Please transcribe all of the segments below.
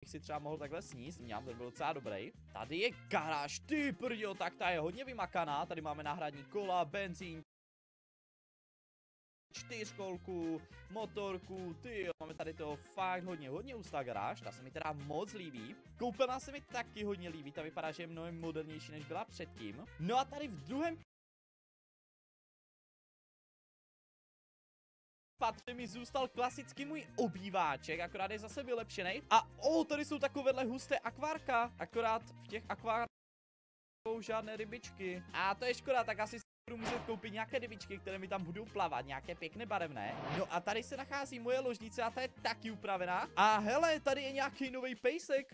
bych si třeba mohl takhle sníst, měl, to byl docela dobrý. Tady je garáž, ty prdio, tak ta je hodně vymakaná, tady máme náhradní kola, benzín, čtyřkolku, motorku, ty máme tady toho fakt hodně hustá garáž, ta se mi teda moc líbí. Koupelna se mi taky hodně líbí, ta vypadá, že je mnohem modernější, než byla předtím. No a tady v druhém patře mi zůstal klasicky můj obýváček, akorát je zase vylepšený. A tady jsou takovéhle husté akvárka, akorát v těch akvárkách jsou žádné rybičky. A to je škoda, tak asi budu muset koupit nějaké rybičky, které mi tam budou plavat, nějaké pěkné barevné. No a tady se nachází moje ložnice a ta je taky upravená. A hele, tady je nějaký nový pejsek.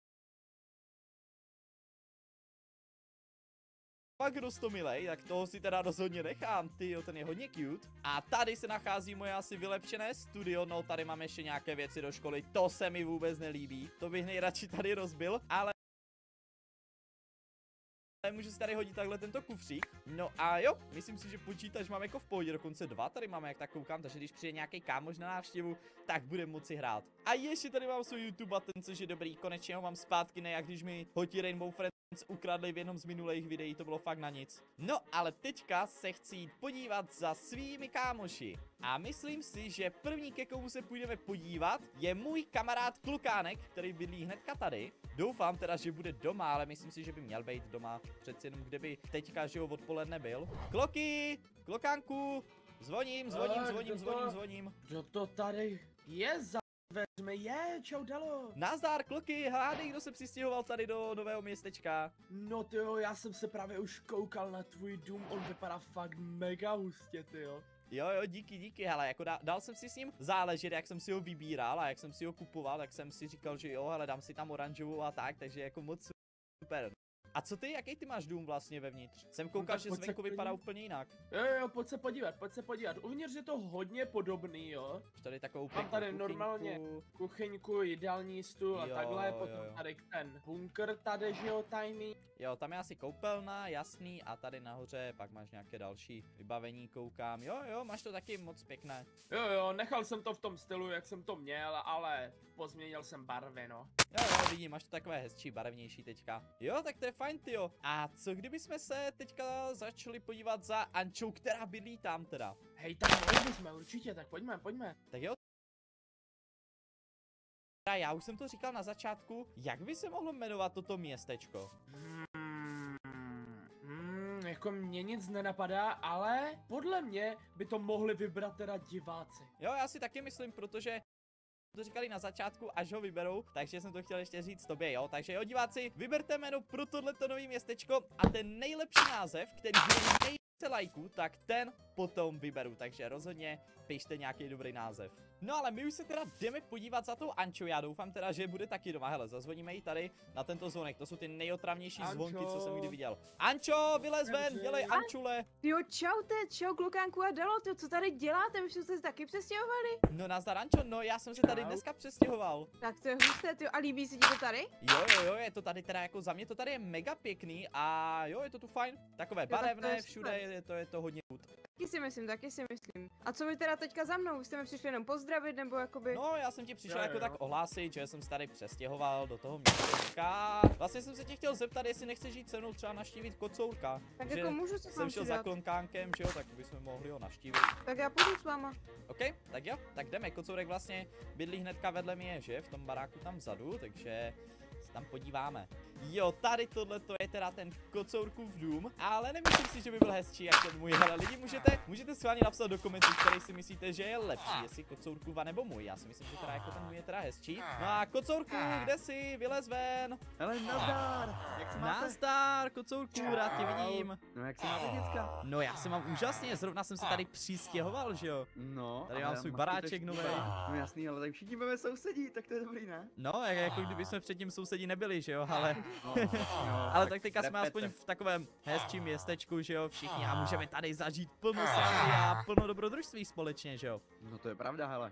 Fakt rostomilej, tak toho si teda rozhodně nechám, tyjo, ten je hodně cute. A tady se nachází moje asi vylepšené studio, no tady mám ještě nějaké věci do školy, to se mi vůbec nelíbí. To bych nejradši tady rozbil, ale můžu si tady hodit takhle tento kufřík. No a jo, myslím si, že počítač mám jako v pohodě, dokonce 2 tady máme, jak tak koukám, takže když přijde nějaký kámoš na návštěvu, tak budeme moci hrát. A ještě tady mám svůj YouTube a ten, což je dobrý, konečně ho mám zpátky, ne jak když mi hodí Rainbow Friends ukradli v jednom z minulých videí, to bylo fakt na nic. No, ale teďka se chci jít podívat za svými kámoši. A myslím si, že první, ke komu se půjdeme podívat, je můj kamarád Klukánek, který bydlí hnedka tady. Doufám teda, že bude doma, ale myslím si, že by měl být doma. Přeci jenom kdyby teďka, že ho odpoledne byl. Kloky! Klokánku! Zvoním. Kdo to tady je za... čau Dalo. Nazdar, kloky, hádej, kdo se přistěhoval tady do nového městečka. No tyjo, já jsem se právě už koukal na tvůj dům, on vypadá fakt mega hustě, tyjo. Jo, díky, hele, jako dal jsem si s ním záležet, jak jsem si ho vybíral a jak jsem si ho kupoval, tak jsem si říkal, že jo, hele, dám si tam oranžovou a tak, takže jako moc super. A co ty, jaký ty máš dům vlastně vevnitř? Jsem koukal, no, že zvenku vypadá úplně jinak. Jo, pojď se podívat. Uvnitř je to hodně podobný, jo. Tady takovou mám tady kuchyňku. Normálně kuchyňku, jídelní stůl a takhle, potom tady ten bunkr tady, že jo, tajný. Jo, tam je asi koupelna, jasný, a tady nahoře pak máš nějaké další vybavení, koukám. Jo, máš to taky moc pěkné. Jo, nechal jsem to v tom stylu, jak jsem to měl, ale pozměnil jsem barvy, no. Jo, vidím, máš to takové hezčí, barevnější teďka. Jo, tak to je fajn, tyjo. A co kdyby jsme se teďka začali podívat za Ančou, která bydlí tam teda? Hej, tam mohli jsme určitě, tak pojďme. Tak jo. Já už jsem to říkal na začátku, jak by se mohlo jmenovat toto městečko? Jako mě nic nenapadá, ale podle mě by to mohli vybrat teda diváci. Jo, já si taky myslím, protože to říkali na začátku, až ho vyberou, takže jsem to chtěl ještě říct tobě, jo. Takže jo, diváci, vyberte jméno pro tohleto nový městečko a ten nejlepší název, který bude nejvíce lajků, tak ten potom vyberu, takže rozhodně pište nějaký dobrý název. No ale my už se teda jdeme podívat za tou Ančou, já doufám teda, že bude taky doma. Hele, zazvoníme jí tady na tento zvonek, to jsou ty nejotravnější zvonky, co jsem kdy viděl. Ančo, vylez ven, dělej Ančule. Jo, čau Klukánku a Dalo, co tady děláte, vy jste se taky přestěhovali? No nazdar Ančo, no já jsem se tady dneska přestěhoval. Tak to je husté, tyjo, a líbí se ti to tady? Jo, je to tady teda jako za mě to tady je mega pěkný a jo, je to tu fajn, takové barevné, všude je to hodně good. Taky si myslím. A co vy teda teďka za mnou? Vy jste mi přišli jenom pozdravit, nebo jakoby? No, já jsem ti přišel jako tak ohlásit, že jsem se tady přestěhoval do toho městečka. Vlastně jsem se tě chtěl zeptat, jestli nechceš jít se mnou třeba navštívit Kocourka. Tak jako můžu se jsem šel za Klonkánkem, že jo, tak bychom mohli ho navštívit. Tak já půjdu s váma. OK, tak jo, tak jdeme. Kocourek vlastně bydlí hnedka vedle mě, že? V tom baráku tam vzadu, takže se tam podíváme. Jo, tady tohleto je teda ten Kocourkův dům, ale nemyslím si, že by byl hezčí jak ten můj. Ale lidi, můžete schválně napsat do komentů, který si myslíte, že je lepší, jestli Kocourkůva nebo můj. Já si myslím, že teda jako ten můj je teda hezčí. No a Kocourku, kde jsi? Vylez ven. Hele, nazdar. Jak se máte? Nazdar, Kocourku, rád tě vidím. No jak se máte, děcka? No já se mám úžasně, zrovna jsem se tady přistěhoval, že jo? No. Tady mám svůj baráček nový. No jasný, ale tak všichni budeme sousedí, tak to je dobrý, ne? No, jako kdyby jsme předtím sousedí nebyli, že jo, ale... Ale tak teďka jsme aspoň v takovém hezčím městečku, že jo, všichni a můžeme tady zažít plno srandy a plno dobrodružství společně, že jo. No to je pravda, hele.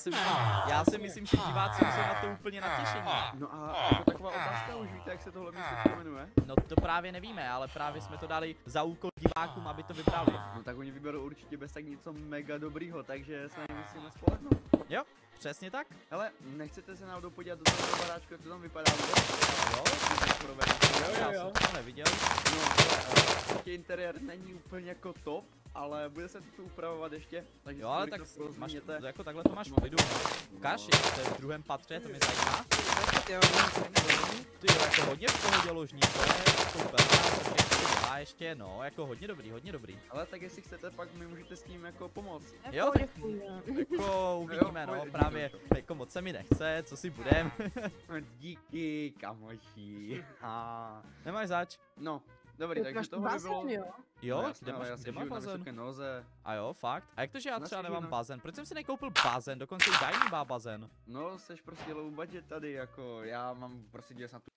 Já si myslím, že diváci jsou na to úplně natěšení. No a jako taková otázka, už víte, jak se tohle městečko jmenuje? No to právě nevíme, ale právě jsme to dali za úkol divákům. divákům, aby to vybrali. No tak oni vyberou určitě bez tak něco mega dobrýho, takže se na ně musíme spolehnout. Jo, přesně tak. Hele, nechcete se náhodou podívat do toho baráčku, jak to tam vypadá vůbec? Jo, Jo. já jsem to neviděl. No, ale interiér není úplně jako top, ale bude se to tu upravovat ještě, takže Jo, ale si tak to máš, zmíněte. jako takhle to máš v klidu. Ukáž, to je v druhém patře, to mě zajímá. Jo, Ty jo, jako hodně v pohodě ložnice, super, a ještě, no, jako hodně dobrý. Ale tak jestli chcete, pak mi můžete s tím jako pomoct. Jo, tak jako uvidíme, no, právě, jako moc se mi nechce, co si budem. No, díky, kamoši. A Nemáš zač. no, dobrý, takže máš tohle by bylo... bazén, jo? Jo, No, jasně, ale já kde se máš žiju na bazén? vysoké noze. A jo, fakt? A jak to, že já Na třeba sežiju, nemám no. bazén? Proč jsem si nekoupil bazén? Dokonce i Dajný má bazén. No, seš prostě low budget tady, jako já mám prostě dělat na tu...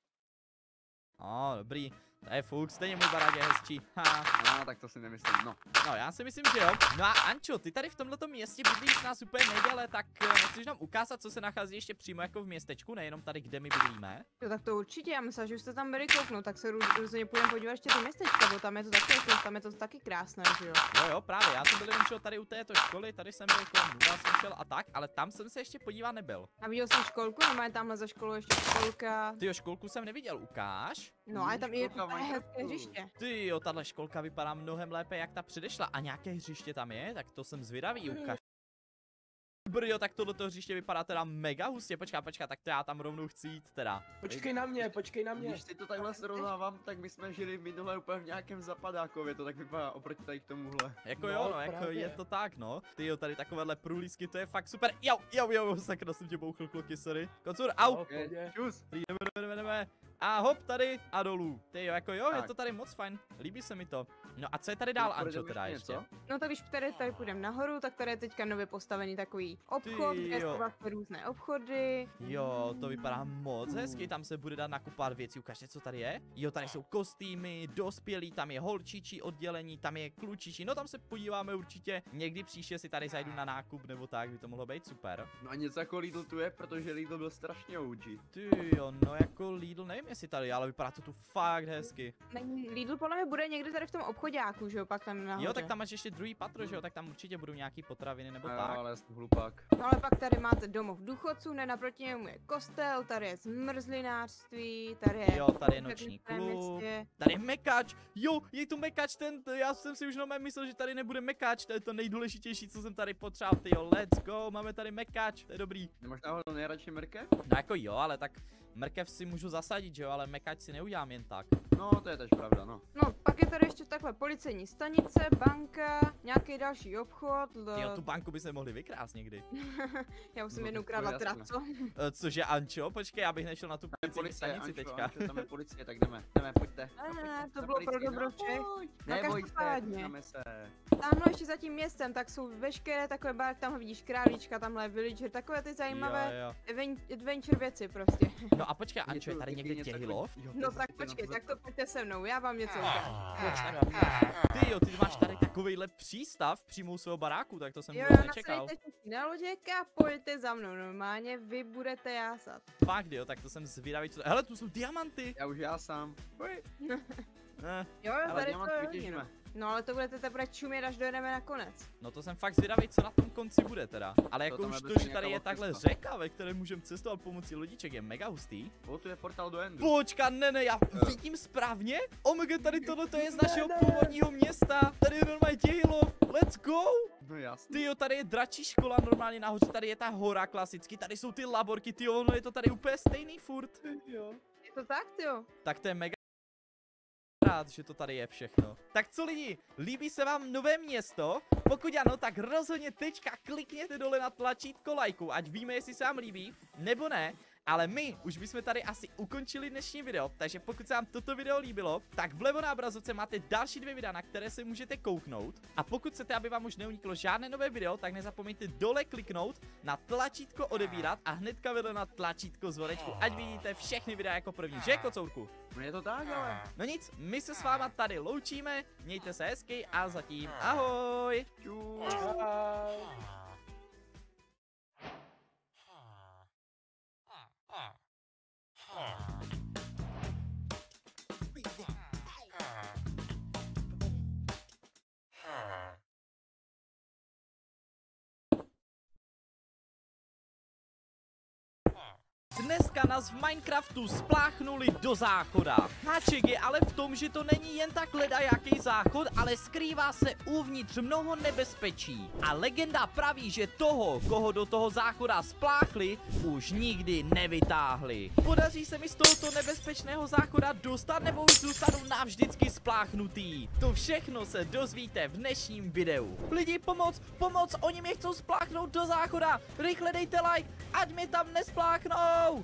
Dobrý. To je fuk, stejně můj barák je hezčí. Ha. No, tak to si nemyslím, no. No, já si myslím, že jo. No a Ančo, ty tady v tomhletom městě bydlíš nás úplně nejdéle, tak nechceš nám ukázat, co se nachází ještě přímo jako v městečku, nejenom tady, kde my bydlíme? Jo, tak to určitě, já myslím, že už jste tam byli kouknout, tak se rozhodně půjdeme podívat ještě do městečka, bo tam je to taky, tam je to taky krásné, že jo? Jo, právě, já jsem byl jenom šel tady u této školy, tady jsem byl kolem Nuda, jsem šel a tak, ale tam jsem se ještě podívat nebyl. A viděl jsem školku, nemá tamhle za školou ještě školka. Tyjo, školku jsem neviděl, ukáž. No a je tam i Školka v hezké Minecraftu. hřiště. Tyjo, tahle školka vypadá mnohem lépe, jak ta předešla. A nějaké hřiště tam je? Tak to jsem zvědavý, ukáž. Brjo, tak tohleto hřiště vypadá teda mega hustě, počká, tak to já tam rovnou chci jít teda. Počkej na mě. Když si to takhle srovnávám, tak my jsme žili minule úplně v nějakém zapadákově, to tak vypadá oproti tady k tomuhle. Jako No, jo, no, jako právě. je to tak, no. Tyjo, tady takovéhle průlísky, to je fakt super. Jo, sakra, jsem tě bouchl kluky, sorry. Kocur, au! No, v pohodě. Čus! Jdeme. A hop, tady a dolů. Tyjo, jako jo, je Tak. to tady moc fajn. Líbí se mi to. No a co je tady dál, Ančo, teda ještě? No tak když tady půjdeme nahoru, tak tady je teďka nově postavený takový obchod, kde jo. jsou vlastně různé obchody. Jo, to vypadá moc hezky, tam se bude dát nakupovat věci, ukážte, co tady je. Jo, tady jsou kostýmy, dospělí, tam je holčičí oddělení, tam je klučičí, no tam se podíváme určitě. Někdy příště si tady zajdu na nákup, nebo tak, by to mohlo být super. No a něco jako Lidl tu je, protože Lidl byl strašně OG. Tyjo, no jako Lidl, nevím jestli tady, ale vypadá to tu fakt hezky. Lidl podle mě bude někde tady v tom obchodáku, že jo, pak tam nahoře. Jo, tak tam máš ještě druhý patro, že jo, tak tam určitě budou nějaký potraviny nebo No, tak. ale já jsem hlupák. No ale pak tady máte domov důchodců, hned naproti němu je kostel, tady je zmrzlinářství, tady je... Jo, tady je noční ve klub. městě. Tady je mekač, jo, je tu mekač, já jsem si už jenom myslel, že tady nebude mekač, to je to nejdůležitější, co jsem tady potřeboval, tyjo, let's go, máme tady mekač, to je dobrý. Nemáš náhodou nejradši mrkev? No jako jo, ale tak mrkev si můžu zasadit, že jo, ale mekač si neudělám jen tak. No, to je tež pravda, no. No, pak je tady ještě takhle policejní stanice, banka, nějaký další obchod. Jo, tu banku by se mohli vykrást někdy. Já už jsem No, jednou tak to kradla je jasné. traco. Cože, Ančo, počkej, já bych nešel na tu policejní Policie, stanici Ančo, teďka. Ančo, tam je policie, tak jdeme, pojďte. Ne, to Za bylo pro policii, dobro no, všech. pojď. No, Neboj se, každopádně. podíváme se. Tamhle ještě za tím městem, tak jsou veškeré takové bar, tamhle vidíš králíčka, tamhle je villager, takové ty zajímavé Jo. adventure věci prostě. No a počkej, Ančo, je tady někde Těhilov? No tak počkej, tak to pojďte se mnou, já vám něco ukážu. Ty jo, ty máš tady takovejhle přístav přímo u svého baráku, tak to jsem Jo, vůbec nečekal. nasadíte si na loděk a pojďte za mnou, normálně vy budete jásat. Fakt jo, tak to jsem zvědavý, co... Hele, tu jsou diamanty! Já sám. Jo, Ale tady to diamanty je hodně, vytěžíme. no. No ale to budete teprve čumět, až dojedeme na konec. No to jsem fakt zvědavý, co na tom konci bude teda. Ale jako tam už je to, prostě že tady je nějaká takhle ložiska. řeka, ve které můžeme cestovat pomocí lodiček, je mega hustý. O, tu je portál do Endu. Počka, ne, já vidím správně? Omega, tady tohle je z našeho původního města. Tady je normálně Těhilov, let's go! No jasný. Tyjo, tady je dračí škola normálně nahoře, tady je ta hora klasicky, tady jsou ty laborky, tyjo, no je to tady úplně stejný furt. Jo. Je to tak, jo? Tak to je mega rád, že to tady je všechno. Tak co lidi, líbí se vám nové město? Pokud ano, tak rozhodně teďka klikněte dole na tlačítko lajku, ať víme, jestli se vám líbí, nebo ne. Ale my už bychom tady asi ukončili dnešní video, takže pokud se vám toto video líbilo, tak vlevo na obrazovce máte další 2 videa, na které se můžete kouknout. A pokud chcete, aby vám už neuniklo žádné nové video, tak nezapomeňte dole kliknout na tlačítko odebírat a hnedka vedle na tlačítko zvonečku, ať vidíte všechny videa jako první, že kocourku? No je to tak, ale. No nic, my se s váma tady loučíme, mějte se hezky a zatím ahoj! Čus. Čau. Dneska nás v Minecraftu spláchnuli do záchoda. Háček je ale v tom, že to není jen tak ledajaký záchod, ale skrývá se uvnitř mnoho nebezpečí. A legenda praví, že toho, koho do toho záchoda spláchli, už nikdy nevytáhli. Podaří se mi z tohoto nebezpečného záchoda dostat, nebo už zůstanu navždycky spláchnutý? To všechno se dozvíte v dnešním videu. Lidi, pomoc, pomoc, oni mě chcou spláchnout do záchoda. Rychle dejte like, ať mě tam nespláchnou.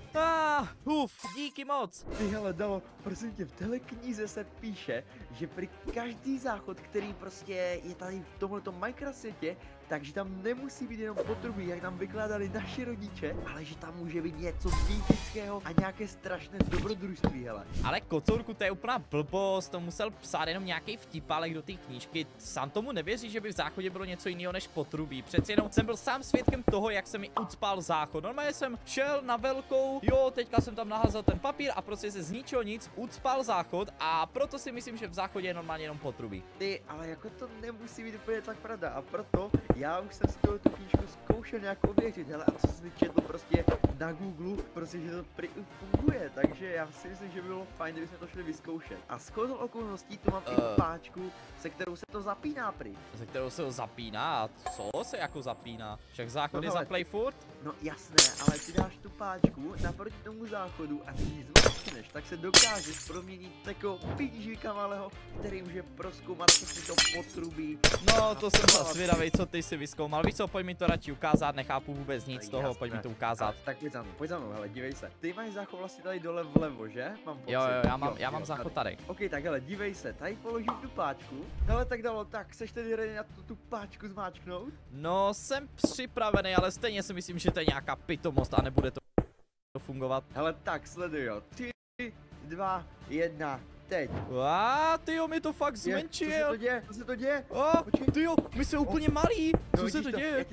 Díky moc. Ty hele, Dalo, prosím tě, v téhle knize se píše, že při každý záchod, který prostě je tady v tomhletom Minecraft světě, takže tam nemusí být jenom potrubí, jak nám vykládali naši rodiče, ale že tam může být něco mýtického a nějaké strašné dobrodružství, hele. Ale kocourku, to je úplná blbost, to musel psát jenom nějaký vtipálek do té knížky. Sám tomu nevěří, že by v záchodě bylo něco jiného než potrubí. Přeci jenom jsem byl sám svědkem toho, jak se mi ucpal záchod. Normálně jsem šel na velkou, jo, teďka jsem tam naházel ten papír a prostě se z ničeho nic ucpal záchod a proto si myslím, že v záchodě je normálně jenom potrubí. Ty, ale jako to nemusí být úplně tak pravda a proto já už jsem si tu knížku zkoušel nějak ověřit, hele, a co jsem si četl prostě na Google, prostě, že to prý funguje, takže já si myslím, že by bylo fajn, kdybychom to šli vyzkoušet. A shodou okolností tu mám i páčku, se kterou se to zapíná prý. Se kterou se ho zapíná? A co se jako zapíná? Však záchod No, je hele, za play furt? No jasné, ale ty dáš tu páčku naproti tomu záchodu a když ji zmáčkneš, tak se dokážeš proměnit takového pížíka malého, který může prozkoumat všechny to potrubí. No, to jsem zase zvědavej, co ty si vyzkoumal. Víš co, pojď mi to radši ukázat, nechápu vůbec nic z toho, Jasné. pojď mi to ukázat. Ale, tak pojď za mnou, hele, dívej se. Ty máš záchod vlastně tady dole vlevo, že? Mám pocit. Jo, já mám záchod tady. OK, tak hele, dívej se, tady položím tu páčku. Hele, tak Dalo, tak seš tedy ready na tu páčku zmáčknout? No, jsem připravený, ale stejně si myslím, že to je nějaká pitomost a nebude to fungovat. Hele, tak sleduj, jo. 3, 2, 1, teď. Tyjo, mi to fakt zmenšil. Co se to děje? Počkej, tyjo, my jsme úplně malí. Co se to děje?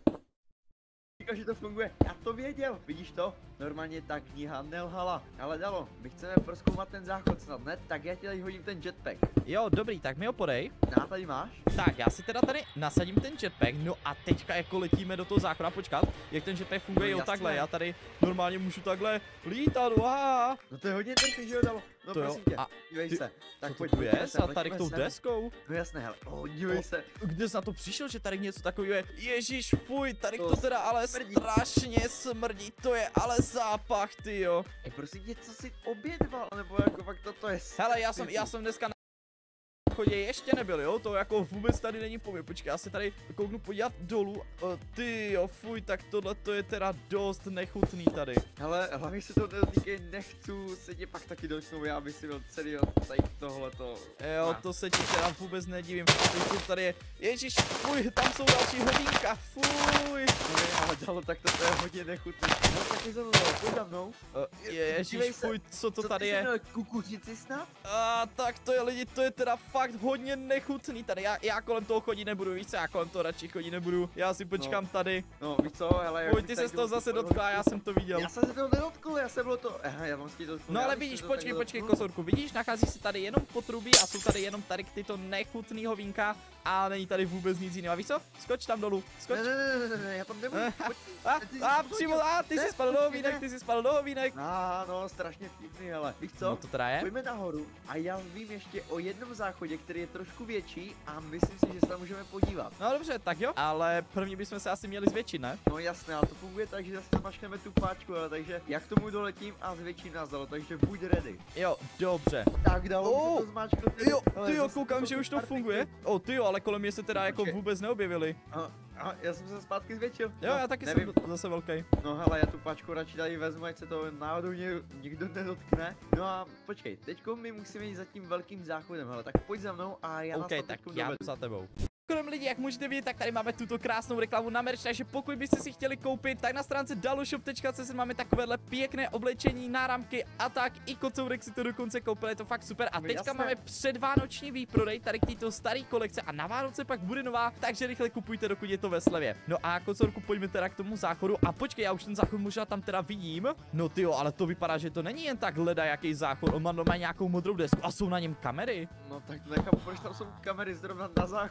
Říkal, že to funguje. Já to věděl, vidíš to? Normálně ta kniha nelhala. Ale Dalo, my chceme prozkoumat ten záchod snad, ne? Tak já ti tady hodím ten jetpack. Jo, dobrý, tak mi ho podej. Tady máš? Tak, já si teda tady nasadím ten jetpack, no a teďka jako letíme do toho záchoda, počkat, jak ten jetpack funguje, No, jo takhle, jasné. já tady normálně můžu takhle lítat, No to je hodně trky, že jo, Dalo? No To jo, prosím tě, a dívej ty- se. Tak co pojď, to tu pojďme je, sem, a tady letíme tou sem. deskou? No jasné, hele, dívej se. Kde jsi na to přišel, že tady něco takového je? Ježíš, fuj, tady To to teda ale smrdí. strašně smrdí, to je ale zápach, tyjo. Prosím tě, co jsi obědval, nebo jako fakt toto je Hele, já jsem dneska na chodě ještě nebyl, jo, to jako vůbec tady není poměr, počkej, já se tady kouknu podívat dolů, tyjo, fuj, tak tohle to je teda dost nechutný tady. Hele, hlavně se to dotýkej, nechci se tě pak taky dočnou, já bych si byl celý tady tohleto. Jo, to se ti teda vůbec nedivím, teď tady je, ježíš, fuj, tam jsou další hovínka, fuj. No je, ale Dalo, tak to je hodně nechutný. No tak je za mnou, pojď za mnou. Ježíš, Dívej se, fuj, co to Co tady ty jsi je? měl kukuřici snad? Tak to je lidi, to je teda fakt hodně nechutný tady, já kolem toho chodit nebudu, víš co, já kolem toho radši chodit nebudu, já si počkám tady. No víš co, hele. Fuj, ty se z toho zase dotkla, já jsem to viděl. Já jsem se toho nedotkl, já jsem bylo to, já mám s tím dotkl. No ale vidíš, počkej, kosorku, vidíš, nachází se tady jenom potrubí a jsou tady jenom tady tyto nechutný hovínka a není tady vůbec nic jiného. A víš co? Skoč tam dolů, skoč. Ne, já tam nemůžu, pojď. Přímo, ty jsi spadl do hovínek, ty jsi spadl do hovínek. No, strašně vtipný, hele. Víš co? No to teda je? Pojďme nahoru a já vím ještě o jednom záchodě, který je trošku větší a myslím si, že se tam můžeme podívat. No dobře, tak jo, ale první bychom se asi měli zvětšit, ne? No jasné, ale to funguje tak, že zase zmačkneme tu páčku, ale takže jak tomu doletím a zvětším nás Dalo, takže buď ready. Jo, dobře. Tak Dalo, už se to zmáčknu. Tyjo, koukám, že už to funguje. Tyjo, ale kolem mě se teda jako Počkej. vůbec neobjevili. A já jsem se zpátky zvětšil. Jo, já taky nevím. jsem zase velký. No hele, já tu pačku radši tady vezmu, ať se to náhodou nikdo nedotkne. No a počkej, teďko my musíme jít za tím velkým záchodem, hele, tak pojď za mnou a já nás OK, tam tak teďko já dovedu. jdu za tebou. Kolem lidi, jak můžete vidět, tak tady máme tuto krásnou reklamu na merch, takže pokud byste si chtěli koupit, tak na stránce daloshop.cz máme takovéhle pěkné oblečení, náramky a tak, i kocourek si to dokonce koupil, je to fakt super. A No teďka jasné. máme předvánoční výprodej tady k této staré kolekce a na Vánoce pak bude nová, takže rychle kupujte, dokud je to ve slevě. No a kocourku, pojďme teda k tomu záchodu a počkej, já už ten záchod možná tam teda vidím. No tyjo, ale to vypadá, že to není jen tak ledajaký záchod, on má nějakou modrou desku a jsou na něm kamery. No tak nechápu, proč tam jsou kamery zrovna na záchodě.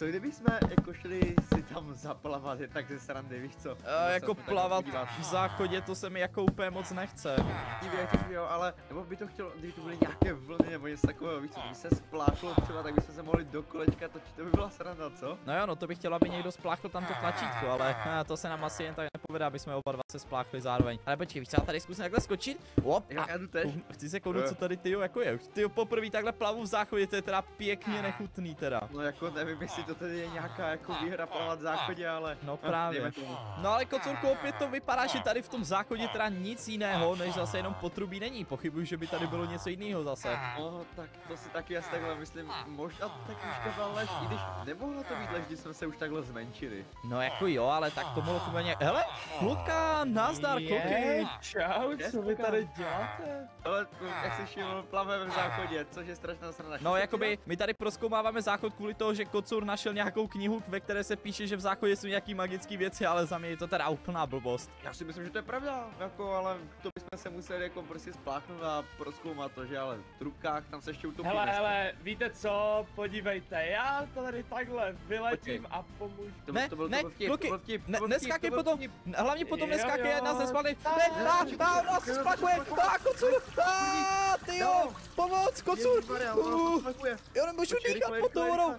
co kdyby jsme jako šli si tam zaplavat, je tak ze srandy, víš co? Jako plavat v záchodě, to se mi jako úplně moc nechce. Jo, ale nebo by to chtělo, kdyby to byly nějaké vlny nebo něco takového, víš co, kdyby se spláchlo třeba, tak bychom se mohli do kolečka točit, to by byla sranda, co? No jo, no to bych chtěl, aby někdo spláchl tam to tlačítko, ale to se nám asi jen tak nepovede, aby jsme oba dva se spláchli zároveň. Ale počkej, víš co, já tady zkusím takhle skočit. Op, Jo, já jdu teď. chci se kouknout, co tady tyjo jako je. Tyjo, poprvé takhle plavu v záchodě, to je teda pěkně nechutný teda. No jako nevím, jestli to tady je nějaká jako výhra plavat v záchodě, ale... No právě. No ale kocurku, opět to vypadá, že tady v tom záchodě teda nic jiného, než zase jenom potrubí není. Pochybuji, že by tady bylo něco jiného zase. No, tak to si taky asi takhle myslím, možná tak už byla lež, i když nemohla to být lež, když jsme se už takhle zmenšili. No jako jo, ale tak to mohlo fungovat nějak. Hele, kluka, nazdar, kluky. Čau, co vy tady děláte? Ale jak jsi všiml, plaveme v záchodě, což je strašná sranda. No jakoby, my tady prozkoumáváme záchod kvůli toho, že Kocur našel nějakou knihu, ve které se píše, že v záchodě jsou nějaký magické věci, ale za mě je to teda úplná blbost. Já si myslím, že to je pravda, jako, ale to bychom se museli jako prostě spláchnout a prozkoumat to, že ale v trubkách tam se ještě utopí. Hele, víte co, podívejte, já to tady takhle vyletím a pomůžu. Ne, kluky, neskákej potom, hlavně potom neskákej, nás nespali. Ne, nás se splakuje, Kocur, tyjo, pomoc, Kocur. Já nemůžu dýchat pod tou vodou.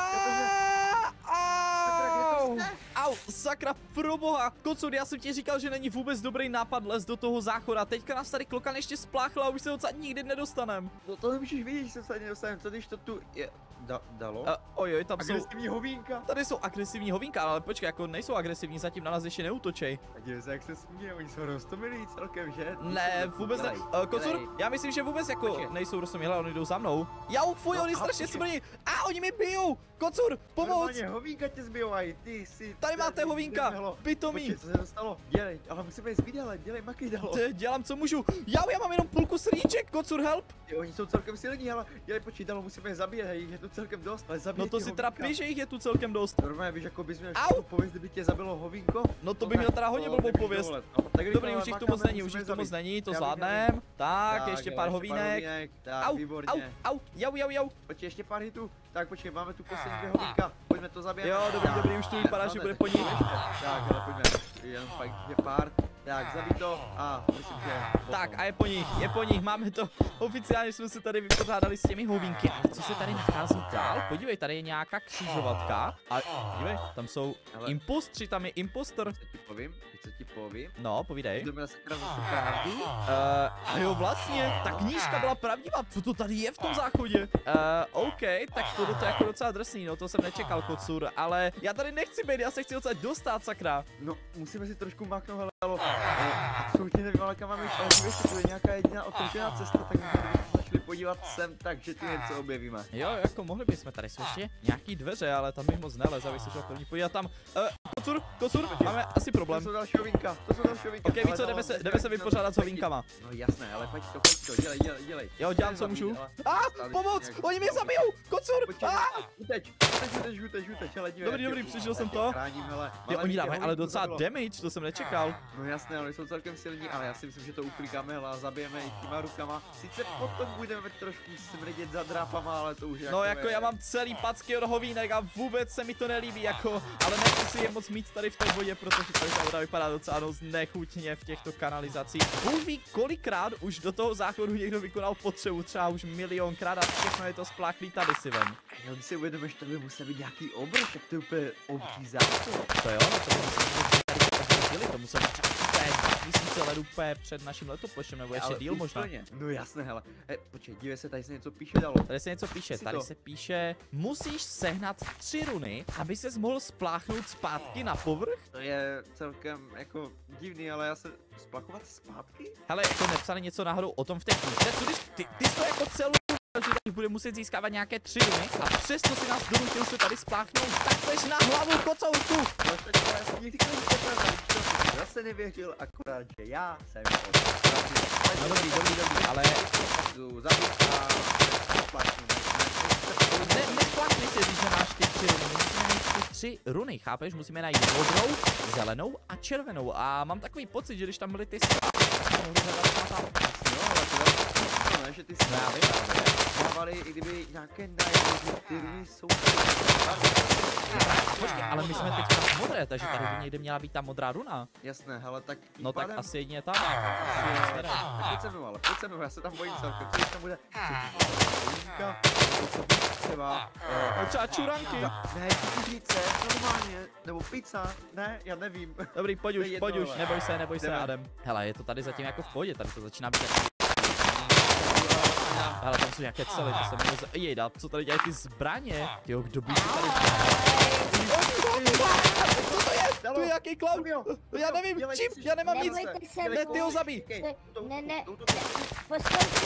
Au, sakra, proboha. Kocur, já jsem ti říkal, že není vůbec dobrý nápad les do toho záchoda. Teďka nás tady klokan ještě spláchla a už se odsad nikdy nedostanem. No to nemůžeš vidět, že se odsad nedostanem, co když to tu je... Dalo? Ojoj, tam jsou... Agresivní hovínka. Tady jsou agresivní hovínka, ale počkej, jako nejsou agresivní, zatím na nás ještě neútočej. Tak je jak se směje, oni jsou roztomilí celkem, že? Ne, vůbec ne. Kocur, já myslím, že vůbec jako nejsou roztomilí, ale oni jdou za mnou. Jau, fuj, oni strašně smrdí. A oni mi bijou. Kocur, pomoc. Normálně hovínka tě zbijovají, ty si... Tady máte hovínka, pitomí. Počkej, co se dostalo? Dělej, ale musíme jít zvídele, dělej maky dalo. Dělám, co můžu. Já mám jenom půlku srdíček, Kocur, help. Oni jsou celkem silní, ale dělej, počkej, dalo, musíme je zabíjet, hej, je to celkem dost, ale zabíjet. No to si teda píš, že jich je tu celkem dost. Normálně víš, jako bys měl špatnou pověst, kdyby tě zabilo hovínko. No to bych měl teda hodně blbou pověst. Dobrý, už jich tu moc není, to zvládnem. Tak, ještě pár hovínek. Tak, výborně. Au, jau. Počkej, ještě pár hitů. Tak počkej, máme tu poslední dvě hovínka. Pojďme to zabít. Jo, dobrý, už tu vypadá, že bude po ní. Tak, ale pojďme. Jen fakt je pár. Tak, zabij to a myslím, že... Tak a je po nich, máme to. Oficiálně jsme se tady vypořádali s těmi hovínky. A co se tady nachází dál? Podívej, tady je nějaká křižovatka. A podívej, tam jsou impostři, tam je impostor. Co ti povím? No, povídej. To byla sakra zase pravdu? A jo, vlastně, ta knížka byla pravdivá. Co to tady je v tom záchodě? OK, tak to je jako docela drsný, no to jsem nečekal, Kocur, ale já tady nechci být, já se chci odsud dostat, sakra. No, musíme si trošku máknout, hele, absolutně nevím, ale kam máme jít, ale dívej se, to je nějaká jediná otevřená cesta, tak bychom se začali podívat sem, takže tu něco objevíme. Jo, jako mohli bychom, tady jsou ještě nějaký dveře, ale tam bych moc nelez, abych se šel první podívat tam. Kocur, máme asi problém. To jsou další hovínka, Ok, víš co, jdeme se vypořádat s hovínkama. No jasné, ale pojď to, dělej. Jo, dělám, co můžu. Pomoc, oni mě zabijou, Kocur, Uteč, hele, dívej. Dobrý, přišel jsem to. Jo, oni dávají ale docela damage, to jsem nečekal. No jasné, ale jsou celkem silní, ale já si myslím, že to uklikáme, hele, a zabijeme i těma rukama. Sice potom budeme trošku smrdět za drápama, ale to už je no jako já mám celý packy od hovínek a vůbec se mi to nelíbí, jako, ale nechci si je moc mít tady v té vodě, protože tady ta voda vypadá docela dost nechutně v těchto kanalizacích. Bůh ví, kolikrát už do toho záchodu někdo vykonal potřebu, třeba už milionkrát a všechno je to spláchlý tady si vem. Jo, když si uvědomíš, to by musel být nějaký obrovský, tak to je úplně obří záchod. To jo, to musel být tisíce let úplně před naším letopočtem, nebo ještě díl možná. No jasné, hele. Počkej, dívej se, tady se něco píše dalo. Tady se něco píše, tady se píše, musíš sehnat 3 runy, aby ses mohl spláchnout zpátky na povrch? To je celkem jako divný, ale já se splachovat zpátky? Hele, jako nepsali něco náhodou o tom v té knize, co když ty to jako celou že tady bude muset získávat nějaké 3 runy a přesto si nás donutil se tady spláchnout, tak seš na hlavu, kocourku! No tak já jsem nikdy zase nevěřil, akorát, že já jsem No dobrý, ale... Nespláchni si, když nemáš ty 3 runy, musíme mít ty 3 runy, chápeš? Musíme najít modrou, zelenou a červenou a mám takový pocit, že když tam byly ty že ty dávali, i kdyby nějaké nájezdy, které jsou... Počkej, ale my jsme teďka v modré, takže tady by někde měla být ta modrá runa. Jasné, hele, tak tím No tak pádem... asi jedině tam. Tak pojď se mnou, ale pojď se mnou, já se tam bojím celkem, co tam bude... Linka, třeba... No třeba čuranky. Ne, kukuřice, normálně, nebo pizza, ne, já nevím. Dobrý, pojď To je už, jedno, pojď už, ale. neboj se, Jdeme. Adem. Hele, je to tady zatím jako v pohodě, tady to začíná být jako... Hele, tam jsou nějaké cely, to se mi moc... Jejda, co tady dělají ty zbraně? Jo, kdo by tady... Co to je? To je nějaký klaun? Já nevím, čím, já nemám nic. Nebojte se, Ne, ty ho zabij. Ne, poslouchejte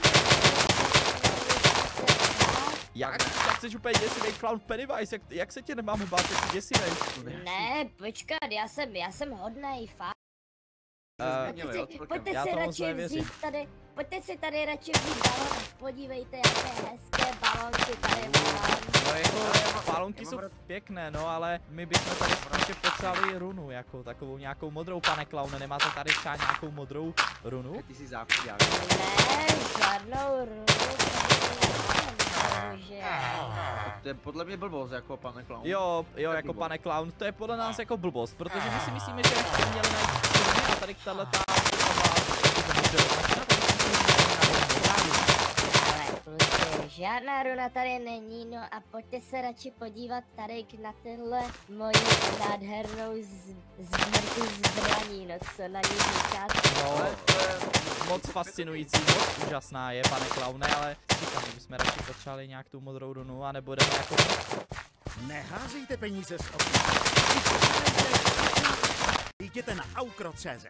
Jak chceš úplně děsivej clown Pennywise, jak se tě nemáme bát, jak jsi děsivej? Ne, počkat, já jsem hodnej, fakt. Pojďte já si tomu moc radši nevěřím. vzít tady, pojďte si tady radši vzít balon a podívejte, jaké hezké balonky tady mám. No jako, balonky jsou pěkné, no ale my bychom tady spíše potřebovali runu, jako takovou nějakou modrou, pane klaune, nemáte tady třeba nějakou modrou runu? Ty jsi záchodák. Ne, žádnou runu bože. To je podle mě blbost, jako pane clown. Jo, jako pane clown, to je podle nás jako blbost, protože my si myslíme, že bychom měli najít runu a tady tato Ale kluci, žádná runa tady není, no a pojďte se radši podívat tady na tenhle moji nádhernou sbírku zbraní, no co na ní říkáte? No, to je moc fascinující, moc úžasná je, pane klaune, ale říkám, že bychom radši potřebovali nějak tu modrou runu a nebo jdeme jako... Neházejte peníze z okna. Jděte na aukro.cz.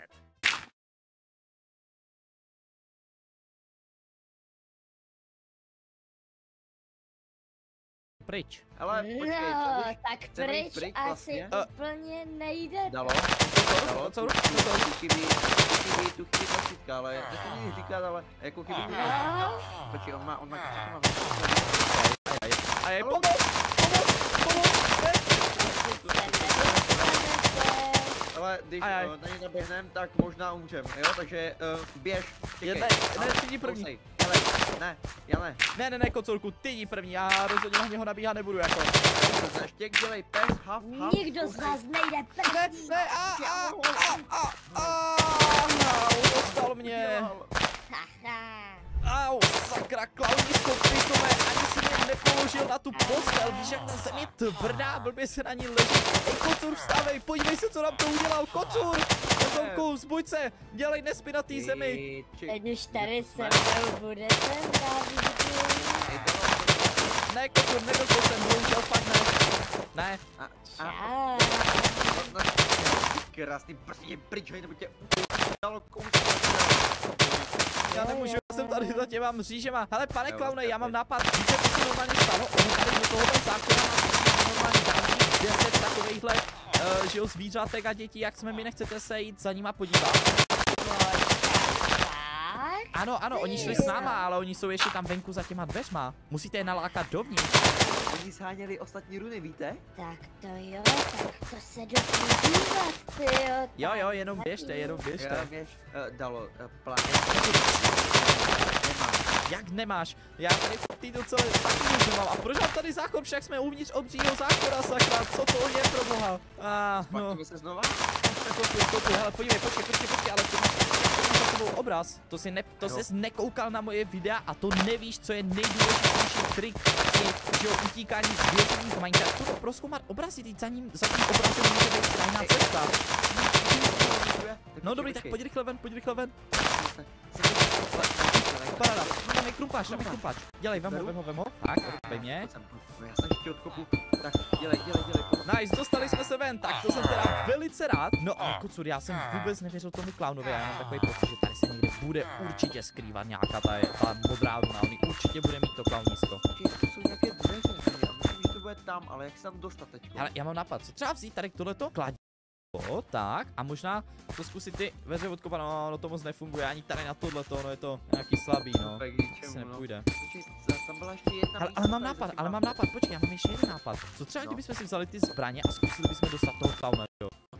Pryč. Ale počkej, No, co když... tak chceme jít pryč pryč asi vlastně? úplně nejde. Dalo? Co? Tu chybí tlačítka, ale jak to není říkat, ale jako chybí mi... Počkej, on má A je pomoc! Ale když Ajaj. na něj naběhnem, tak možná umřem, jo? Takže běž, čekej. Ne, ty jdi první. Kousej. Ne, já ne. Ne, kocolku, ty jdi první, já rozhodně na něho nabíhat nebudu jako. Ještě dělej pes, haf, Nikdo z vás nejde první. Ne, dostal mě. Haha. Au, sakra, klaunisko pitové, ani si mě nepoložil na tu postel, víš jak ta zem je tvrdá, blbě se na ní leží. Ej, kocur, vstávej, podívej se, co nám to udělal, kocur! Kocolku, zbuď se, dělej nespí na té zemi. Teď už tady se mnou budete navždy. Ne, kocur, nebyl to jsem, bohužel fakt ne. Ne. Čau. Krásný, prostě pryč, hej, nebo tě dalo Já nemůžu, já jsem tady za těma mřížema. Hele, pane klaune, já mám nápad, víte, co se normálně stalo? Ono tady do tohohle zákona má normálně další 10 takovejhle, že jo, zvířatek a dětí, jak jsme my, nechcete se jít za nima podívat? Ano, oni šli s náma, ale oni jsou ještě tam venku za těma dveřma. Musíte je nalákat dovnitř. Oni sháněli ostatní runy, víte? Tak to jo, tak to se jdu podívat, tyjo. Jo, jenom běžte. Já běž, dalo, plán. Jak nemáš? Já tady v té docela taky nic nemám. A proč mám tady zákon, však jsme uvnitř obřího zákona, sakra, co to je pro boha? No. Spakujeme se znova? Kotu, hele, podívej, počkej, ale ty máš za sebou obraz. To jsi nekoukal na moje videa a to nevíš, co je nejdůležitější trik že jo, utíkání z vězení v Minecraftu. Prozkoumat obrazy, teď za tím obrazem může být tajná cesta. No dobrý, tak pojď rychle ven. Paráda, tam je krumpáč. Dělej, vem ho. Tak, odkopej mě. Já se ještě odkopu. Tak, dělej. Nice, dostali jsme se ven, tak to jsem teda velice rád. No a kocur, já jsem vůbec nevěřil tomu klaunovi, já mám takový pocit, že tady se někde bude určitě skrývat nějaká ta modrá runa, on určitě bude mít to klaunísko. To jsou nějaké dveře, já myslím, že to bude tam, ale jak se tam dostat teďko? Ale já mám nápad, co třeba vzít tady tohleto kladívko, tak a možná to zkusit ty veře odkopat, no to moc nefunguje, ani tady na tohleto, no je to nějaký slabý, no. Tak Asi nepůjde. Tam byla ještě jedna Ale mám nápad, počkej, já mám ještě jeden nápad. Co třeba kdybychom si vzali ty zbraně a zkusili bychom dostat toho klauna, jo?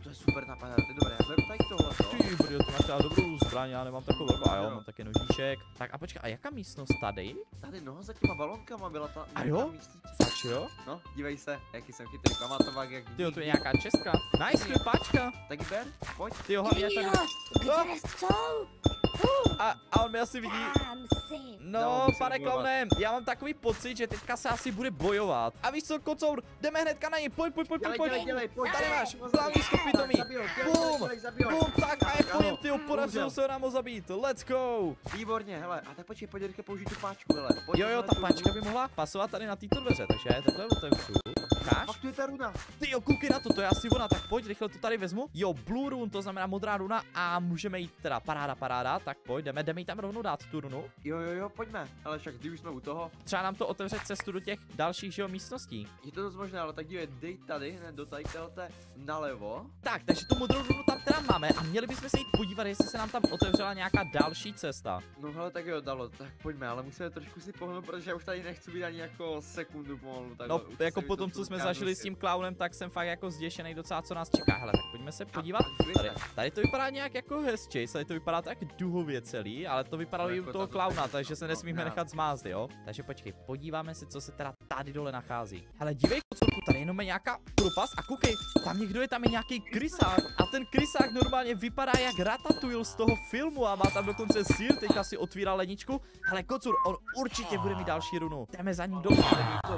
to je super nápad, to je dobré, já beru tady tohleto. Ty brjo, ty máš teda dobrou zbraň, já nemám takovou velkou, a jo, mám taky nožíček. Tak a počkej, a jaká místnost tady? Tady noho za těma balonkama byla ta... A jo? místnosti. Fakt jo? No, dívej se, jaký jsem chytrý pamatovák, jak Tyjo, to je nějaká česká. Nice, páčka. Tak ber, pojď. Tyjo, hlavně jak tady... Kde jsou? A on mě asi vidí. Tam si. No, No, musím pane bojovat. klaune, já mám takový pocit, že teďka se asi bude bojovat. A víš co, kocour, jdeme hnedka na něj, pojď. Dělej, pojď. Tady máš, hlavní skok pitomý. Bum, bum, tak a je po něm, tyjo, podařilo se nám ho zabít, let's go. Výborně, hele, a tak počkej, pojď rychle použít tu páčku, hele. Pojď, Jo, ta páčka by mohla pasovat tady na tyto dveře, takže takhle otevřu. Ukáž? Pak tu je ta runa. Tyjo, koukej na to je asi ona, tak pojď, rychle to tady vezmu. Jo, blue rune, to znamená modrá runa a můžeme jít teda paráda, tak pojď, jdeme jí tam rovnou dát tu runu. Jo, pojďme. Ale však když už jsme u toho, Třeba nám to otevře cestu do těch dalších, že jo, místností. je to dost možné, ale tak dívej, dej tady, hned do tady nalevo. Tak, takže tu modrou runu tam teda máme a měli bychom se jít podívat, jestli se nám tam otevřela nějaká další cesta. No hele, tak jo, dalo, tak pojďme, ale musíme trošku si pohnout, protože já už tady nechci být ani jako sekundu pomalu. No, jako po tom, co jsme zažili s tím clownem, tak jsem fakt jako zděšený docela, co nás čeká. Hele, tak pojďme se podívat. Tady to vypadá nějak jako hezčej, tady to vypadá tak duhově celý, ale to vypadalo i u Jako toho ta- klauna, takže se nesmíme nechat zmást, jo? Takže počkej, podíváme se, co se teda tady dole nachází. Hele, dívej, kocourku, tady jenom je nějaká propast a koukej, tam někdo je, tam je nějaký krysák a ten krysák normálně vypadá jak Ratatouille z toho filmu a má tam dokonce sír, teďka si otvírá ledničku. Hele, kocur, on určitě bude mít další runu. Jdeme za ním dolů.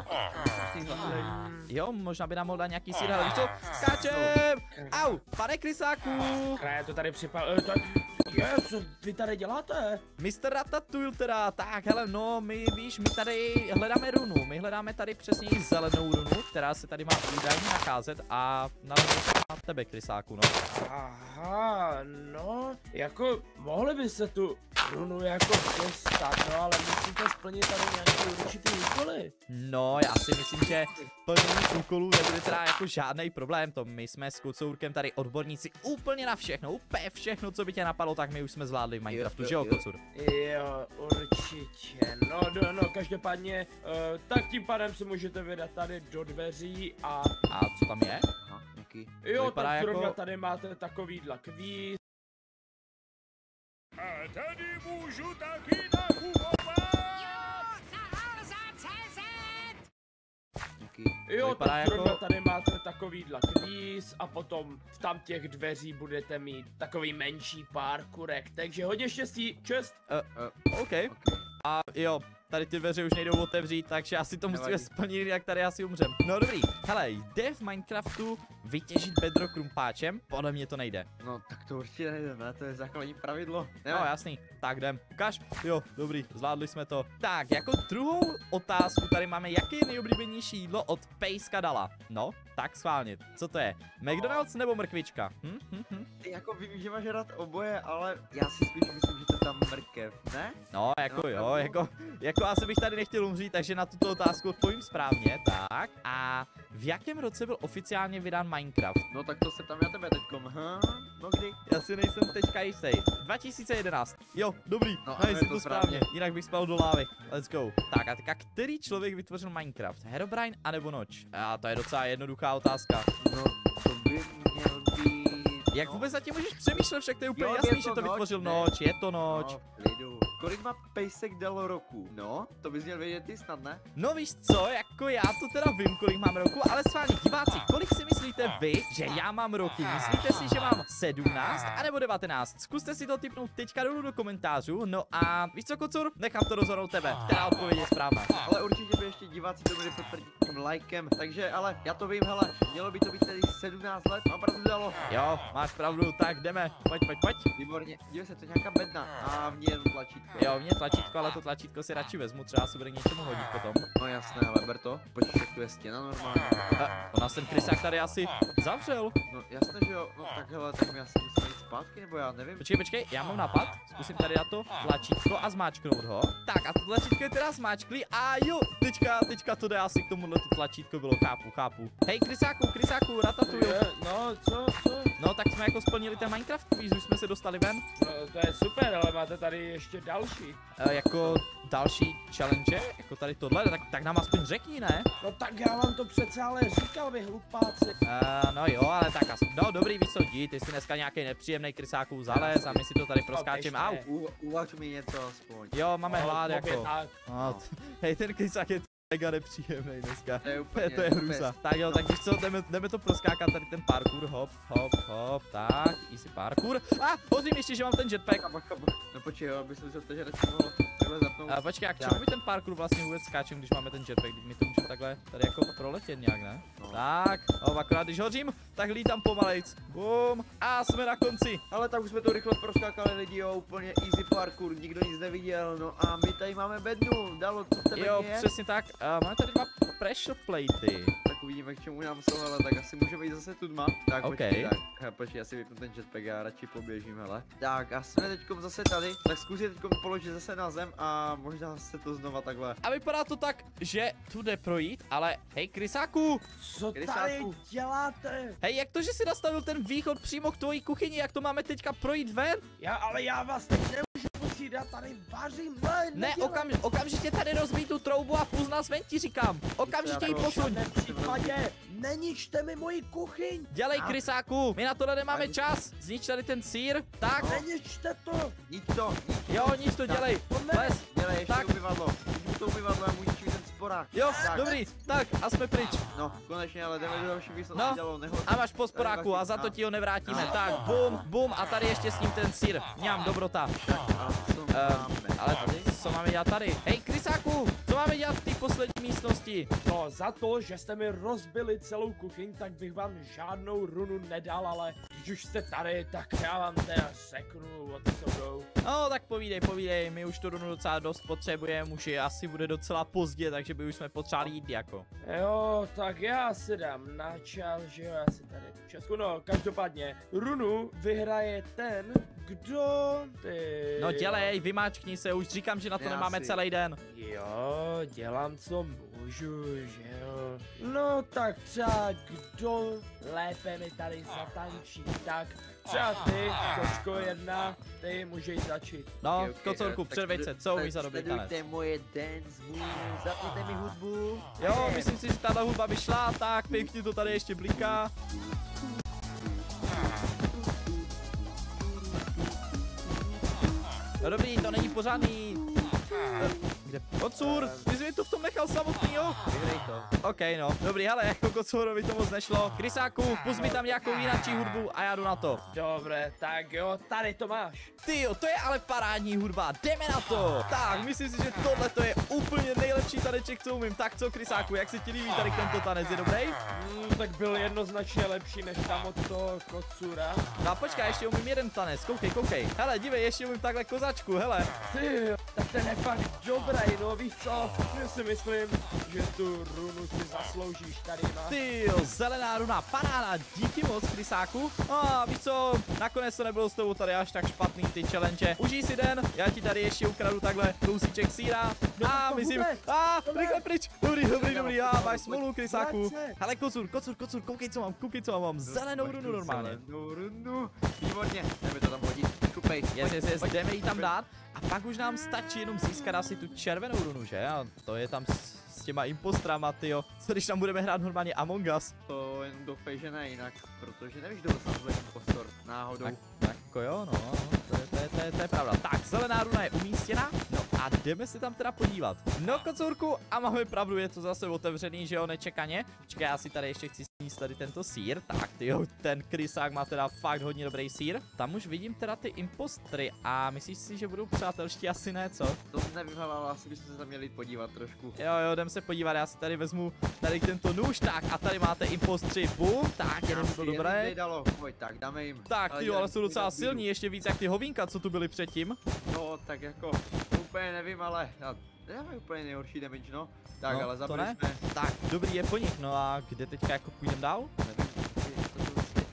Jo, možná by nám mohl dát nějaký sír, hele, víš co? Skáčem! Au, pane krysáku! Kraje to tady co vy tady děláte? Mr. Ratatouille teda, tak hele, no, my víš, my tady hledáme runu, my hledáme tady přesně zelenou runu, která se tady má údajně nacházet a na tebe, krysáku, no. Aha, no, jako mohli by se tu runu jako dostat, no, ale musíte splnit tady nějaké určitý úkoly. No, já si myslím, že plnění úkolů nebude teda jako žádný problém, to my jsme s kocourkem tady odborníci úplně na všechno, úplně všechno, co by tě napadlo, tak my už jsme zvládli v Minecraftu, že jo, kocur? Jo, určitě, no, každopádně, tak tím pádem se můžete vydat tady do dveří a A co tam je? Aha, nějaký. jo, vypadá tak zrovna jako- tady máte takovýhle kvíz. A tady můžu taky nakupovat. Nějaký. Jo, vypadá tak jako- zrovna tady máte takovýhle kvíz a potom v tam těch dveří budete mít takový menší parkourek, takže hodně štěstí, čest. OK. Okay. A jo, tady ty dveře už nejdou otevřít, takže asi to musíme Nevadí. splnit, jak tady asi umřem. No dobrý, hele, jde v Minecraftu vytěžit bedrock krumpáčem? Podle mě to nejde. No tak to určitě nejde, ne? To je základní pravidlo. No jasný, tak jdem. Ukaž, jo, dobrý, zvládli jsme to. Tak, jako druhou otázku tady máme, jaké je nejoblíbenější jídlo od Pejska Dala. No, tak schválně, co to je? McDonald's nebo mrkvička? Ty jako vím, že máš rád oboje, ale já si spíš myslím, že to je tam mrkev, ne? No, jako No, jo, no. jako asi bych tady nechtěl umřít, takže na tuto otázku odpovím správně, tak. A v jakém roce byl oficiálně vydán Minecraft? No tak to se tam já tebe teďkom, no kdy? Já si nejsem teďka jistý. 2011. Jo, dobrý, No, no, ano, je je to to správně. správně. Jinak bych spal do lávy. Let's go. Tak a teďka který člověk vytvořil Minecraft? Herobrine anebo Noč? A to je docela jednoduchá otázka. No to by měl být... Jak no. vůbec zatím můžeš přemýšlet, však to je úplně Jo, je jasný, to že to Noč, vytvořil ne? Noč, je to Noč. No, klidu. Kolik má Pejsek dal roku? No, to bys měl vědět ty snad, ne? No víš co, jako já to teda vím, kolik mám roku, ale schválně diváci, kolik si myslíte vy, že já mám roky? Myslíte si, že mám 17 anebo 19? Zkuste si to tipnout teďka dolů do komentářů, no a víš co, kocur? Nechám to rozhodnout tebe, která odpověď je správná. Ale určitě by ještě diváci to měli potvrdit tím lajkem, takže ale já to vím, hele, mělo by to být tedy 17 let, a opravdu dalo. Jo, máš pravdu, tak jdeme, pojď. Výborně, dívej se, to je nějaká bedna a v ní je jenom tlačítko. Jo, mě tlačítko, ale to tlačítko si radši vezmu, třeba se bude k něčemu hodit potom. No jasné, ale ber to, počkej, jak tu je stěna normálně. Ona ten krysák tady asi zavřel. No jasné, že jo, no tak hele, tak my asi musíme jít zpátky, nebo já nevím. Počkej, já mám nápad. Zkusím tady na to tlačítko a zmáčknout ho. Tak a to tlačítko je teda zmáčklý a jo, teďka to jde asi k tomuhle to tlačítko bylo, chápu. Hej, krysáku, ratatuju. No, co? No, tak jsme jako splnili ten Minecraft kvíz, už jsme se dostali ven. No, to je super, ale máte tady ještě další. Jako další challenge, jako tady tohle, tak nám aspoň řekni, ne? No tak já vám to přece ale říkal, vy hlupáci. No jo, ale tak asi, no dobrý, víš co, ty jsi dneska nějaký nepříjemný krysáků zales a my si to tady proskáčeme, au. Uvař mi něco aspoň. Jo, máme hlad tobě jako. tak. No, hej, ten krysák je mega nepříjemný dneska. To je úplně, To je hruza. Tak jo, tak víš co, jdeme to proskákat tady ten parkour, hop, tak, easy parkour. Pozvím ještě, že mám ten jetpack. No počkej, jo, abych si myslel, že radši mohl takhle zapnout. Počkej, a k čemu mi ten parkour vlastně vůbec skáčem, když máme ten jetpack, když mi to může takhle tady jako proletět nějak, ne? No. Tak, akorát když hořím, tak lítám pomalejc. Bum, a jsme na konci. Ale tak už jsme to rychle proskákali lidi, jo, úplně easy parkour, nikdo nic neviděl, no a my tady máme bednu, Dalo, co v tebe Jo, je? přesně tak, máme tady 2 pressure platey. Tak uvidíme, k čemu nám jsou, hele, tak asi můžeme jít zase tudma. Tak OK. počkej, já si vypnu ten jetpack a radši poběžím, hele. Tak a jsme teďkom zase tady, tak zkusím teďkom položit zase na zem a možná se to znova takhle. A vypadá to tak, že tu jde projít, ale hej, krysáku, Co tady Krysáku. děláte? hej, jak to, že jsi nastavil ten východ přímo k tvojí kuchyni, jak to máme teďka projít ven? Ale já vás teď nemůžu pustit, já tady vařím, Ne, okamžitě tady rozbij tu troubu a půz nás ven, ti říkám. Okamžitě ji Já posuň. V případě neničte mi moji kuchyň. Dělej, krysáku, my na tohle nemáme čas. Znič tady ten sýr, tak, Neničte to. Nic to, jo, nic to dělej. Les, dělej, ještě Tak. umyvadlo. Už to umyvadlo, já mu ničím ten sporák. jo, Tak. dobrý, tak a jsme pryč. No, konečně, ale jdeme do další místnosti, No. dělalo nehodu. A máš po sporáku a za to ti ho nevrátíme. Tak, bum, a tady ještě s ním ten sýr. Mňam, dobrota. A co máme? Ale co máme dělat tady? Hej, krysáku, co máme dělat v té poslední místnosti? No, za to, že jste mi rozbili celou kuchyň, tak bych vám žádnou runu nedal, ale když už jste tady, tak já vám teda seknu od sobou. No, tak povídej, my už to runu docela dost potřebujeme, už je asi bude docela pozdě, takže by už jsme potřebovali jít jako. Jo, tak já si dám na čas, že jo, já si tady Česku, no, každopádně, runu vyhraje ten, kdo ty... No dělej, vymáčkni se, už říkám, že na to Já nemáme si- celý den. Jo, dělám, co můžu, že jo. No tak třeba kdo lépe mi tady zatančí, tak třeba ty, kočko 1, ty můžeš začít. No, Ok, kocorku, tak předveď se, co umíš za dobrý tanec? Sledujte moje dance moves, zapněte mi hudbu. Jo, myslím si, že tahle hudba by šla, tak pěkně to tady ještě bliká. No dobrý, to není pořádný. Kde? Kocur, ty jsi mi to v tom nechal samotný, jo? Vyhraj to. OK, no, dobrý, hele, jako Kocurovi to moc nešlo. Krysáku, pust mi tam nějakou jináčí hudbu a já jdu na to. Dobré, tak jo, tady to máš. Tyjo, to je ale parádní hudba, jdeme na to! Tak, myslím si, že tohle to je úplně nejlepší taneček, co umím. Tak co, Krysáku, jak se ti líbí tady tento tanec, je dobrý? Tak byl jednoznačně lepší než tam od toho kocura. No a počkej, ještě umím jeden tanec, koukej. Hele, dívej, ještě umím takhle kozačku, hele. Ty, tak ten je fakt dobrý, no víš co, já si myslím, že tu runu si zasloužíš tady, no. Tyjo, zelená runa, paráda, díky moc, Krysáku. A víš co, nakonec to nebylo s tebou tady až tak špatný ty challenge. Užij si den, já ti tady ještě ukradu takhle kousíček sýra. No, A to myslím, vůbec, rychle pryč, dobrý, máš smolu, Krysáku. Vrať se. Hele, kocur, koukej, co mám, zelenou runu normálně. Zelenou runu, výborně, jdeme to tam hodit, šupej. Yes, jdeme ji tam dát. A pak už nám stačí jenom získat asi tu červenou runu, že? A to je tam s těma impostrama, tyjo. Co když tam budeme hrát normálně Among Us? To jen doufej, že ne jinak, protože nevíš, kdo tam bude impostor, náhodou. Tak jako jo, no, to je pravda. Tak, zelená runa je umístěna, no a jdeme se tam teda podívat. No, kocurku, a máme pravdu, je to zase otevřený, že jo, nečekaně. Počkej, já si tady ještě chci sníst tady tento sýr, tak tyjo, ten krysák má teda fakt hodně dobrý sýr. Tam už vidím teda ty impostry a myslíš si, že budou přátelští? Asi ne, co? To nevím, ale asi byste se tam měli podívat trošku. Jo, jdem se podívat, já si tady vezmu tady tento nůž, tak a tady máte impostři, bum, tak jeden byl dobrý. Dalo. Pojď, tak dáme jim. Tak, ty ale jsou docela silní, ještě víc jak ty hovínka, co tu byly předtím. No, tak jako, úplně nevím, ale nedáme úplně nejhorší damage, no. Tak, No, ale to zabili ne. jsme, Tak, dobrý je po nich, no a kde teďka jako půjdem dál? nevím,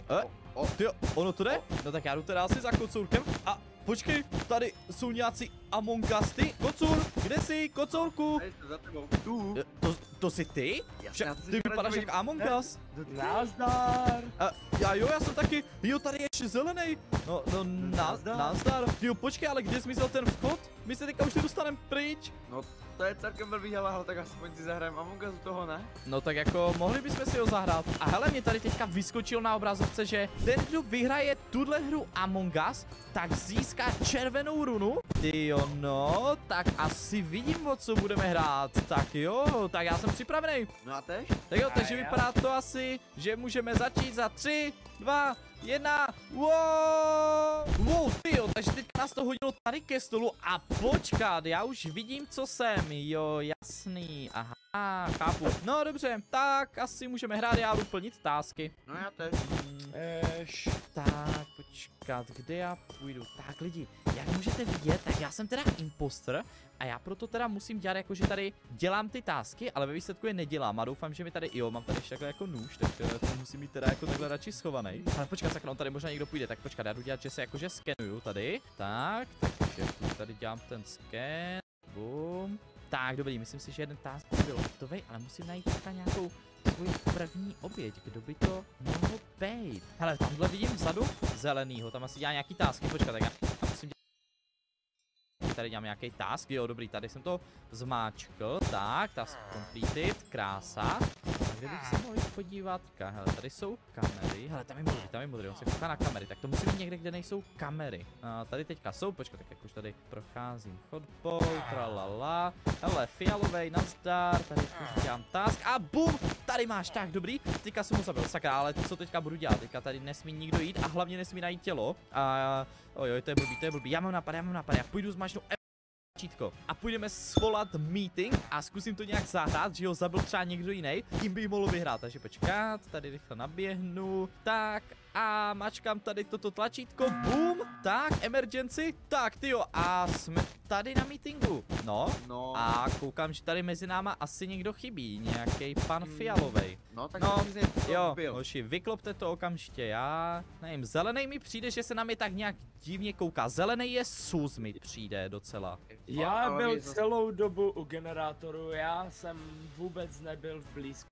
Tyjo, ono to jde? No tak já jdu teda asi za kocourkem a počkej, tady jsou nějací Among Usty. Kocour, kde jsi, kocourku? Tady jsem za tebou. Tu. To jsi ty? Jasně, já to si Ty vypadáš jak Among Us. Nazdar. Já jsem taky, jo, tady je ještě zelený. No, nazdar. Tyjo, počkej, ale kde zmizel ten vchod? My se teďka už nedostaneme pryč. No, to je celkem blbý, ale tak aspoň si zahrajeme Among Us u toho, ne? No tak jako, mohli bychom si ho zahrát. A hele, mě tady teďka vyskočil na obrazovce, že ten, kdo vyhraje tuhle hru Among Us, tak získá červenou runu. Tyjo, no, tak asi vidím, o co budeme hrát. Tak jo, tak já jsem připravený. No a tež? Tak jo, takže vypadá to asi, že můžeme začít za 3, 2, 1, wow, tyjo, takže teď nás to hodilo tady ke stolu a počkat, já už vidím, co jsem, jo, jasný, aha, chápu. No dobře, tak asi můžeme hrát, já jdu plnit tásky. No já tež. Tak, počkat, kde já půjdu? Tak lidi, jak můžete vidět, tak já jsem teda imposter a já proto teda musím dělat jako, že tady dělám ty tásky, ale ve výsledku je nedělám a doufám, že mi tady, jo, mám tady ještě takhle jako nůž, tak to musím mít teda jako takhle radši schovaný. Ale počkat, sakra, on tady možná někdo půjde, tak počkat, já jdu dělat, že se jakože skenuju tady, tak, takže tady dělám ten sken, boom. Tak, dobrý, myslím si, že jeden task byl hotový, ale musím najít teďka nějakou svůj první oběť, kdo by to mohl být. Hele, tamhle vidím vzadu zelenýho, tam asi dělá nějaký tasky, počkat, tak já musím dělat. Tady dělám nějaký task, jo, dobrý, tady jsem to zmáčkl, tak, task completed, krása. A kde bych se mohl podívat? Hele, tady jsou kamery, hele, tam je modrý, on se kouká na kamery, tak to musí být někde, kde nejsou kamery. A tady teďka jsou, počkat, tak jak už tady procházím chodbou, tralala. Hele, fialovej, nazdar, tady dělám task a bum, tady máš, tak, dobrý, teďka jsem ho zabil, sakra, ale co teďka budu dělat, teďka tady nesmí nikdo jít a hlavně nesmí najít tělo. A ojoj, to je blbý, já mám nápad, já půjdu zmáčknout čítko a půjdeme svolat meeting a zkusím to nějak zahrát, že ho zabil třeba někdo jiný, tím by mohlo vyhrát, takže počkat, tady rychle naběhnu, tak a mačkám tady toto tlačítko, boom, tak, emergency, tak tyjo, a jsme tady na meetingu, no, a koukám, že tady mezi náma asi někdo chybí, nějaký pan fialovej. No, tak no, jo, hoši, vyklopte to okamžitě, já nevím, zelený mi přijde, že se na mě tak nějak divně kouká, zelený je sus mi přijde docela. Já byl celou dobu u generátoru, já jsem vůbec nebyl v blízku.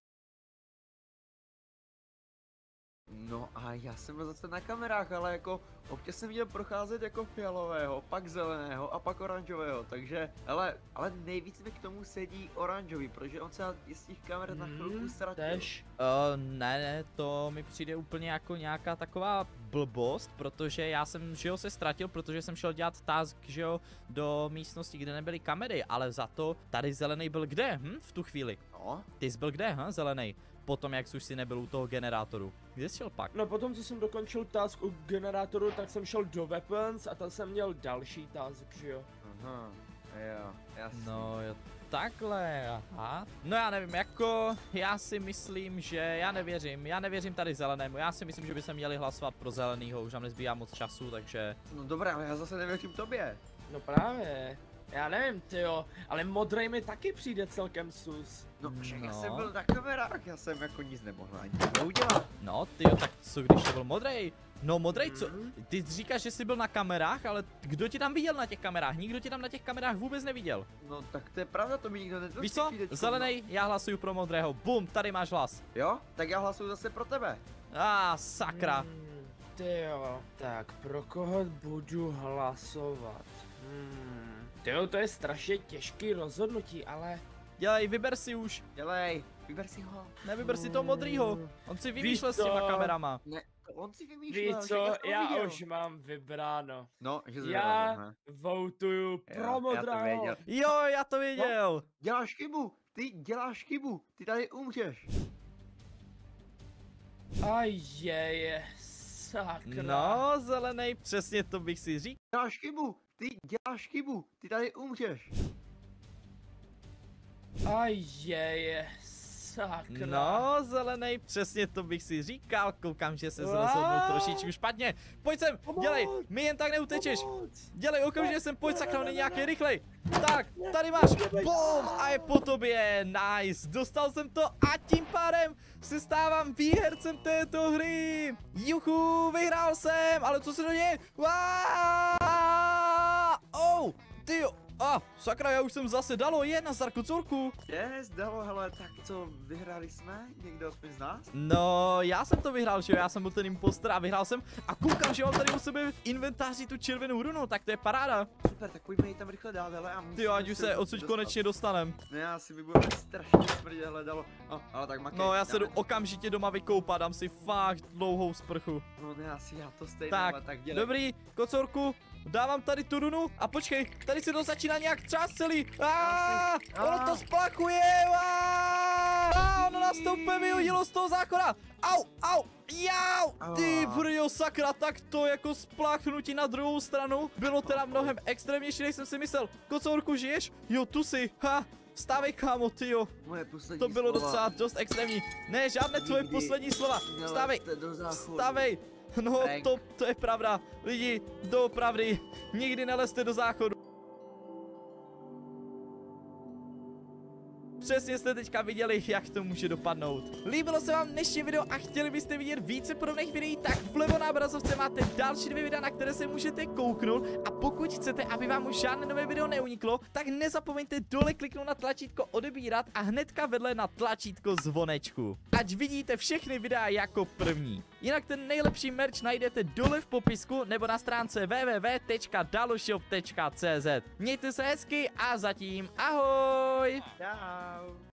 No a já jsem byl zase na kamerách, ale jako občas jsem viděl procházet jako fialového, pak zeleného a pak oranžového, takže, ale nejvíc mi k tomu sedí oranžový, protože on se z těch kamer na chvilku ztratil. Ne, to mi přijde úplně jako nějaká taková blbost, protože já jsem, že jo, se ztratil, protože jsem šel dělat task, že jo, do místnosti, kde nebyly kamery, ale za to tady zelený byl kde, v tu chvíli? No. Ty jsi byl kde, zelený? Potom, jak už si nebyl u toho generátoru. Kde jsi šel pak? No potom, co jsem dokončil task u generátoru, tak jsem šel do weapons a tam jsem měl další task, že jo. Aha, jo, jasně. No jo, takhle, aha. No já nevím, jako, já si myslím, že já nevěřím tady zelenému, já si myslím, že by se měli hlasovat pro zelenýho, už nám nezbývá moc času, takže... No dobré, ale já zase nevěřím tobě. No právě. Já nevím, tyjo, ale modrej mi taky přijde celkem sus. No, však já jsem byl na kamerách, já jsem jako nic nemohl ani neudělat. No, tyjo, tak co když to byl modrej? No modrej, co? Ty říkáš, že jsi byl na kamerách, ale kdo tě tam viděl na těch kamerách? Nikdo tě tam na těch kamerách vůbec neviděl. No tak to je pravda, to mi nikdo nedostí. Víš co? Zelenej, já hlasuju pro modrého. Bum, tady máš hlas. Jo? Tak já hlasuju zase pro tebe. Sakra. Tyjo, tak pro koho budu hlasovat? Tyjo, to je strašně těžký rozhodnutí, ale... Dělej, vyber si už. Dělej, vyber si ho. Nevyber si toho modrýho. On si vymýšlel s těma kamerama. Ne, to on si vymýšlel. Víš co, já už mám vybráno. No, že já votuju pro modrého. Jo, já to věděl. No, děláš chybu, ty tady umřeš. A je, sakra. No, zelenej, přesně to bych si říkal. Děláš chybu, ty tady umřeš. A je, sakra. No, zelenej, přesně to bych si říkal, koukám, že se rozhodnul trošičku špatně. Pojď sem, dělej, mi jen tak neutečeš. Dělej okamžitě sem, pojď sakra, on je nějaký rychlej. Tak, tady máš, boom, a je po tobě, nice, dostal jsem to a tím pádem se stávám výhercem této hry. Juchu, vyhrál jsem, ale co se do něj? Oh, tyjo. Sakra, já už jsem zase dalo, je na Kocourku. Yes, dalo, hele, tak co, vyhráli jsme? Někdo aspoň z nás? No, já jsem to vyhrál, že jo, já jsem byl ten impostor a vyhrál jsem a koukám, že mám tady u sebe v inventáři tu červenou runu, tak to je paráda. Super, tak pojďme ji tam rychle dát, hele, a Ty jo, ať už se odsud konečně dostanem. No já si vybudeme strašně smrdě, hele, dalo. No, ale tak makej. No, já se jdu dáme- okamžitě doma vykoupat, dám si fakt dlouhou sprchu. No, ne, asi já to stejně, Tak, ale tak dělej. dobrý, Kocourku, dávám tady tu runu a počkej, tady se to začíná nějak třást celý. Ono to splachuje, ono nás to úplně vyhodilo z toho zákona. Au, jau, ty brjo, sakra, tak to jako spláchnutí na druhou stranu bylo teda mnohem extrémnější, než jsem si myslel. Kocourku, žiješ? Jo, tu si, vstávej, kámo, tyjo. Moje poslední To bylo slova. docela dost extrémní. Ne, žádné tvoje Nikdy poslední slova. Vstávej, nelezte do záchodu. vstávej. No, Frank. to je pravda. Lidi, doopravdy, nikdy nelezte do záchodu. Přesně jste teďka viděli, jak to může dopadnout. Líbilo se vám dnešní video a chtěli byste vidět více podobných videí, tak vlevo na obrazovce máte další 2 videa, na které se můžete kouknout. A pokud chcete, aby vám už žádné nové video neuniklo, tak nezapomeňte dole kliknout na tlačítko odebírat a hnedka vedle na tlačítko zvonečku. Ať vidíte všechny videa jako první. Jinak ten nejlepší merch najdete dole v popisku nebo na stránce www.daloshop.cz. Mějte se hezky a zatím ahoj! Čau.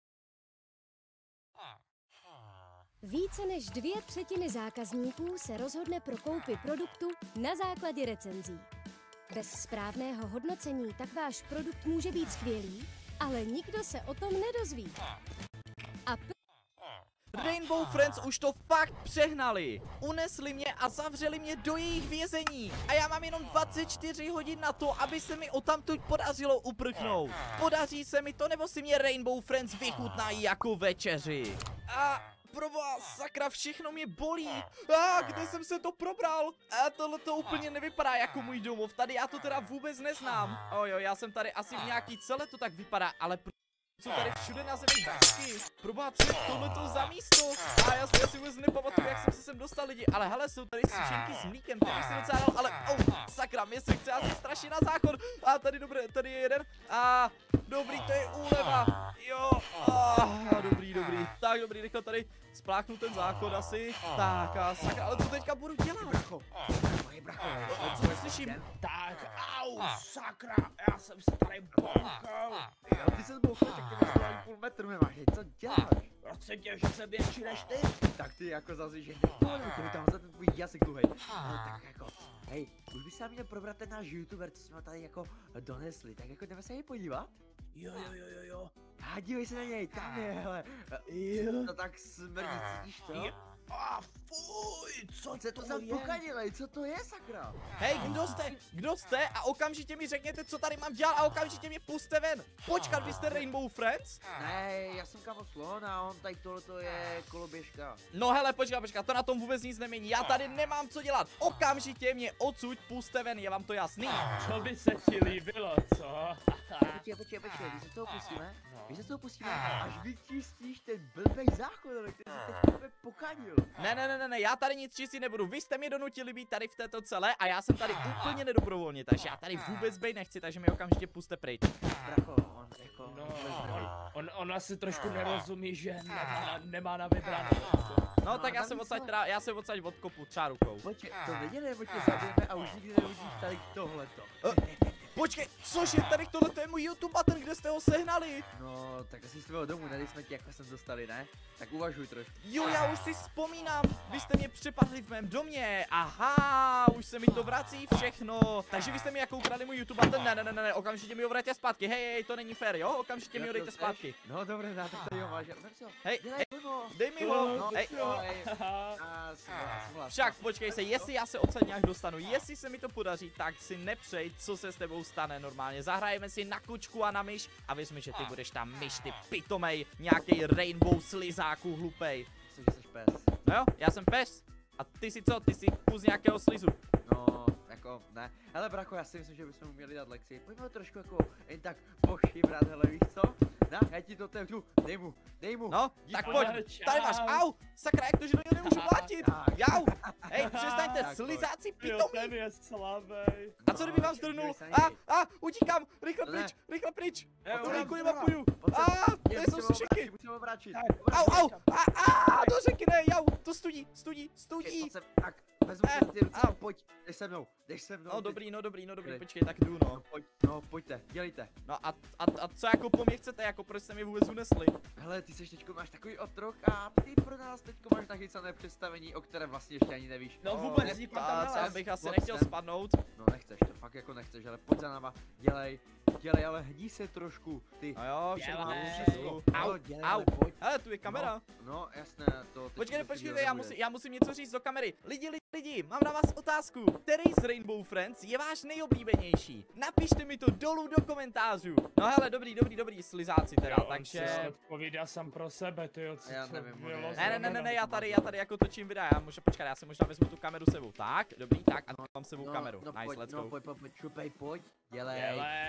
Více než 2/3 zákazníků se rozhodne pro koupi produktu na základě recenzí. Bez správného hodnocení tak váš produkt může být skvělý, ale nikdo se o tom nedozví. A Rainbow Friends už to fakt přehnali. Unesli mě a zavřeli mě do jejich vězení. A já mám jenom 24 hodin na to, aby se mi odtamtud podařilo uprchnout. Podaří se mi to, nebo si mě Rainbow Friends vychutnají jako večeři? A proboha, sakra, všechno mě bolí. Kde jsem se to probral? Tohle to úplně nevypadá jako můj domov. Tady já to teda vůbec neznám. Jo, já jsem tady asi v nějaký celé to tak vypadá, ale jsou tady všude na zemi drsky. Proboha, co je tohleto za místo? A já si vůbec nepamatuju, jak jsem se sem dostal, lidi. Ale hele, jsou tady sušenky s mlíkem, to bych si docela dal, ale sakra, mě se chce asi strašně na záchod. A tady dobré, tady je jeden. A dobrý, to je úleva. Jo, dobrý. Tak dobrý, rychle tady spláchnu ten záchod asi. Tak a sakra, ale co teďka budu dělat? Co neslyším? Tak, sakra, já jsem se tady bouchal. Jo, ty se bouchal, tak ty máš ani půl metru nemáš, hej, co děláš? Prosím tě, že jsem větší než ty. Tak ty jako zase, že ty tam za ten tvůj jazyk dluhej. No tak jako, hej, už by se měl probrat ten náš youtuber, co jsme tady jako donesli, tak jako jdeme se jej podívat? Jo. A dívej se na něj, tam je, hele. To tak smrdí, cítíš to? Fuj, co Co to za pokadělej, co to je, sakra? Hej, kdo jste? A okamžitě mi řekněte, co tady mám dělat a okamžitě mě puste ven. Počkat, vy jste Rainbow Friends? Ne, já jsem kámo slon a on tady tohleto je koloběžka. No hele, počkat, to na tom vůbec nic nemění. Já tady nemám co dělat. Okamžitě mě odsud puste ven, je vám to jasný? To by se ti líbilo, co? Počkej, když se toho pustíme, až vyčistíš ten blbej záchod, ale který se teď tebe pokadil. Ne, já tady nic čistit nebudu. Vy jste mě donutili být tady v této celé a já jsem tady úplně nedobrovolně, takže já tady vůbec být nechci, takže mi okamžitě puste pryč. Bracho, on jako... On asi trošku nerozumí, že nemá na vybrané. No tak já se odsaď odkopu třeba rukou. Počkej, to nedělej, nebo tě zabijeme a už nikdy neuvidíš tady tohleto. Počkej, cože, tady tohle je můj YouTube button, kde jste ho sehnali? No, tak asi z tvého domu, tady jsme tě jako sem dostali, ne? Tak uvažuj trošku. Jo, já už si vzpomínám, vy jste mě přepadli v mém domě, aha, už se mi to vrací všechno. Takže vy jste mi jako ukradli můj YouTube button, ne, okamžitě mi ho vraťte zpátky, hej, to není fér, jo, okamžitě mi ho dejte zpátky. No dobré, tak tady ho máš, Hej, no, dej mi ho, no, hej. souhlas. Však počkej se, jestli já se odsaď nějak dostanu, jestli se mi to podaří, tak si nepřej, co se s tebou stane normálně. Zahrajeme si na kočku a na myš a věř mi, že ty budeš tam myš, ty pitomej, nějaký rainbow slizáku hlupej. Myslím, že jsi pes. No jo, já jsem pes. A ty si co? Ty si kus nějakého slizu. No, jako, ne. Hele, bracho, já si myslím, že bychom mu měli dát lekci. Pojďme ho trošku jako, jen tak pošibrat, hele, víš co? Na, já ti to otevřu, dej mu. No, Díky, tak pojď. pojď, tady máš, au, sakra, jak to, že do něj nemůžu mlátit, jau, hej, přestaňte, Tak, slizáci, Jo, pitomí. ten je slabej. A co kdyby vám zdrnul? Utíkám, rychle pryč, to nejku nevapuju. To jsou sušenky. Musím obráčit. Au, do řeky, ne, jau, to studí. Tak, vezmu Eh, ty ruce, au. pojď, jdeš se mnou. No dobrý, Dobrý. počkej, tak jdu, no. No, pojďte, dělejte. No a co jako po mně chcete, jako proč jste mi vůbec unesli? Hele, ty seš teďko máš takový otrok a ty pro nás teďko máš nachycené představení, o kterém vlastně ještě ani nevíš. No vůbec nikdo tam A nelez. tam bych asi Pojď nechtěl sem. spadnout. No nechceš to, fakt jako nechceš, ale pojď za náma, dělej, ale hní se trošku, ty. No jo, všechno mám Dělej. všechno. No, dělej, Au, ale pojď. hele, tu je kamera. No, jasné, to teď Počkejte, to počkejte, video já musím něco říct do kamery. Lidi, mám na vás otázku. Který z Rainbow Friends je váš nejoblíbenější? Napište mi to dolů do komentářů. No hele, dobrý, slizáci teda, takže... Odpovídá sám pro sebe, ty jo, co Já co nevím, bylo ne, znamená. Ne, já tady jako točím videa, já si možná vezmu tu kameru sebou. Tak, dobrý, tak a mám sebou kameru. No, Nice, let's go. pojď, šupej, pojď, dělej,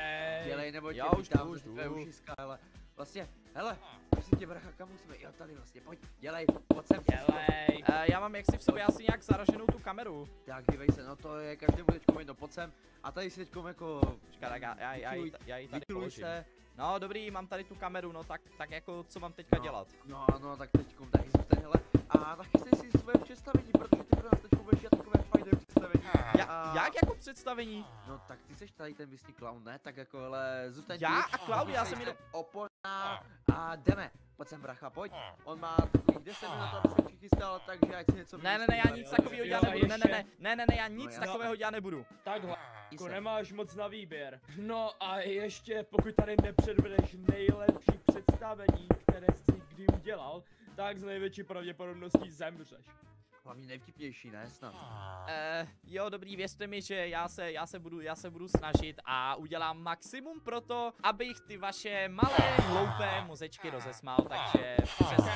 nebo tě Já už vítám jdu, do už tvé jdu. ušiska, ale vlastně, hele, prosím tě, bracha, kam musíme, jo, tady vlastně, pojď, dělej, pojď sem, Dělej. Já mám jaksi v sobě asi nějak zaraženou tu kameru. tak dívej se, no to je každému teďkom jedno, pojď sem, a tady si teďkom jako, Počkat, tak já ji tady vypiluj položím. se, No dobrý, mám tady tu kameru, no tak jako co mám teďka dělat? no, tak teďkom tady zůstaň, hele, a nachystej si svoje představení, protože ty pro nás teďkom budeš dělat takové fajné představení. Jak jako představení? No tak ty seš tady ten vysný clown, ne? Tak jako, ale zůstaň Já tu, a clown, já zůstaň jsem se jenom... Opona a jdeme. Pojď sem, bracha, pojď. On má takových 10 minut, aby se přichystal, takže ať si něco Ne, vymyslí, já ale- nic takového dělat jo, nebudu, ještě. ne, já nic já- takového dělat nebudu. Takhle, Jí jako se. nemáš moc na výběr. No a ještě, pokud tady nepředvedeš nejlepší představení, které jsi kdy udělal, tak z největší pravděpodobností zemřeš. Hlavně nejvtipnější, ne? Snad. Jo, dobrý, věřte mi, že já se budu snažit a udělám maximum pro to, abych ty vaše malé, hloupé mozečky rozesmál, takže přesně.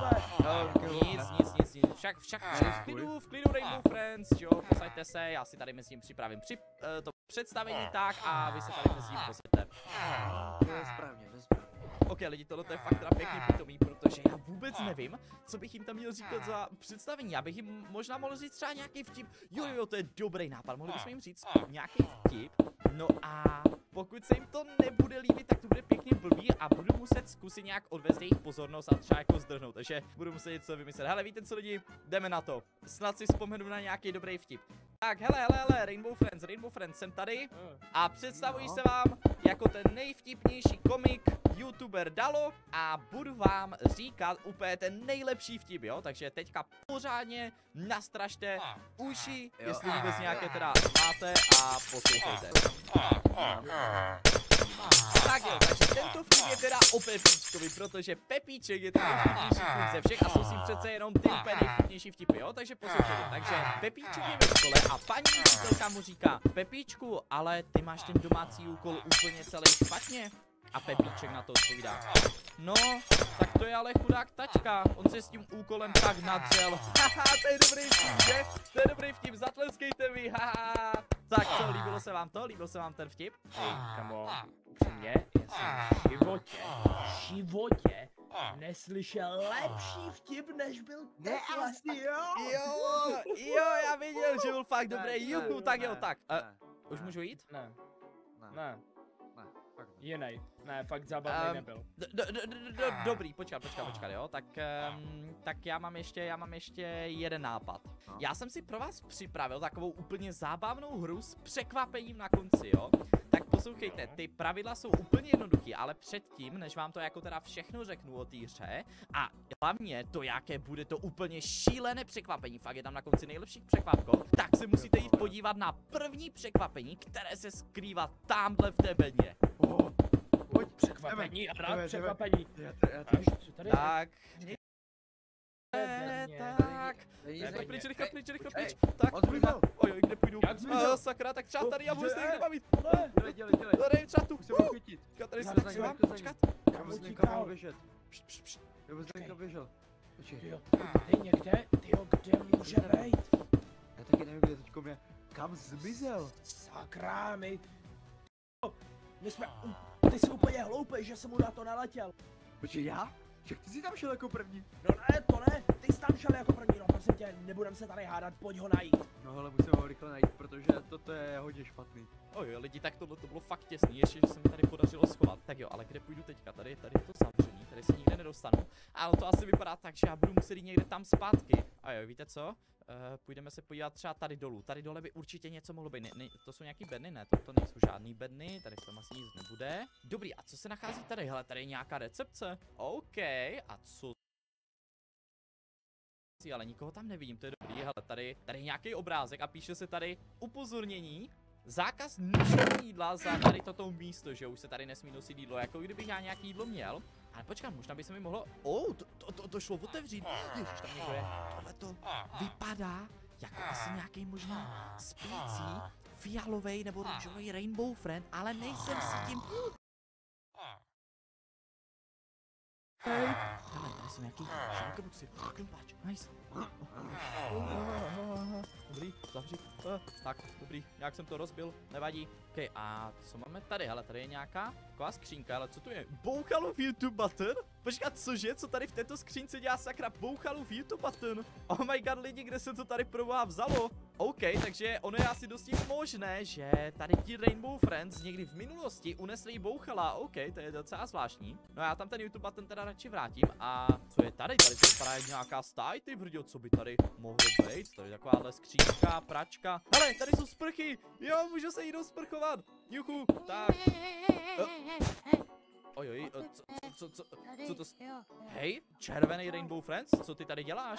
Nic, však v klidu Rainbow Friends, jo, posaďte se, já si tady mezi tím připravím to představení tak a vy se tady mezi tím posaďte. To je správně, to je správně. Ok, lidi, tohle je fakt teda pěkný pitomý, protože já vůbec nevím, co bych jim tam měl říkat za představení. Já bych jim možná mohl říct třeba nějaký vtip. Jo, to je dobrý nápad, mohli bychom jim říct nějaký vtip. No a pokud se jim to nebude líbit, tak to bude pěkně blbý a budu muset zkusit nějak odvést jejich pozornost a třeba jako zdrhnout. Takže budu muset něco vymyslet. Hele, víte co, lidi, jdeme na to. Snad si vzpomenu na nějaký dobrý vtip. Tak, hele, Rainbow Friends, jsem tady a představuji se vám jako ten nejvtipnější komik, youtuber Dalo a budu vám říkat úplně ten nejlepší vtip, jo? Takže teďka pořádně nastražte uši, jestli vůbec nějaké teda máte a poslouchejte. Tak jo, takže tento vtip je teda o Pepíčkovi, protože Pepíček je ten nejvtipnější vtip ze všech a jsou si přece jenom ty úplně nejvtipnější vtipy, jo? Takže poslouchejte. Takže Pepíček je ve škole a paní učitelka mu říká: Pepíčku, ale ty máš ten domácí úkol úplně celý špatně. A Pepíček na to odpovídá: no, tak to je ale chudák tačka, on se s tím úkolem tak nadřel. Haha, to je dobrý vtip, že? To je dobrý vtip, zatleskejte mi, haha. Tak co, líbilo se vám to? Líbil se vám ten vtip? Hej, kamo, upřímně, já jsem v životě neslyšel lepší vtip, než byl Ne, asi jo! Jo, já věděl, že byl fakt dobrý, juhu, tak jo, tak. Už můžu jít? Ne, Fakt ne. jinej. Ne, fakt zábavný nebyl. Dobrý, počkat, jo, tak já mám ještě jeden nápad. No. Já jsem si pro vás připravil takovou úplně zábavnou hru s překvapením na konci, jo. Tak poslouchejte, ty pravidla jsou úplně jednoduché, ale předtím, než vám to jako teda všechno řeknu o té hře a hlavně to, jaké bude to úplně šílené překvapení, fakt je tam na konci nejlepší překvapko, tak se musíte jít podívat na první překvapení, které se skrývá tamhle v té bedně. Pojď, Překvapení a rád jdeme. překvapení. Já to Až, co tady je? Tak, Bedně. Tak. Pryč, rychle pryč. Tak, On kurva. zmizel. Oj, kde půjdu? Jak zmizel? Sakra, tak třeba tady, já vůbec Kde? nevím, kde mám jít. Dělej. Tady, třeba tu. Už se budu chytit. Tady se Já tak za si ním, mám jak to za počkat. Já vůbec nevím, utíkal. kam mám běžet. Pšt. Já vůbec nevím, kam běžel. Počkej, Jo, ty někde? Tyjo, kde může být? já taky nevím, kde teďkom je. Kam zmizel? Sakra, my jsme, ty jsi úplně hloupej, že jsem mu na to naletěl. Počkej, já? Však ty jsi tam šel jako první. No ne, to ne, ty jsi tam šel jako první, no prosím tě, nebudem se tady hádat, pojď ho najít. No ale musíme ho rychle najít, protože toto je hodně špatný. Oj, lidi, tak tohle to bylo fakt těsný, ještě, že se mi tady podařilo schovat. Tak jo, ale kde půjdu teďka? Tady je to zavřený, tady se nikde nedostanu. Ale to asi vypadá tak, že já budu muset jít někde tam zpátky. A jo, víte co? Půjdeme se podívat třeba tady dolů. Tady dole by určitě něco mohlo být. To jsou nějaký bedny, ne? To nejsou žádný bedny, tady v tom asi nic nebude. Dobrý, a co se nachází tady? Hele, tady je nějaká recepce. OK, a co? Ale nikoho tam nevidím, to je dobrý. Hele, tady je nějaký obrázek a píše se tady upozornění. Zákaz nošení jídla za tady toto místo, že už se tady nesmí nosit jídlo, jako kdybych já nějaký jídlo měl. Ale počkám, možná by se mi mohlo... To šlo otevřít. Ježiš, tam někdo je. Tohle to vypadá jako asi nějaký možná spící fialovej nebo růžový Rainbow Friend, ale nejsem si tím... Hele, tady jsou nějaký šalkobuxy, klumpáč, nice. Dobrý, zavři. Tak, dobrý, nějak jsem to rozbil, nevadí. OK, a co máme tady? Hele, tady je nějaká taková skřínka, ale co to je? Bouchalův YouTube button? Počkat, cože? Co tady v této skřínce dělá sakra Bouchalův YouTube button? Oh my god, lidi, kde se to tady proboha vzalo? OK, takže ono je asi dosti možné, že tady ti Rainbow Friends někdy v minulosti unesli Bouchala. OK, to je docela zvláštní. No já tam ten YouTube button teda radši vrátím. A co je tady? Tady to vypadá jak nějaká stáj, ty brďo, co by tady mohlo být? Tady takováhle skřínka, pračka. Hele, tady jsou sprchy! Jo, můžu se jít sprchovat. Juchu, tak. Ojoj, co to? Hej, červený Rainbow Friends, co ty tady děláš?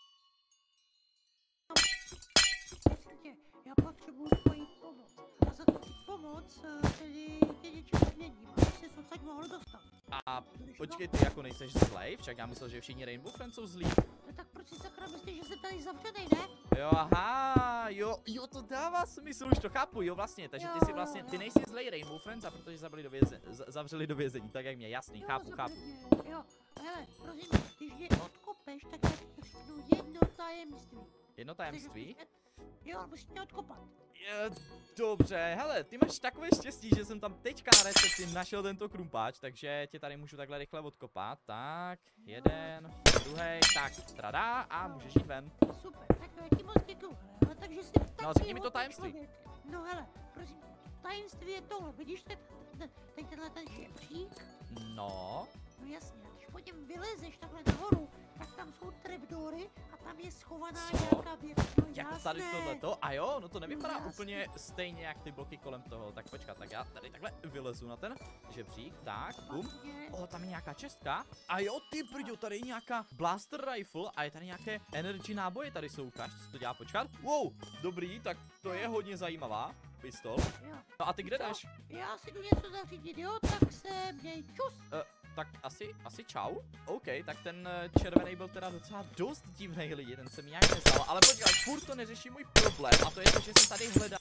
Já potřebuji tvoji pomoc. A za tu pomoc tedy tě něčemu změním, aby jsi se odsaď mohl dostat. A počkej, ty jako nejseš zlej? Však já myslel, že všichni Rainbow Friends jsou zlí. No tak proč si sakra myslíš, že jsem tady zavřenej, ne? Jo, aha, jo, to dává smysl, už to chápu, jo vlastně, takže ty si vlastně, ty nejsi zlej Rainbow Friends, a protože zavřeli do vězení, tak jak mě, jasný, chápu. Jo, hele, prosím, když mě odkopeš, tak já ti řeknu jedno tajemství. Jedno tajemství? Jo, musíš mě odkopat. Dobře, hele, ty máš takové štěstí, že jsem tam teďka na recepci našel tento krumpáč, takže tě tady můžu takhle rychle odkopat. Tak, jeden, druhý, tak, tradá a můžeš jít ven. Super, tak já ti moc děkuju, ale takže si No, řekni mi to tajemství. No hele, prosím, tajemství je tohle, vidíš tenhle ten žebřík? No. No jasně, a když po něm vylezeš takhle nahoru, tak tam jsou trapdoory a tam je schovaná nějaká věc. No Jako jasné. tady tohleto? A jo, no to nevypadá Jasně. úplně stejně jak ty bloky kolem toho. Tak počkat, tak já tady takhle vylezu na ten žebřík, tak, bum. O, tam je nějaká čestka. A jo, ty brďo, tady je nějaká blaster rifle a je tady nějaké energy náboje, tady jsou, ukáž, co to dělá, počkat. Wow, dobrý, tak to je hodně zajímavá pistol. Jo. No a ty kde jdeš? Já si jdu něco zařídit, jo, tak se měj čus. Tak asi čau. OK, tak ten červený byl teda docela dost divnej lidi, ten se mi nějak nestal, ale počkej, furt to neřeší můj problém a to je to, že jsem tady hledal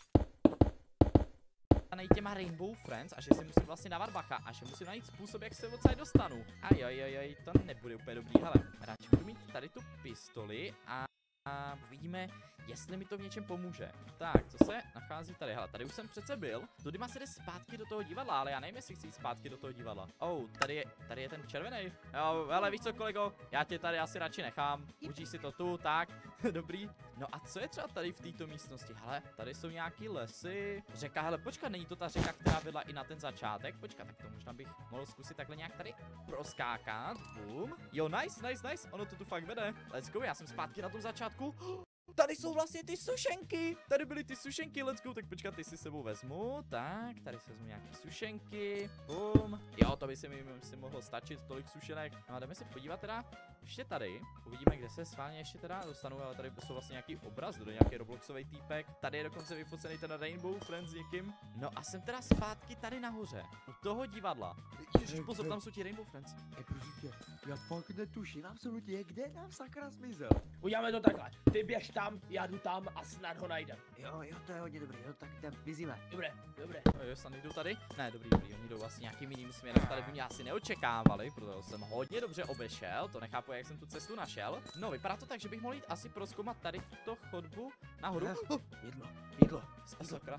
těma Rainbow Friends a že si musím vlastně dávat bacha a že musím najít způsob, jak se odsaď dostanu. Ajajajaj, to nebude úplně dobrý, hele, radši budu mít tady tu pistoli a uvidíme, jestli mi to v něčem pomůže. Tak, co se nachází tady? Hele, tady už jsem přece byl. Tudyma se jde zpátky do toho divadla, ale já nevím, jestli chci jít zpátky do toho divadla. Oh, tady je ten červený. Jo, hele, víš co, kolego, já tě tady asi radši nechám. Učíš si to tu, tak, dobrý. No a co je třeba tady v této místnosti? Hele, tady jsou nějaký lesy. Řeka, hele, počkat, není to ta řeka, která vedla i na ten začátek? Počkat, tak to možná bych mohl zkusit takhle nějak tady proskákat. Boom. Jo, nice, ono to tu fakt vede. Let's go, já jsem zpátky na tom začátku. Tady jsou vlastně ty sušenky. Tady byly ty sušenky, let's go. Tak počkat, ty si sebou vezmu. Tak, tady si vezmu nějaké sušenky. Bum. Jo, No, to by si mi mohlo stačit, tolik sušenek. No a jdeme se podívat teda ještě tady. Uvidíme, kde se schválně ještě teda dostanu, ale tady jsou vlastně nějaký obraz, do nějaký Robloxový týpek. Tady je dokonce vyfocený ten Rainbow Friends s někým. No a jsem teda zpátky tady nahoře, u toho divadla. Ježiš, pozor, tam jsou ti Rainbow Friends. Prosím tě, já fakt netuším absolutně, kde nám sakra zmizel. Uděláme to takhle. Ty běž tam, já jdu tam a snad ho najdem. Jo, to je hodně dobrý, jo, tak jdem, mizíme. Dobré. Jo, snad jdou tady? Ne, dobrý, oni jdou vlastně nějakým jiným směrem, tady by mě asi neočekávali, protože jsem hodně dobře obešel, to nechápu, jak jsem tu cestu našel. No, vypadá to tak, že bych mohl jít asi prozkoumat tady tuto chodbu nahoru. Jídlo. Sakra.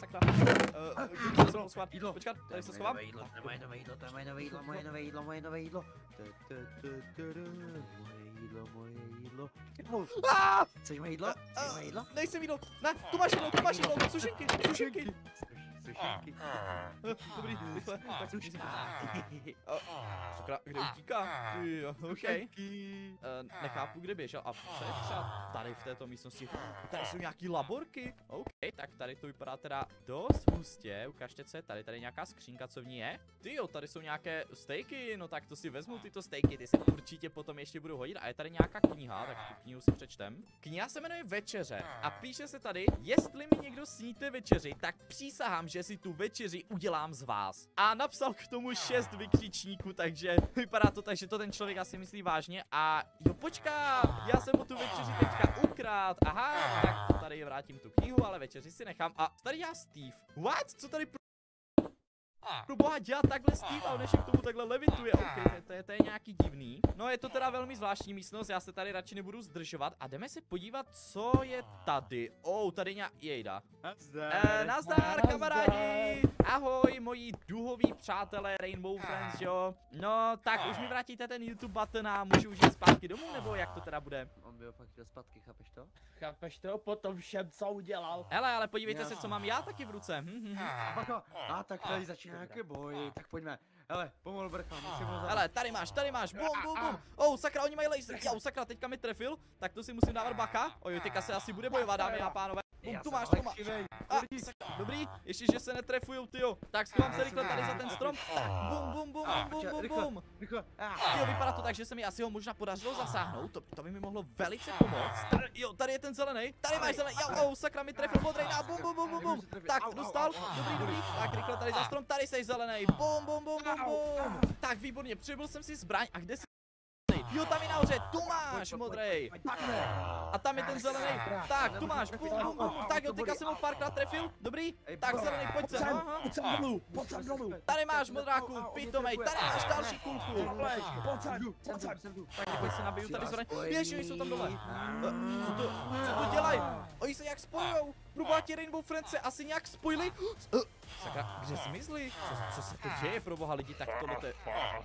Jídlo. Počkat, tady se schovám. Moje nové jídlo. Moje jídlo. Chceš moje jídlo? Nejsem jídlo. Ne, tu máš jídlo, sušenky. Dobrý, rychle, tak sakra, kde utíká? Jo, okej. Nechápu, kde běžel. A co je třeba tady v této místnosti? Tady jsou nějaký laborky. OK, tak tady to vypadá teda dost hustě. Ukažte se, tady je nějaká skřínka, co v ní je. Tyjo, tady jsou nějaké stejky, no tak to si vezmu tyto stejky, ty se určitě potom ještě budu hodit. A je tady nějaká kniha, tak tu knihu si přečtem. Kniha se jmenuje Večeře a píše se tady, jestli mi někdo sníte večeři, tak přísahám, že si tu večeři udělám z vás. A napsal k tomu 6 vykřičníků, takže vypadá to tak, že to ten člověk asi myslí vážně. A jo, počká, já jsem mu tu večeři teďka ukrát. Aha, tak to tady vrátím tu knihu, ale večeři si nechám. A tady dělá Steve. What? Co tady pro boha dělat takhle Steve, a on ještě k tomu takhle levituje. OK, to je nějaký divný. No, je to teda velmi zvláštní místnost, já se tady radši nebudu zdržovat a jdeme se podívat, co je tady. Tady jejda. Nazdar, kamarádi. Ahoj, moji duhoví přátelé Rainbow Friends, jo. No, tak už mi vrátíte ten YouTube button a můžu už jít zpátky domů, nebo jak to teda bude? On byl fakt jde zpátky, chápeš to? Chápeš to? Potom všem, co udělal. Hele, ale podívejte se, co mám já taky v ruce. Tak tady začíná nějaký boj, tak pojďme. Hele, pomalu brcha, musím ho zabít. Hele, tady máš, bum. Sakra, oni mají laser. Sakra, teďka mi trefil, tak to si musím dávat bacha. Teďka se asi bude bojovat, dámy a pánové. Tu máš. Dobrý, ještě že se netrefujou, tyjo. Tak schovám se rychle tady za ten strom. Bum. Jo, vypadá to tak, že se mi asi ho možná podařilo zasáhnout. To by mi mohlo velice pomoct. Jo, tady je ten zelený. Tady máš zelený. Sakra, mi trefil modrej na bum. Tak, dostal. Dobrý. Tak rychle tady za strom, tady seš zelený. Bum. Tak, výborně, přibyl jsem si zbraň. A kde jsi? Jo, tam je nahoře, tu máš, modrej. A tam je ten zelený. Tak, tu máš, bum. Tak jo, teďka jsem ho párkrát trefil. Dobrý, tak zelený, pojď sem. Pojď sem dolů. Tady máš, modráku, pitomej, tady máš další kulku. Pojď sem. Tak pojď se nabiju tady zelený. Ježi, jsou tam dole. Co to dělají? Oni se nějak spojujou. Probátě Rainbow Friends se asi nějak spojili. Sakra, kde zmizli? Co se to děje, pro boha lidi, tak tohle je...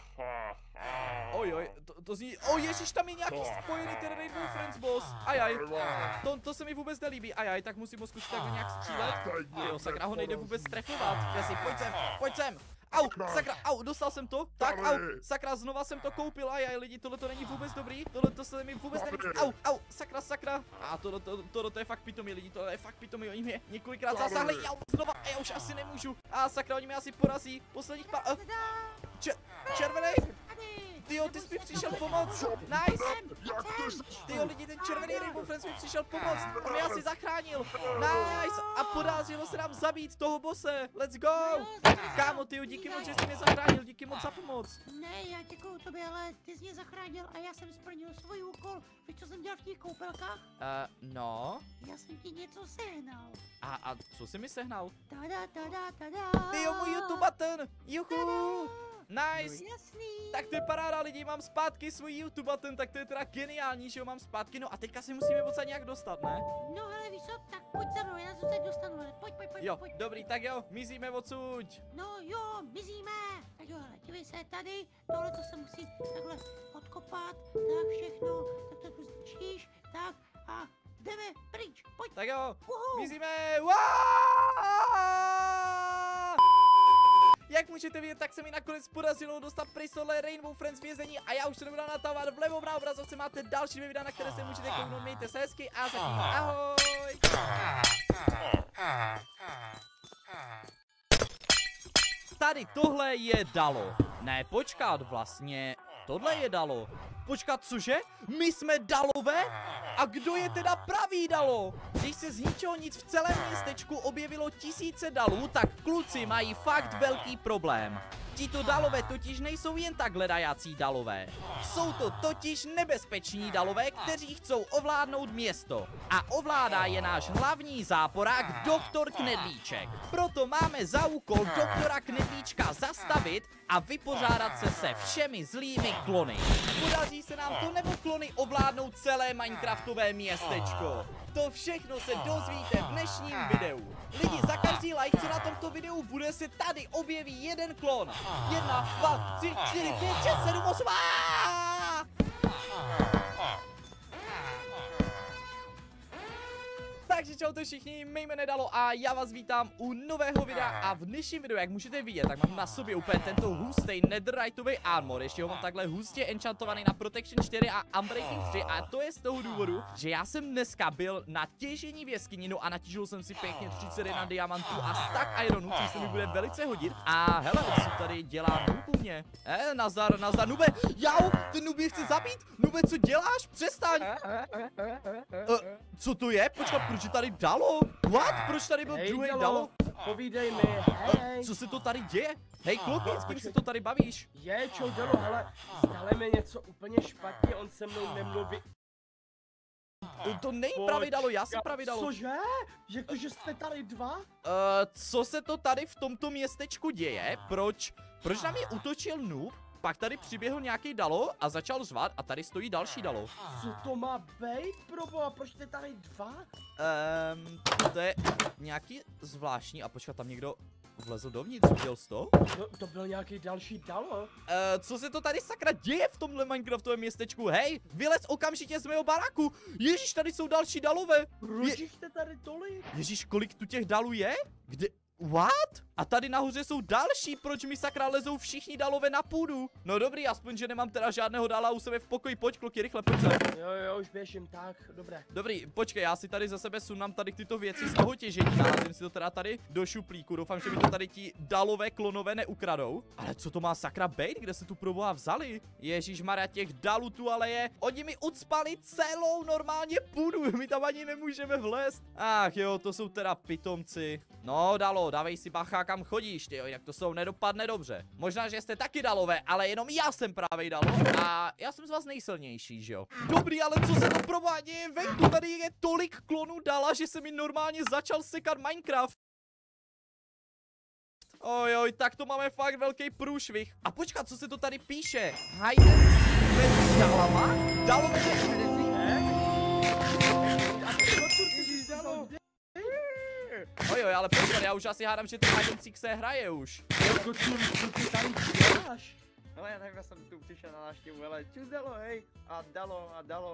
To zní... Ježiš, tam je nějaký spojený ten Rainbow Friends boss. To se mi vůbec nelíbí. Tak musím ho zkusit takhle nějak střílet. Jo, sakra, ho nejde vůbec trefovat. Pojď sem. Sakra, dostal jsem to. Tak, sakra, znova jsem to koupil. Lidi, tohle to není vůbec dobrý. Tohle se mi vůbec nelíbí. Sakra. A tohle je fakt pitomý, lidi, tohle je fakt pitomý. Oni mě několikrát zasáhli. Znova, já už asi nemůžu. Sakra, oni mě asi porazí. Posledních pár... Červený? Tyjo, ty jsi mi přišel pomoct. Nice. Tyjo, lidi, ten červený Rainbow Friends mi přišel pomoct. On mě asi zachránil. Nice. A podařilo se nám zabít toho bose. Let's go. Kámo, tyjo, díky moc, že jsi mě zachránil. Díky moc za pomoc. Ne, já děkuju tobě, ale ty jsi mě zachránil a já jsem splnil svůj úkol. Víš, co jsem dělal v těch koupelkách? No. Já jsem ti něco sehnal. A co jsi mi sehnal? Tada. Tyjo, můj YouTube button. Juhu. Nice. Jasný. Tak to je paráda, lidi, mám zpátky svůj YouTube button, tak to je teda geniální, že ho mám zpátky. No a teďka si musíme odsaď nějak dostat, ne? No hele, víš co, tak pojď za mnou, já se tady dostanu, ale pojď. Jo, dobrý, tak jo, mizíme odsuď. No jo, mizíme. Tak jo, hele, dívej se tady, tohle to se musí takhle odkopat, tak všechno, tak to tu zničíš, tak a jdeme pryč, pojď. Tak jo, mizíme. Jak můžete vidět, tak se mi nakonec podařilo dostat pryč tohle Rainbow Friends vězení a já už se nebudu natahovat. Vlevo na obrazovce máte další videa, na které se můžete kouknout. Mějte se hezky a zatím ahoj. Tady tohle je Dalo. Ne, počkat, vlastně, tohle je Dalo. Počkat, cože? My jsme Dalové? A kdo je teda pravý Dalo? Když se z ničeho nic v celém městečku objevilo tisíce Dalů, tak kluci mají fakt velký problém. Tito Dalové totiž nejsou jen tak hledající Dalové. Jsou to totiž nebezpeční Dalové, kteří chcou ovládnout město. A ovládá je náš hlavní záporák doktor Knedlíček. Proto máme za úkol doktora Knedlíčka zastavit a vypořádat se všemi zlými klony. Podaří se nám to, nebo klony ovládnou celé Minecraftové městečko? To všechno se dozvíte v dnešním videu. Lidi, za každý like, co na tomto videu bude, se tady objeví jeden klon. 1, 2, 3, 4, 5, 6, 7, 8. Takže čau to všichni, mé jméno je Dalo a já vás vítám u nového videa a v dnešním videu, jak můžete vidět, tak mám na sobě úplně tento hustý netheriteový armor, ještě ho mám takhle hustě enchantovaný na Protection 4 a Unbreaking 3 a to je z toho důvodu, že já jsem dneska byl na těžení v jeskyni, no a natížil jsem si pěkně 31 diamantů a stack ironu, což se mi bude velice hodit a hele, co tady dělá noob u mě? Nazdar, nube, jau, ten noob mě chce zabít, nube, co děláš? Přestaň! Co to je? Počkat, proč je tady Dalo? What? Proč tady byl druhý Dalo? Povídej mi, hej. Co se to tady děje? Hej, kluky, s kým se to tady bavíš? Je, čau Dalo, hele, stalo mi něco úplně špatně, on se mnou nemluví. To není pravý Dalo, já jsem pravý Dalo. Cože? Jak to, že jste tady dva? Co se to tady v tomto městečku děje? Proč na mě útočil noob? Pak tady přiběhl nějaký Dalo a začal řvat a tady stojí další Dalo. Co to má být, proboha, proč jste tady dva? To je nějaký zvláštní a počkat, tam někdo vlezl dovnitř, viděl jsi to? No, to byl nějaký další Dalo. Co se to tady sakra děje v tomhle Minecraftovém městečku? Hej, vylez okamžitě z mého baráku! Ježíš, tady jsou další Dalové! Proč jste tady tolik? Ježíš, kolik tu těch Dalů je? Kde? What? A tady nahoře jsou další, proč mi sakra lezou všichni Dalové na půdu? No dobrý, aspoň, že nemám teda žádného Dala u sebe v pokoji, pojď kluky, rychle, pojď se. Jo, už běžím, tak, dobré. Dobrý, počkej, já si tady za sebe sunám tady tyto věci z toho těžení, naházím si to teda tady do šuplíku, doufám, že mi to tady ti Dalové klonové neukradou. Ale co to má sakra bejt, kde se tu proboha vzali? Ježíšmarja, těch Dalů tu ale je, oni mi ucpali celou normálně půdu, my tam ani nemůžeme vlézt. Ach jo, to jsou teda pitomci. No Dalo, dávej si bacha, kam chodíš, tyjo, jak to jsou, nedopadne dobře. Možná, že jste taky Dalové, ale jenom já jsem právě Dalo a já jsem z vás nejsilnější, že jo. Dobrý, ale co se to proboha děje venku, tady je tolik klonů Dala, že se mi normálně začal sekat Minecraft. Ojoj, tak to máme fakt velký průšvih. A počkat, co se to tady píše? Hide mezi Dalama? Dalové Ojoj, ale počkat, já už asi hádám, že ten hide and seek se hraje už. Co ty tady děláš? Ale já nevím, já jsem tu přišel na návštěvu, ale čus Dalo, hej. A Dalo.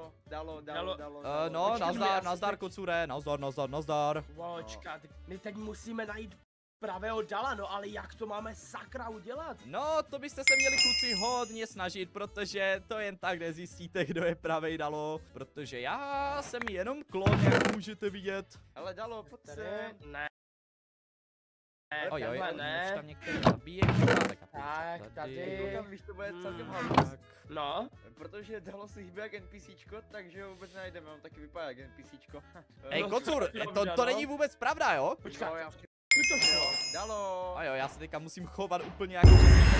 No, nazdar, kocure, nazdar. Počkat, my teď musíme najít pravého Dala, no ale jak to máme sakra udělat? No, to byste se měli kluci hodně snažit, protože to jen tak nezjistíte, kdo je pravej Dalo. Protože já jsem jenom klon, jak můžete vidět. Ale Dalo, pojď se. Ne. Ojoj, ne. už tam některé nabíje. Tak, tady. Koukám, víš, to bude celkem halus. No. Protože Dalo si hýbe jak NPCčko, takže ho vůbec najdeme, on taky vypadá jak NPCčko. Ej, kocur, to není vůbec pravda, jo? Počkat, Jo, Dalo. A jo, já se teďka musím chovat úplně jako, že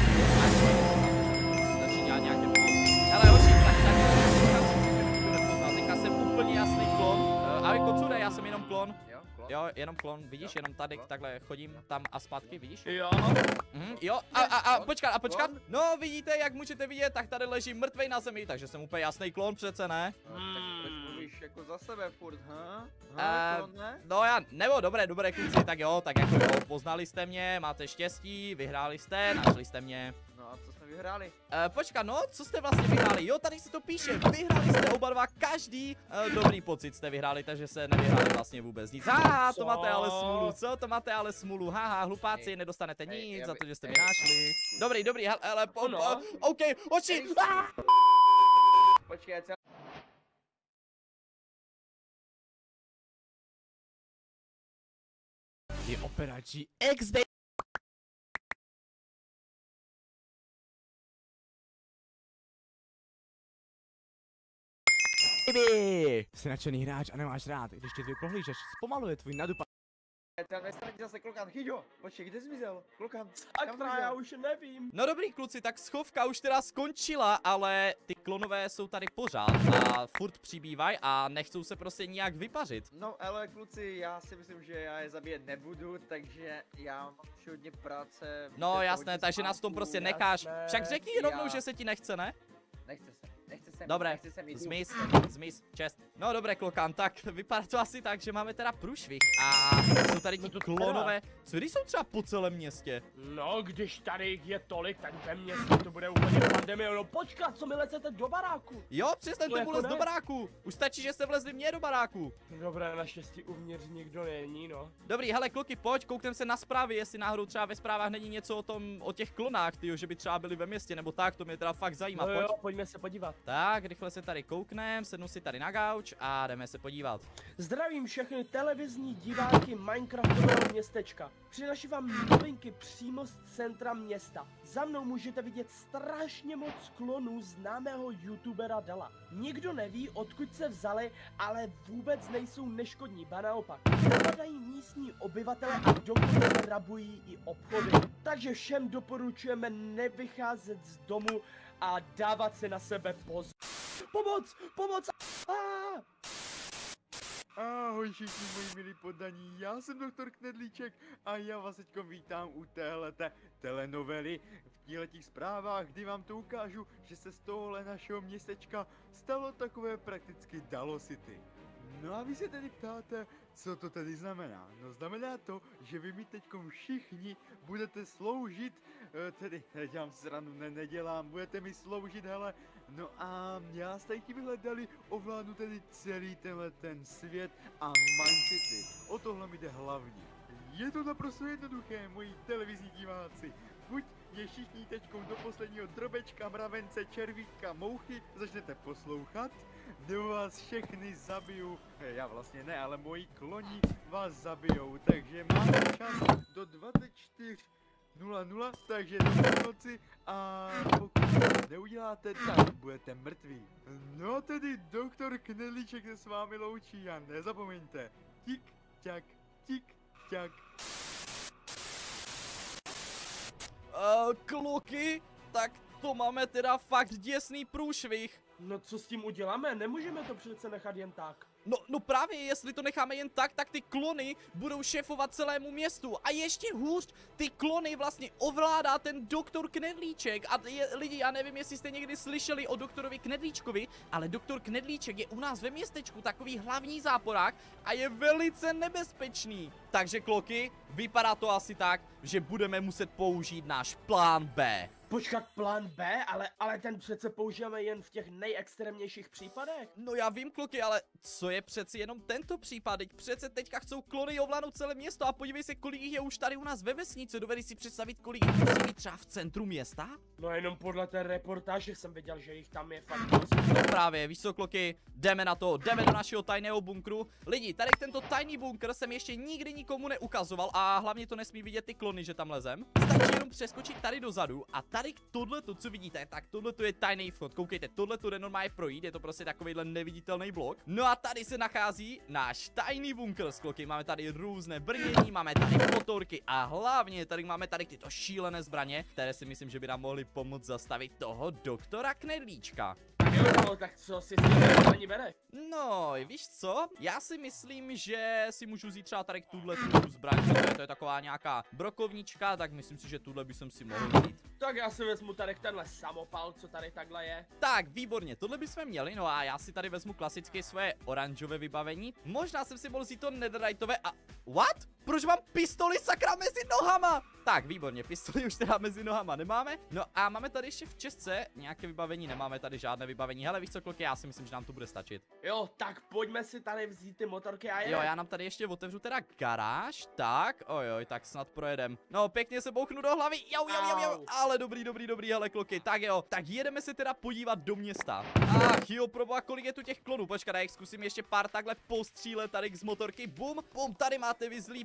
začít dělat nějaké věci. Hele, hoši, tak teďka jsem úplně jasný klon. Ale kocure, já jsem jenom klon. Jo, jenom klon, vidíš, jenom tady takhle chodím tam a zpátky, vidíš? Jo. Jo, počkat. No, vidíte, jak můžete vidět, tak tady leží mrtvej na zemi, takže jsem úplně jasný klon přece, ne? Tak proč mluvíš jako za sebe furt, klon, ne? No já, nebo dobré kluci, tak jo, tak jako jo, poznali jste mě, máte štěstí, vyhráli jste, našli jste mě. No a co jsme vyhráli? Počkat, no, co jste vlastně vyhráli? Jo, tady se to píše, vyhráli jste oba dva, každý dobrý pocit jste vyhráli, takže se nevyhráli vlastně vůbec nic. Haha, to máte ale smůlu, co? To máte ale smůlu, haha, hlupáci, nedostanete nic za to, že jste mi našli. Dobrý, hele, OK, oči! Počkej, co? Je operační XD Baby! Jsi nadšený hráč a nemáš rád, když tě tvůj prohlížeč zpomaluje tvůj nadupa. Tam ve straně zase Klokan, Chyťo, počkej, kde zmizel? Klokan, Sakra, já už nevím. No dobrý kluci, tak schovka už teda skončila, ale ty klonové jsou tady pořád a furt přibývají a nechcou se prostě nijak vypařit. No ale kluci, já si myslím, že já je zabíjet nebudu, takže já mám už hodně práce. No jde to jasné, hodně takže nás v tom spánku. prostě necháš. jasné. Však řekni rovnou, že se ti nechce, ne? Nechce se, Dobré, nechce se mi. zmiz, čest. No dobré, Klokan, tak vypadá to asi tak, že máme teda průšvih a jsou tady ti No to klonové. Co když jsou třeba po celém městě? No, když tady je tolik, tak ve městě to bude úplně pandemie. No počkat, co mi lecete do baráku? Jo, přestaňte jako vlez ne. do baráku. Už stačí, že jste vlezli mě do baráku. Dobré, naštěstí uvnitř nikdo není, no. Dobrý, hele kluky, pojď, kouknem se na zprávy, jestli náhodou třeba ve zprávách není něco o těch klonách, tyjo, že by třeba byli ve městě, nebo tak, to mě teda fakt zajímá, No pojď. jo, pojďme se podívat. Tak, rychle se tady kouknem, sednu si tady na gauč a jdeme se podívat. Zdravím všechny televizní diváky Minecraftového městečka. Přináším vám novinky přímo z centra města. Za mnou můžete vidět strašně moc klonů známého youtubera Dala. Nikdo neví, odkud se vzali, ale vůbec nejsou neškodní, ba naopak. Napadají místní obyvatele a dokonce rabují i obchody. Takže všem doporučujeme nevycházet z domu a dávat se na sebe pozor. Pomoc! Pomoc! Ah! Ahoj všichni moji milí poddaní, já jsem doktor Knedlíček a já vás teďko vítám u téhleté telenovely v těchto zprávách, kdy vám to ukážu, že se z tohohle našeho městečka stalo takové prakticky Dalo City. No a vy se tedy ptáte, co to tedy znamená? No znamená to, že vy mi teďkom všichni budete sloužit, tedy dělám si srandu, nedělám, budete mi sloužit, hele. No a já jste ti vyhledali, ovládnu tedy celý tenhle ten svět a Mine City. O tohle mi jde hlavně. Je to naprosto jednoduché, moji televizní diváci. Buď mě všichni teďkom do posledního drobečka, mravence, červíka, mouchy začnete poslouchat, nebo vás všechny zabiju. Já vlastně ne, ale moji kloni vás zabijou, takže máme čas do 24:00, takže do půlnoci a pokud to neuděláte, tak budete mrtví. No a tedy doktor Knedlíček se s vámi loučí a nezapomeňte, tik, tak, tik, tak. Kluky, tak to máme teda fakt děsný průšvih. No co s tím uděláme? Nemůžeme to přece nechat jen tak. No právě, jestli to necháme jen tak ty klony budou šéfovat celému městu. A ještě hůř, ty klony vlastně ovládá ten doktor Knedlíček. A lidi, já nevím, jestli jste někdy slyšeli o doktorovi Knedlíčkovi, ale doktor Knedlíček je u nás ve městečku takový hlavní záporák a je velice nebezpečný. Takže kloky, vypadá to asi tak, že budeme muset použít náš plán B. Počkat, plán B? Ale ten přece použijeme jen v těch nejextrémnějších případech. No já vím, kluky, ale co je přeci jenom tento případ? Teď přece teďka chcou klony ovládnout celé město a podívej se, kolik jich je už tady u nás ve vesnici. Dovedeš si představit, kolik jich musí být třeba v centru města? No jenom podle té reportáže jsem viděl, že jich tam je fakt dost. No právě, víš co, kluky, jdeme na to, jdeme do našeho tajného bunkru. Lidi, tady tento tajný bunkr jsem ještě nikdy nikomu neukazoval a hlavně to nesmí vidět ty klony, že tam lezem. Stačí jenom přeskočit tady dozadu a tady tohleto, co vidíte, tak tohleto je tajný vchod. Koukejte, tohleto jde normálně projít, je to prostě takovýhle neviditelný blok. No a tady se nachází náš tajný bunkr, kluky. Máme tady různé brnění, máme tady motorky a hlavně tady máme tady tyto šílené zbraně, které si myslím, že by nám mohly pomoct zastavit toho doktora Knedlíčka. Jo, tak co si s tím bere? No, víš co? Já si myslím, že si můžu vzít třeba tady tuhle zbraň, to je taková nějaká brokovnička, tak myslím si, že tuhle bych si mohl vzít. Tak já si vezmu tady tenhle samopal, co tady takhle je. Tak, výborně, tohle bychom měli, no a já si tady vezmu klasické svoje oranžové vybavení. Možná jsem si mohl vzít to netheriteové a... What? Proč mám pistoli sakra mezi nohama? Tak, výborně, pistoli už teda mezi nohama nemáme. No a máme tady ještě v Česce nějaké vybavení, nemáme tady žádné vybavení. Hele, víš co, kluky, já si myslím, že nám to bude stačit. Jo, tak pojďme si tady vzít ty motorky a Jo, já nám tady ještě otevřu teda garáž, tak, ojoj, tak snad projedem. No, pěkně se bouchnu do hlavy, jo, ale dobrý, hele, kluky, tak jo, tak jedeme se teda podívat do města. Ach jo, proboha, kolik je tu těch klonů, počkat, já jich zkusím ještě pár takhle postřílet tady z motorky, bum, tady máte vyzlý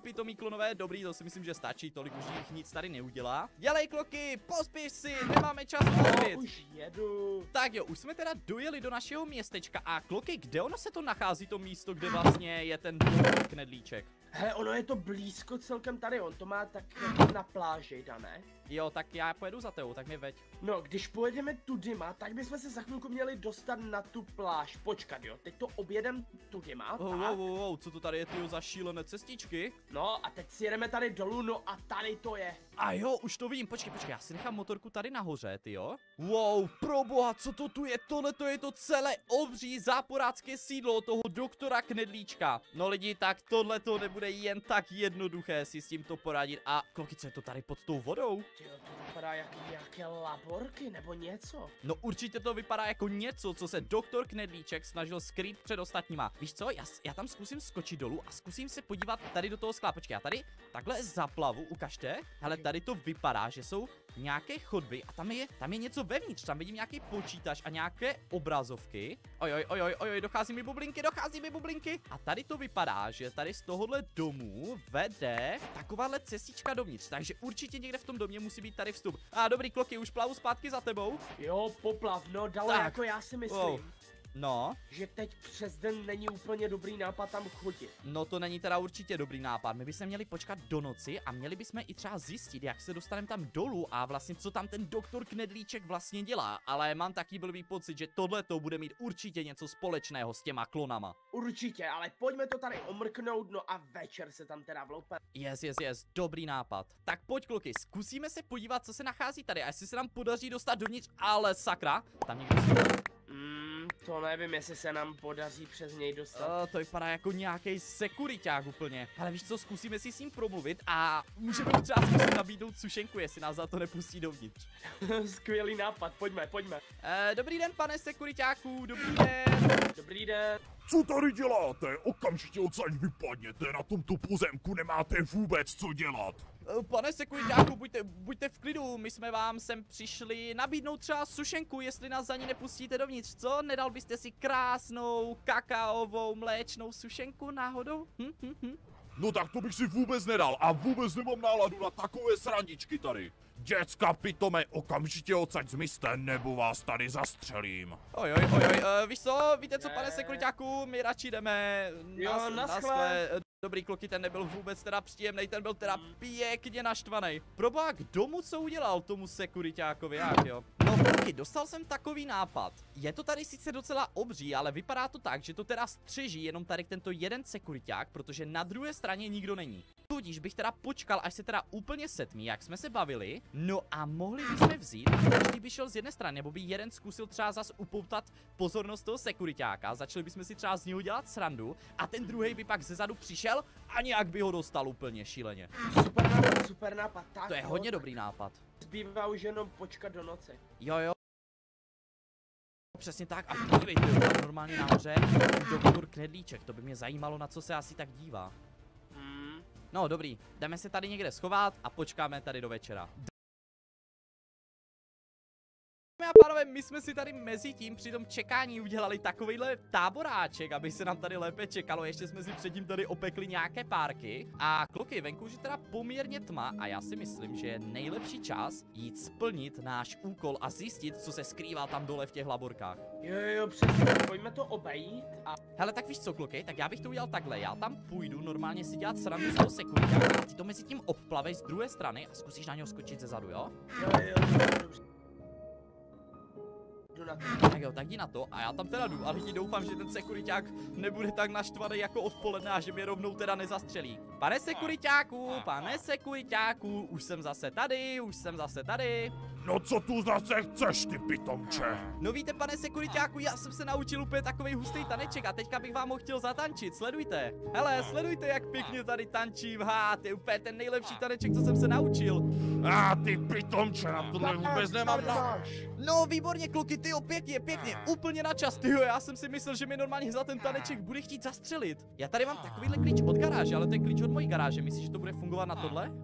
pitomí klonové, dobrý, to si myslím, že stačí, tolik už jich nic tady neudělá. Dělej kloky, pospěš si, nemáme čas mluvit. Už jedu. Tak jo, už jsme teda dojeli do našeho městečka a kloky, kde ono se to nachází, to místo, kde vlastně je ten knedlíček? Hele, ono je to blízko celkem tady, on to má tak jako na pláži, Dané. Jo, tak já pojedu za tebou, tak mě veď. No, když pojedeme tudyma, tak bychom se za chvilku měli dostat na tu pláž. Počkat, jo, teď to objedem tudyma, tak. Co to tady je ty za šílené cestičky? No a teď si jedeme tady dolů, no a tady to je. A jo, už to vím, počkej, já si nechám motorku tady nahoře, ty jo? Wow, proboha, co to tu je? Tohle to je to celé obří záporácké sídlo toho doktora Knedlíčka. No lidi, tak tohle to nebude jen tak jednoduché si s tímto poradit. A kloky, co je to tady pod tou vodou? Tyjo, to vypadá jak nějaké laborky nebo něco. No určitě to vypadá jako něco, co se doktor Knedlíček snažil skrýt před ostatníma. Víš co, já tam zkusím skočit dolů a zkusím se podívat tady do toho skla. Počkej, já tady takhle zaplavu, ukažte. Hele, tady to vypadá, že jsou nějaké chodby a tam je něco vevnitř, tam vidím nějaký počítač a nějaké obrazovky. Ojoj, dochází mi bublinky. A tady to vypadá, že tady z tohohle domu vede takováhle cestička dovnitř, takže určitě někde v tom domě musí být tady vstup. A dobrý kloky, už plavu zpátky za tebou. Jo, poplav, no dalo Tak. jako já si myslím. Wow. No, Že teď přes den není úplně dobrý nápad tam chodit. no to není teda určitě dobrý nápad. My bychom měli počkat do noci a měli bychom i třeba zjistit, jak se dostaneme tam dolů a vlastně co tam ten doktor Knedlíček vlastně dělá. Ale mám taky blbý pocit, že tohle to bude mít určitě něco společného s těma klonama. Určitě, ale pojďme to tady omrknout, no a večer se tam teda vloupe. Yes, dobrý nápad. Tak pojď kluky, zkusíme se podívat, co se nachází tady a jestli se nám podaří dostat dovnitř, ale sakra, tam někdo To nevím, jestli se nám podaří přes něj dostat. to vypadá jako nějaký sekuriťák úplně. Ale víš co, zkusíme si s ním promluvit a můžeme mu třeba zkusit nabídnout sušenku, jestli nás za to nepustí dovnitř. Skvělý nápad, pojďme. Dobrý den, pane sekuriťáku, dobrý den. Dobrý den. Co tady děláte? Okamžitě odsaď vypadněte, na tomto pozemku nemáte vůbec co dělat. Pane sekuriťáku, buďte v klidu, my jsme vám sem přišli nabídnout třeba sušenku, jestli nás za ní nepustíte dovnitř, co? Nedal byste si krásnou kakaovou mléčnou sušenku náhodou? No tak to bych si vůbec nedal a vůbec nemám náladu na takové srandičky tady. Děcka pitome, okamžitě odsaď zmizte, nebo vás tady zastřelím. Víš co, víte co, pane sekuriťáku, my radši jdeme. Jo, naschle. Dobrý kloky, ten nebyl vůbec teda příjemnej, ten byl teda pěkně naštvaný. Proboha, kdo mu co udělal tomu sekuriťákovi, jak jo? No kloky, dostal jsem takový nápad. Je to tady sice docela obří, ale vypadá to tak, že to teda střeží jenom tady tento jeden sekuriťák, protože na druhé straně nikdo není. Tudíž bych teda počkal, až se teda úplně setmí, jak jsme se bavili. No a mohli bychom vzít, každý by šel z jedné strany, nebo by jeden zkusil třeba zas upoutat pozornost toho sekuriťáka, začali bychom si třeba z něho dělat srandu a ten druhý by pak zezadu přišel a nějak by ho dostal úplně šíleně. Super nápad, tak. To je hodně dobrý nápad. Zbývá už jenom počkat do noci. Jo. Přesně tak, a podívejte, tam normálně nahoře doktor Knedlíček, to by mě zajímalo, na co se asi tak dívá. No dobrý, jdeme se tady někde schovat a počkáme tady do večera. Dámy a pánové, my jsme si tady mezi tím při tom čekání udělali takovejhle táboráček, aby se nám tady lépe čekalo, ještě jsme si předtím tady opekli nějaké párky a kluky, venku už je teda poměrně tma a já si myslím, že je nejlepší čas jít splnit náš úkol a zjistit, co se skrývá tam dole v těch laborkách. Jo, přesně, pojďme to obejít a... Hele, tak víš co, kluky, tak já bych to udělal takhle, já tam půjdu normálně si dělat srandu z toho sekuriťáka a ty to mezi tím obplavej z druhé strany a zkusíš na něho skočit zezadu, jo? Jo, dobře. Tak jo, tak jdi na to a já tam teda jdu, ale ti doufám, že ten sekuriťák nebude tak naštvaný jako odpoledne a že mě rovnou teda nezastřelí. Pane sekuriťáku, už jsem zase tady. No co tu zase chceš, ty pitomče? No víte, pane sekuriťáku, já jsem se naučil úplně takovej hustý taneček a teďka bych vám ho chtěl zatančit, sledujte. Hele, sledujte, jak pěkně tady tančím, to je úplně ten nejlepší taneček, co jsem se naučil. Ty pitomče, na tohle vůbec nemám náš. No výborně kluky, tyjo, pěkně, úplně na čas, tyjo, já jsem si myslel, že mi normálně za ten taneček bude chtít zastřelit. Já tady mám takovýhle klíč od garáže, ale to je klíč od mojí garáže, myslíš, že to bude fungovat na tohle?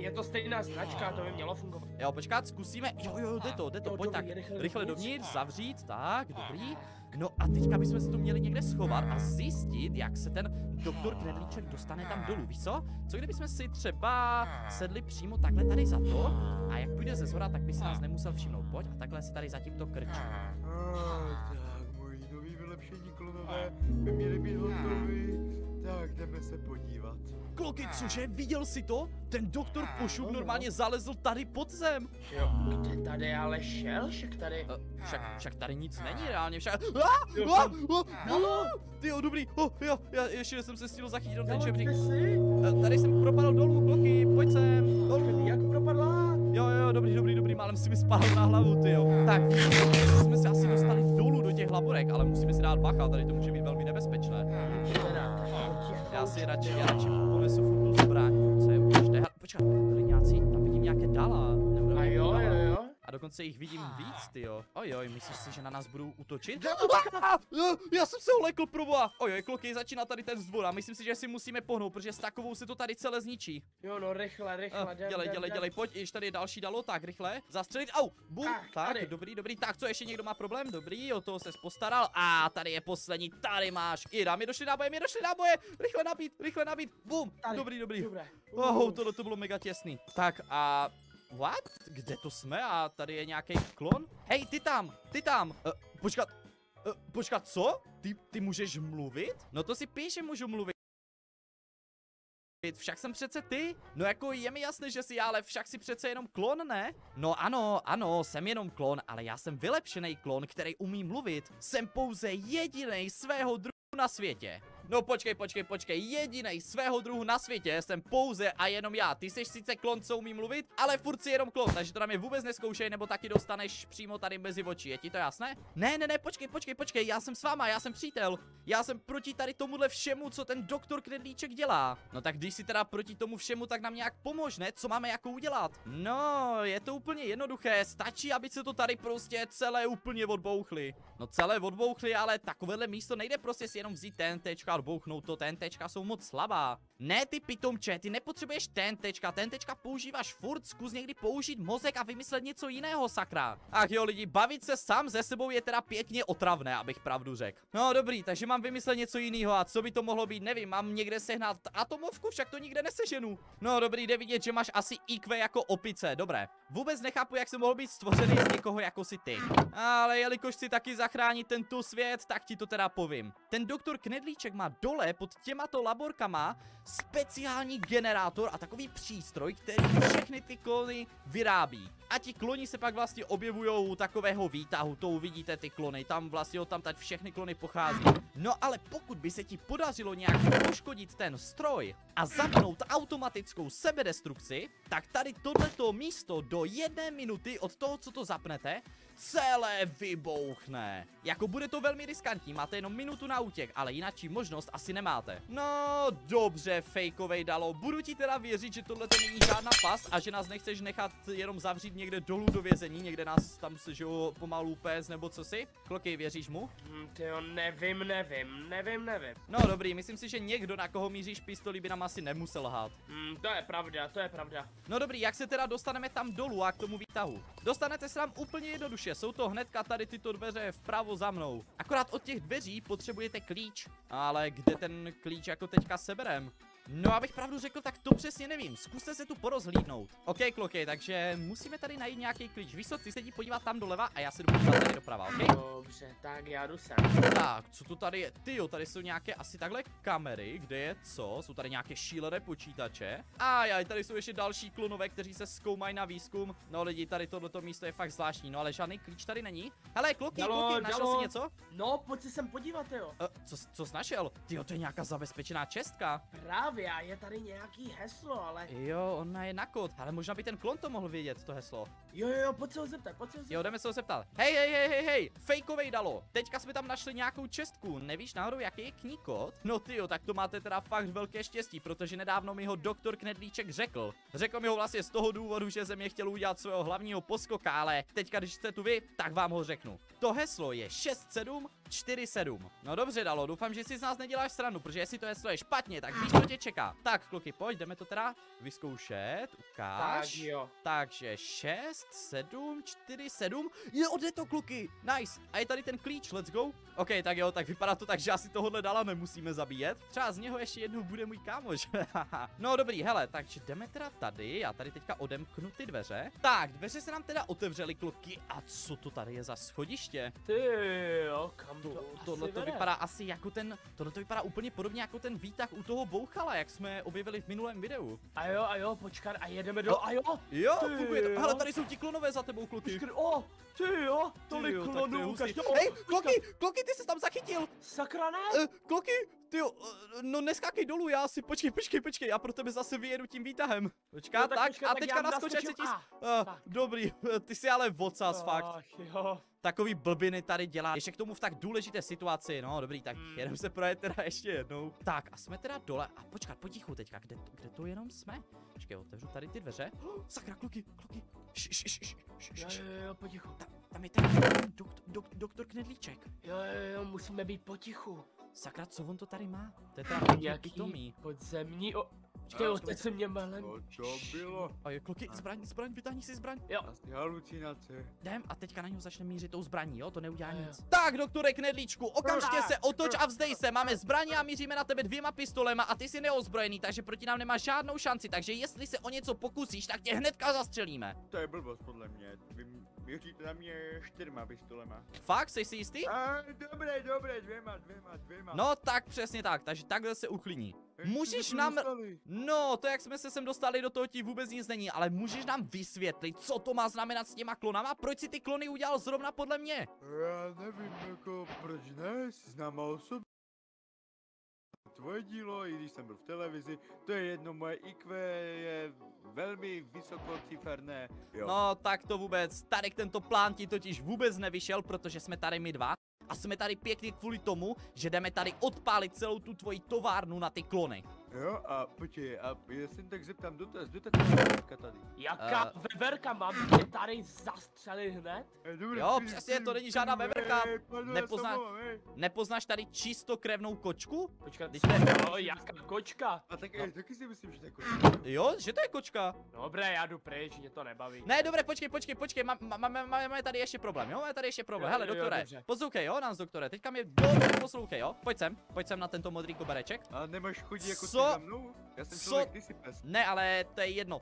je to stejná značka, to by mělo fungovat. Jo, počkat, zkusíme. Jo, jde to, Jo, pojď tak. dobrý, Rychle dovnitř. dovnitř, zavřít, tak, dobrý. No a teďka bychom se tu měli někde schovat a zjistit, jak se ten doktor Knedlíček dostane tam dolů, víš co? Co kdybychom si třeba sedli přímo takhle tady za to a jak půjde ze zhora, tak by se nás nemusel všimnout. Pojď a takhle se tady za tímto krčí. Tak, moji noví vylepšení klonové by měli být hotoví. Tak, jdeme se podívat. Kloky, cože, viděl jsi to? Ten doktor Pošuk normálně zalezl tady pod zem. Jo, kde tady ale šel, však tady. Však tady nic není reálně, však... No, Tyjo, dobrý, jo, já ještě jsem se stihl zachytit do ten jo, žebřík. kde jsi? Tady jsem propadl dolů, kloky, pojď sem, dolů. Jak propadla? Jo, dobrý, málem si mi spadl na hlavu, tyjo. Tak, jsme se asi dostali dolů do těch laborek, ale musíme si dát bacha, tady to může být velmi nebezpečné. Já si radši ponesu furt tu zbraň, co je určitě. Počkat, tady nějací, tam vidím nějaké dala. A jo. A dokonce jich vidím víc, tyjo. Ojoj, myslíš si, že na nás budou útočit? Já jsem se olekl, proboha. Ojoj, kloky, začíná tady ten zdvor a myslím si, že si musíme pohnout, protože s takovou se to tady celé zničí. Jo, no rychle, Dělej, pojď, ještě tady je další dalo, tak rychle, zastřelit, au, bum, tak, tady. dobrý, tak, co, ještě někdo má problém, dobrý, o toho ses postaral, a tady je poslední, tady máš, Ira, mi došly náboje, rychle nabít, bum, Tady. dobrý. Dobré. Tohle to bylo mega těsný, tak a... What? Kde to jsme? A tady je nějaký klon? Hej, ty tam! Počkat, co? Ty můžeš mluvit? No to si píš, že můžu mluvit. Však jsem přece ty. No jako je mi jasné, že jsi já, ale však si přece jenom klon, ne? No ano, jsem jenom klon, ale já jsem vylepšený klon, který umí mluvit. Jsem pouze jedinej svého druhu na světě. No počkej, jedinej svého druhu na světě jsem pouze a jenom já. Ty jsi sice klon, co umí mluvit, ale furt si jenom klon, takže to na mě vůbec neskoušej, nebo taky dostaneš přímo tady mezi oči, je ti to jasné? Ne, počkej, já jsem s váma, já jsem přítel. Já jsem proti tady tomuhle všemu, co ten doktor Knedlíček dělá. No tak když si teda proti tomu všemu, tak nám nějak pomož, ne? Co máme jako udělat? No, je to úplně jednoduché, stačí, aby se to tady prostě celé úplně odbouchli. No celé odbouchli, ale takovéhle místo nejde prostě si jenom vzít TNTčka a odbouchnout to, TNTčka jsou moc slabá. Ne, ty pitomče, ty nepotřebuješ TNTčka používáš furt, zkus někdy použít mozek a vymyslet něco jiného, sakra. Ach jo lidi, bavit se sám se sebou je teda pěkně otravné, abych pravdu řekl. No dobrý, takže mám vymyslet něco jiného a co by to mohlo být, nevím, mám někde sehnat atomovku, však to nikde neseženu. No dobrý, jde vidět, že máš asi IQ jako opice, dobré. Vůbec nechápu, jak jsem mohl být stvořený z někoho jako si ty. Ale jelikož si taky zachránit tento svět, tak ti to teda povím. Ten doktor Knedlíček má dole pod těmato laborkama speciální generátor a takový přístroj, který všechny ty klony vyrábí. A ti kloni se pak vlastně objevují u takového výtahu, to uvidíte ty klony, tam vlastně tam tady všechny klony pochází. No ale pokud by se ti podařilo nějak poškodit ten stroj a zapnout automatickou sebedestrukci, tak tady tohleto místo do 1 minuty od toho, co to zapnete, celé vybouchne. Jako bude to velmi riskantní, máte jenom minutu na útěk, ale jináčí možnost asi nemáte. No dobře, fejkovej dalo, budu ti teda věřit, že tohle není žádná pas a že nás nechceš nechat jenom zavřít někde dolů do vězení, někde nás tam sežou pomalu pes nebo co si? Kloky, věříš mu? Tyjo, nevím. No dobrý, myslím si, že někdo, na koho míříš pistolí, by nám asi nemusel lhát. To je pravda. No dobrý, jak se teda dostaneme tam dolů a k tomu výtahu? Dostanete se tam úplně jednoduše, jsou to hnedka tady tyto dveře vpravo za mnou. Akorát od těch dveří potřebujete klíč, ale kde ten klíč jako teďka seberem? No, abych pravdu řekl, tak to přesně nevím. Zkuste se tu porozhlídnout. OK, kloky, takže musíme tady najít nějaký klíč. Víš co, ty se jdi podívat tam doleva a já se jdu podívat tady doprava, OK? Dobře, tak já jdu sem. Tak, co to tady je? Tyjo, tady jsou nějaké asi takhle kamery, kde je co? Jsou tady nějaké šílené počítače. A tady jsou ještě další klonové, kteří se zkoumají na výzkum. No lidi, tady tohleto místo je fakt zvláštní, no ale žádný klíč tady není. Hele, kloky, našel jsi něco? No, pojď se sem podívat, jo. Co jsi našel? Tyjo, to je nějaká zabezpečená čestka. Právě, a je tady nějaký heslo, ale... Jo, ona je na kód, ale možná by ten klon to mohl vědět, to heslo. Jo, pojď se ho zeptat, pojď se ho zeptat. Jo, jdeme se ho zeptat. Hej, fejkovej Dalo. Teďka jsme tam našli nějakou čestku. Nevíš náhodou, jaký je kníkot? No tyjo, tak to máte teda fakt velké štěstí, protože nedávno mi ho doktor Knedlíček řekl. Řekl mi ho vlastně z toho důvodu, že ze mě chtěl udělat svého hlavního poskoka, ale teďka, když jste tu vy, tak vám ho řeknu. To heslo je 6747. No dobře, Dalo, doufám, že si z nás neděláš srandu, protože jestli to heslo je špatně, tak víš, co tě čeká. Tak, kluky, pojď, jdeme to teda vyzkoušet. Ukáž. Tak jo. Takže 6747. Jo, jde to, kluky. Nice. A je tady ten klíč, let's go. OK, tak jo, tak vypadá to tak, že asi tohohle Dala nemusíme zabíjet. Třeba z něho ještě jednou bude můj kámoš. No dobrý, hele, takže jdeme teda tady. Já tady teďka odemknu ty dveře. Tak, dveře se nám teda otevřely, kluky. A co to tady je za schodiště? Ty jo, kam to Tohle asi to vede? vypadá asi jako ten, tohle to vypadá úplně podobně jako ten výtah u toho bouchala, jak jsme objevili v minulém videu. A jo, počkat, a jedeme do, a jo. Jo, Ty funguje to. jo. Hele, tady jsou ti klonové za tebou, kluky. Počkat, ty jo, tolik Tyjo, tak to je klonů, hustý. každý, Hej, kloky, ty jsi tam zachytil. sakra ne? Kloky, tyjo, no neskákej dolů, já si, počkej, já pro tebe zase vyjedu tím výtahem. Počká, Jo, tak, počkat, a tak teďka já naskoč, ať se naskočím, ti... tak. Dobrý, ty jsi ale vocas, fakt. Ach jo. Takový blbiny tady dělá, ještě k tomu v tak důležité situaci, no dobrý, tak jedeme se projet teda ještě jednou. Tak a jsme teda dole, a počkat, potichu teďka, kde to jenom jsme? Počkej, otevřu tady ty dveře. Sakra, kluky. Jo, potichu. Tam je ten doktor Knedlíček. Jo, musíme být potichu. Sakra, co on to tady má? To je teda Nějaký pitomý. podzemní, počkej, teď se mě malem. To bylo A jo, kluky, zbraň, vytáhni si zbraň. Jo. asi halucinace. Jdem a teďka na něho začne mířit tou zbraní, jo, to neudělá Jo. nic. Tak, doktore Knedlíčku, okamžitě se otoč a vzdej se, máme zbraně a míříme na tebe 2 pistolema a ty jsi neozbrojený, takže proti nám nemáš žádnou šanci, takže jestli se o něco pokusíš, tak tě hnedka zastřelíme. To je blbost podle mě. Vy měříte na mě 4 pistolema. Fakt, jsi si jistý? A dobré, 2. No tak přesně tak, takže takhle se uklidní. Můžeš nám... No, to jak jsme se sem dostali, do toho ti vůbec nic není, ale můžeš nám vysvětlit, co to má znamenat s těma klonama? Proč si ty klony udělal zrovna podle mě? Já nevím, jako proč ne, jsi známá osoba. Tvoje dílo, i když jsem byl v televizi, to je jedno, moje IQ je velmi vysokociferné, jo. No, tak to vůbec, tady tento plán ti totiž vůbec nevyšel, protože jsme tady my dva. A jsme tady pěkně kvůli tomu, že jdeme tady odpálit celou tu tvoji továrnu na ty klony. Jo, a počkej, a já se tak zeptám dotaz, kdo ta veverka tady? Jaká veverka, mám tě tady zastřelit hned? Jo, přesně, to není žádná veverka. Nepoznáš tady čistokrevnou kočku? Počkat, Když to je- jaká kočka? A tak taky si myslím, že to je Jo, že to je kočka. Dobré, já jdu pryč, mě to nebaví. Ne, dobré, počkej, máme tady ještě problém, jo, máme tady ještě problém. Jo, Hele, jo, doktore, dobře. poslouchej, jo, nás doktore, teďka mě dobře poslouchej, jo, pojď sem na tento modrý kobereček. A nemáš chodit jako Co? ty za mnou? Já jsem Co? člověk, ty jsi pes. Ne, ale to je jedno.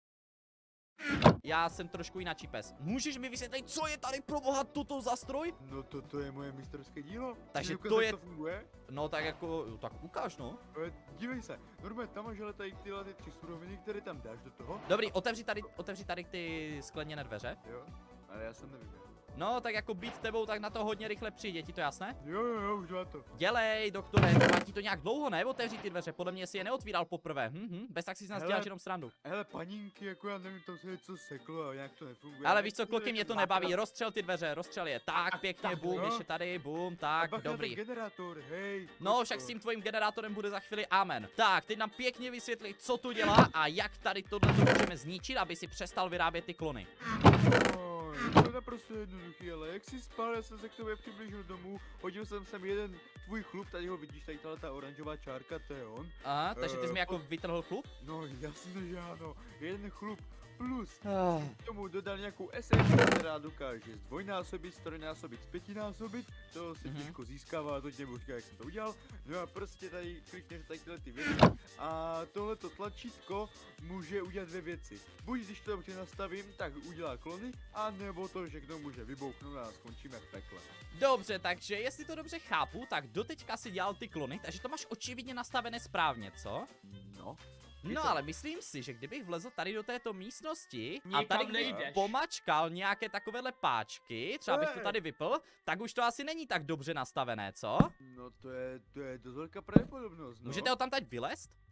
Já jsem trošku jináčí pes. Můžeš mi vysvětlit, co je tady pro boha toto za stroj? No to je moje mistrovské dílo. Takže Chceš to ukázat, je- jak to funguje? No tak jako, tak ukáž, no. Dívej se, normálně tam máš ale tady tyhle ty 3 suroviny, které tam dáš do toho. Dobrý, otevři tady ty skleněné dveře. Jo, ale já jsem nevyběl. No, tak jako být tebou, tak na to hodně rychle přijde, ti to jasné? Jo, už má to. Dělej, doktore, trvá ti to nějak dlouho, ne? Otevři ty dveře, podle mě si je neotvíral poprvé. Bez tak si z nás Hele. děláš jenom srandu. Hele, paninky, jako já nevím, tam se něco seklo a nějak to nefunguje. Ale víš co, kluky, mě to nebaví, rozstřel ty dveře, rozstřel je. Tak, pěkně, tak, bum, jo. ještě tady, bum, A tak, pak na ten dobrý. generátor, hej. No, kočko. však s tím tvojím generátorem bude za chvíli amen. Tak, teď nám pěkně vysvětli, co to dělá a jak tady tohle můžeme zničit, aby si přestal vyrábět ty klony. No, je to naprosto jednoduchý, ale jak jsi spal, já jsem se k tobě přiblížil domů, hodil jsem sem jeden tvůj chlup, tady ho vidíš, tady ta oranžová čárka, to je on. Aha, takže ty jsi mi jako vytrhl klub? No jasně, že ano, jeden chlup plus. Ah. K tomu dodal nějakou esenci, která dokáže zdvojnásobit, trojnásobit, zpětinásobit, to se těžko získává, to tě říká, jak jsem to udělal. No a prostě tady klikneš tady tyhle ty věci a tohleto tlačítko může udělat 2 věci. Buď když to dobře nastavím, tak udělá klony, a nebo to všechno může vybouchnout a skončíme v pekle. Dobře, takže jestli to dobře chápu, tak doteďka si dělal ty klony, takže to máš očividně nastavené správně, co? No. No ale myslím si, že kdybych vlezl tady do této místnosti a Nikam tady bych nejdeš. pomačkal nějaké takovéhle páčky, třeba bych to tady vypl, tak už to asi není tak dobře nastavené, co? No to je dost velká pravděpodobnost, no. Můžete ho tam teď vylézt? Tak,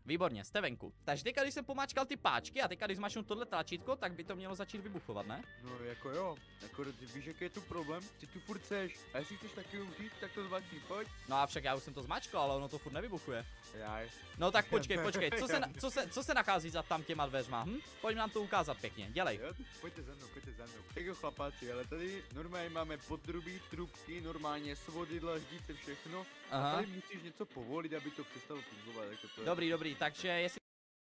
Výborně, jste venku. Takže teďka, když jsem pomáčkal ty páčky a teďka, když zmačnu tohle tlačítko, tak by to mělo začít vybuchovat, ne? No jako jo, jako ty víš, jaký je tu problém? Ty tu furt chceš, a jestli chceš taky umřít, tak to zvačni, pojď. No a však já už jsem to zmačkal, ale ono to furt nevybuchuje. Jaj. No tak počkej, co se nachází za tam těma dveřma, Pojď nám to ukázat pěkně, dělej. Jo, pojďte za mnou. Tak jo chlapáci, ale tady normálně máme poddrubí, trubky, normálně svody, dlaždice, všechno. Aha. A tady musíš něco povolit, aby to přestalo fungovat, jako to je. Dobrý, takže jestli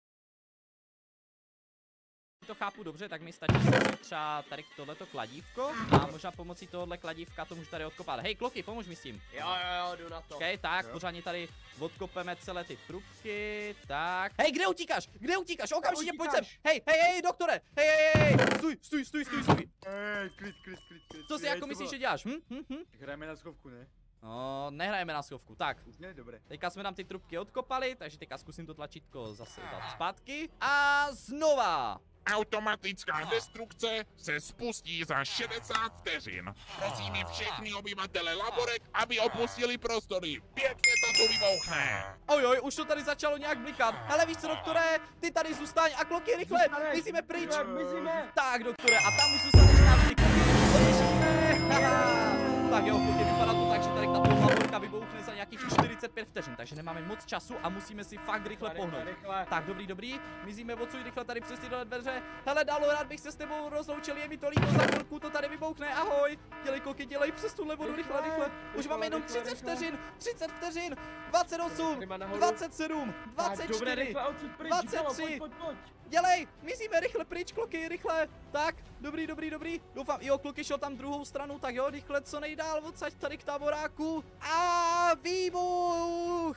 to chápu dobře, tak mi stačí třeba tady tohleto kladívko a možná pomocí tohohle kladívka to můžu tady odkopat. Hej kloky, pomož mi s tím. Jo, jdu na to. OK, tak, pořádně tady odkopeme celé ty trubky, tak. Hej, kde utíkáš? Okamžitě pojď sem. Hej, doktore, hej, stůj. Klid. Co si jako myslíš, že děláš, Tak hrajeme na schovku, ne? No, nehrajeme na schovku, tak. Už ne, dobré. Teďka jsme tam ty trubky odkopali, takže teďka zkusím to tlačítko zase dát zpátky. A znova. Automatická destrukce se spustí za 60 vteřin. Prosíme všechny obyvatele Laborek, aby opustili prostory. Pěkně to tu vybouchne. Ojoj, už to tady začalo nějak blikat. Hele, víš co, doktore, ty tady zůstaň a kloky rychle, mizíme pryč. Tak, doktore, a tam už zůstaneš navždy, Tak jo, kloky, vypadá to tak, že tady ta laborka vybouchne za nějakých 45 vteřin, takže nemáme moc času a musíme si fakt rychle pohnout. Tak, dobrý, mizíme odsud rychle tady přes tyhle dveře. Hele, Dalo, rád bych se s tebou rozloučil, je mi to líto, za chvilku to tady vybouchne, ahoj. Dělej kloky, dělej přes tuhle vodu, rychle. Už máme jenom 30 vteřin, 28, 27, 24, 23. Dělej, mizíme rychle pryč, kloky, rychle. Tak, dobrý. Doufám, jo, kloky šel tam druhou stranu, tak jo, rychle co nejdál odsaď tady k táboráku. A výbuch!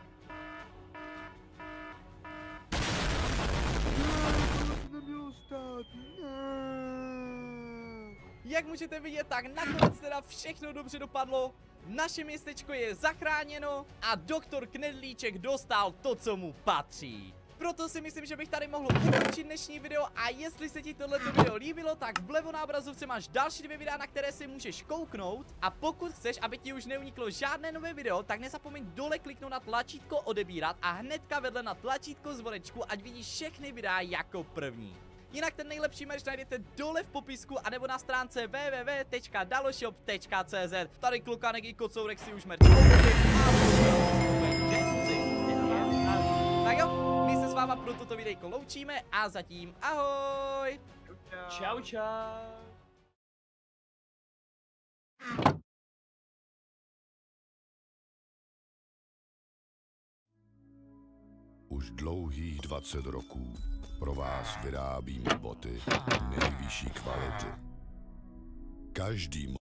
Jak můžete vidět, tak nakonec teda všechno dobře dopadlo. Naše městečko je zachráněno a doktor Knedlíček dostal to, co mu patří. Proto si myslím, že bych tady mohl ukončit dnešní video a jestli se ti tohleto video líbilo, tak vlevo na obrazovce máš další 2 videa, na které si můžeš kouknout a pokud chceš, aby ti už neuniklo žádné nové video, tak nezapomeň dole kliknout na tlačítko odebírat a hnedka vedle na tlačítko zvonečku, ať vidíš všechny videa jako první. Jinak ten nejlepší merch najdete dole v popisku anebo na stránce www.daloshop.cz. Tady Klokánek i Kocourek si už merch tak jo, my se s váma pro toto videjko loučíme a zatím ahoj! Čau. Už dlouhých 20 roků pro vás vyrábím boty nejvyšší kvality. Každý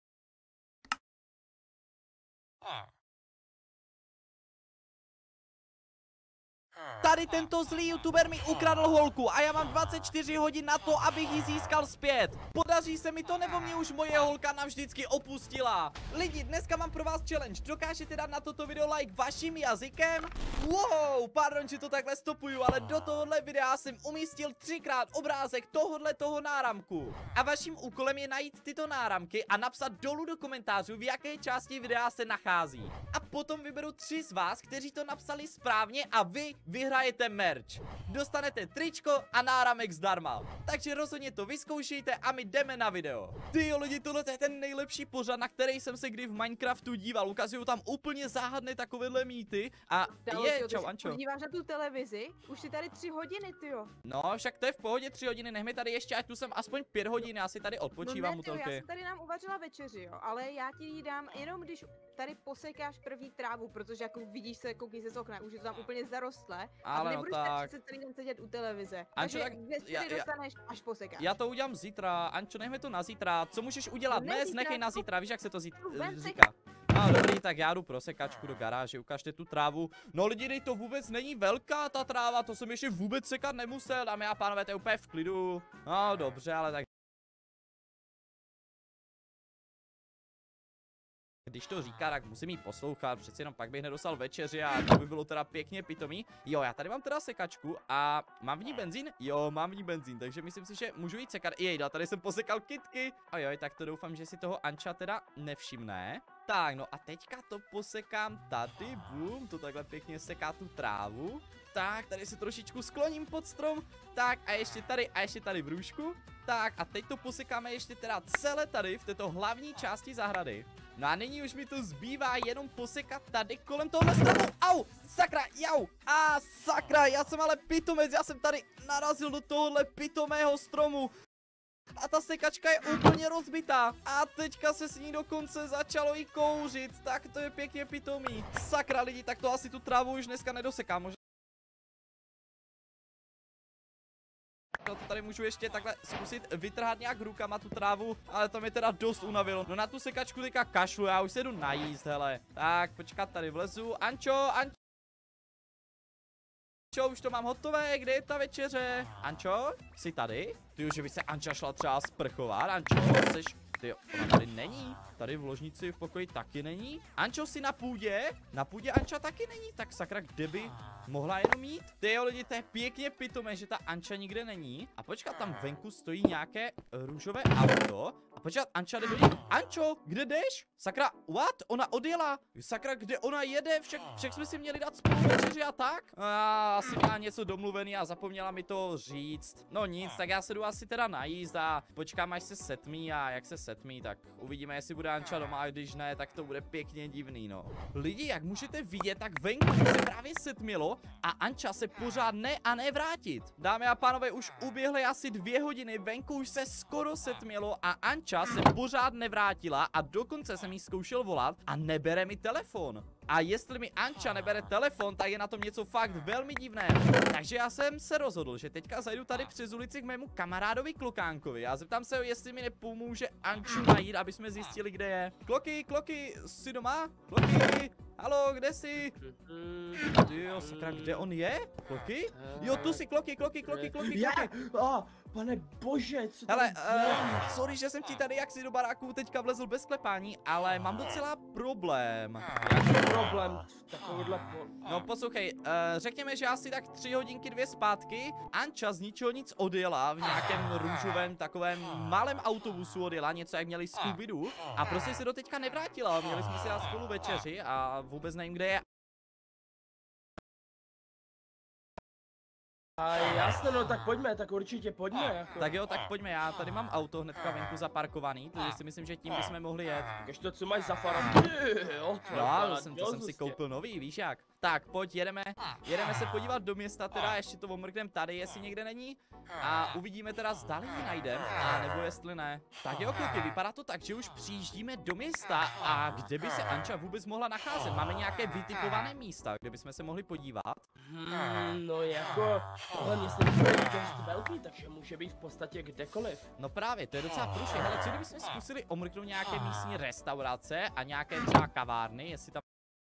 Tady tento zlý youtuber mi ukradl holku a já mám 24 hodin na to, abych ji získal zpět. Podaří se mi to, nebo mě už moje holka navždycky opustila? Lidi, dneska mám pro vás challenge. Dokážete dát na toto video like vaším jazykem? Wow, pardon, že to takhle stopuju, ale do tohohle videa jsem umístil 3krát obrázek toho náramku. A vaším úkolem je najít tyto náramky a napsat dolů do komentářů, v jaké části videa se nachází. A potom vyberu 3 z vás, kteří to napsali správně a vy vyhrajete merch. Dostanete tričko a náramek zdarma. Takže rozhodně to vyzkoušejte a my jdeme na video. Tyjo lidi, tohle je ten nejlepší pořad, na který jsem se kdy v Minecraftu díval. Ukazují tam úplně záhadné takovéhle mýty a čau Ančo. Podíváš na tu televizi? Už si tady 3 hodiny, tyjo. No, však to je v pohodě 3 hodiny, nech mi tady ještě, ať tu jsem aspoň 5 hodin, já si tady odpočívám no u telky. Já jsem tady nám uvařila večeři, jo, ale já ti ji dám jenom když tady posekáš první trávu, protože jako vidíš se, koukej se z okna, už je to tam úplně zarostlé. Ale a nebudeš no tak. přece celý den sedět u televize. Ančo, takže večeři dostaneš, až posekáš. Já to udělám zítra, Ančo, nechme to na zítra. Co můžeš udělat No, dnes, nechej na zítra, víš jak se to říká. Seka. No dobrý, tak já jdu pro sekačku do garáže, ukažte tu trávu. No lidi, to vůbec není velká ta tráva, to jsem ještě vůbec sekat nemusel, dámy a pánové, to je úplně v klidu. No dobře, ale tak. Když to říká, tak musím jí poslouchat, přeci jenom pak bych nedostal večeři a to by bylo teda pěkně pitomý. Jo, já tady mám teda sekačku a mám v ní benzín? Jo, mám v ní benzín, takže myslím si, že můžu jít sekat. Jejda, tady jsem posekal kytky. Ojoj, tak to doufám, že si toho Anča teda nevšimne. Tak, no a teďka to posekám tady, bum, to takhle pěkně seká tu trávu. Tak, tady se trošičku skloním pod strom. Tak a ještě tady v růžku. Tak a teď to posekáme ještě teda celé tady v této hlavní části zahrady. No a nyní už mi to zbývá jenom posekat tady kolem tohohle stromu. Au, sakra, jau. A sakra, já jsem ale pitomec, já jsem tady narazil do tohohle pitomého stromu. A ta sekačka je úplně rozbitá. A teďka se s ní dokonce začalo i kouřit. Tak to je pěkně pitomý. Sakra lidi, tak to asi tu trávu už dneska nedosekám. Možná to tady můžu ještě takhle zkusit vytrhat nějak rukama tu trávu, ale to mi teda dost unavilo. No na tu sekačku teďka kašlu, já už se jdu najíst, hele. Tak, počkat, tady vlezu. Ančo, už to mám hotové, kde je ta večeře? Ančo, jsi tady? Ty už, že by se Anča šla třeba sprchovat, Ančo, seš... Ty, ona tady není, tady v ložnici v pokoji taky není. Ančo, jsi na půdě? Na půdě Anča taky není, tak sakra, kde by mohla jenom jít? Tyjo lidi, to je pěkně pitomé, že ta Anča nikde není. A počkat, tam venku stojí nějaké růžové auto. A počkat, Anča jde do ní. Ančo, kde jdeš? Sakra, what? Ona odjela. Sakra, kde ona jede? Však jsme si měli dát spolu večeři a tak? Asi má něco domluvený a zapomněla mi to říct. No nic, tak já se jdu asi teda najíst a počkám, až se setmí, a jak se setmí, tak uvidíme, jestli bude Anča doma, a když ne, tak to bude pěkně divný, no. Lidi, jak můžete vidět, tak venku se právě setmilo a Anča se pořád ne vrátit. Dámy a pánové, už uběhly asi 2 hodiny, venku už se skoro setmilo a Anča se pořád nevrátila a dokonce jsem jí zkoušel volat a nebere mi telefon. A jestli mi Anča nebere telefon, tak je na tom něco fakt velmi divné. Takže já jsem se rozhodl, že teďka zajdu tady přes ulici k mému kamarádovi Klokánkovi a zeptám se ho, jestli mi nepomůže Anču najít, aby jsme zjistili, kde je. Kloky, jsi doma? Kloky, halo, kde jsi? Tyjo, sakra, kde on je? Kloky? Jo, tu si, Kloky. Pane bože, co hele, sorry, že jsem ti tady jaksi do baráku teďka vlezl bez klepání, ale mám docela problém. Jaký problém? Takovýhle No poslouchej, řekněme, že asi tak 3 hodinky 2 zpátky Anča z ničeho nic odjela v nějakém růžovém takovém malém autobusu odjela, něco jak měli Scooby-Doo a prostě se do teďka nevrátila, měli jsme si dát spolu večeři a vůbec nevím, kde je. A jasně, no tak pojďme, tak určitě pojďme. Jako. Tak jo, tak pojďme, já tady mám auto hnedka venku zaparkovaný, takže si myslím, že tím bychom mohli jet. Ještě co máš za faru? No, to jsem si koupil nový, víš jak. Tak, pojď, jedeme se podívat do města teda, ještě to omrkneme tady, jestli někde není. A uvidíme teda, zda ji najdem, a nebo jestli ne. Tak jo, kluky, vypadá to tak, že už přijíždíme do města a kde by se Anča vůbec mohla nacházet? Máme nějaké vytipované místa, kde bychom se mohli podívat? No jako, tohle město je dost velký, takže může být v podstatě kdekoliv. No právě, to je docela průšvih, ale co kdybychom zkusili omrknout nějaké místní restaurace a nějaké třeba kavárny, jestli tam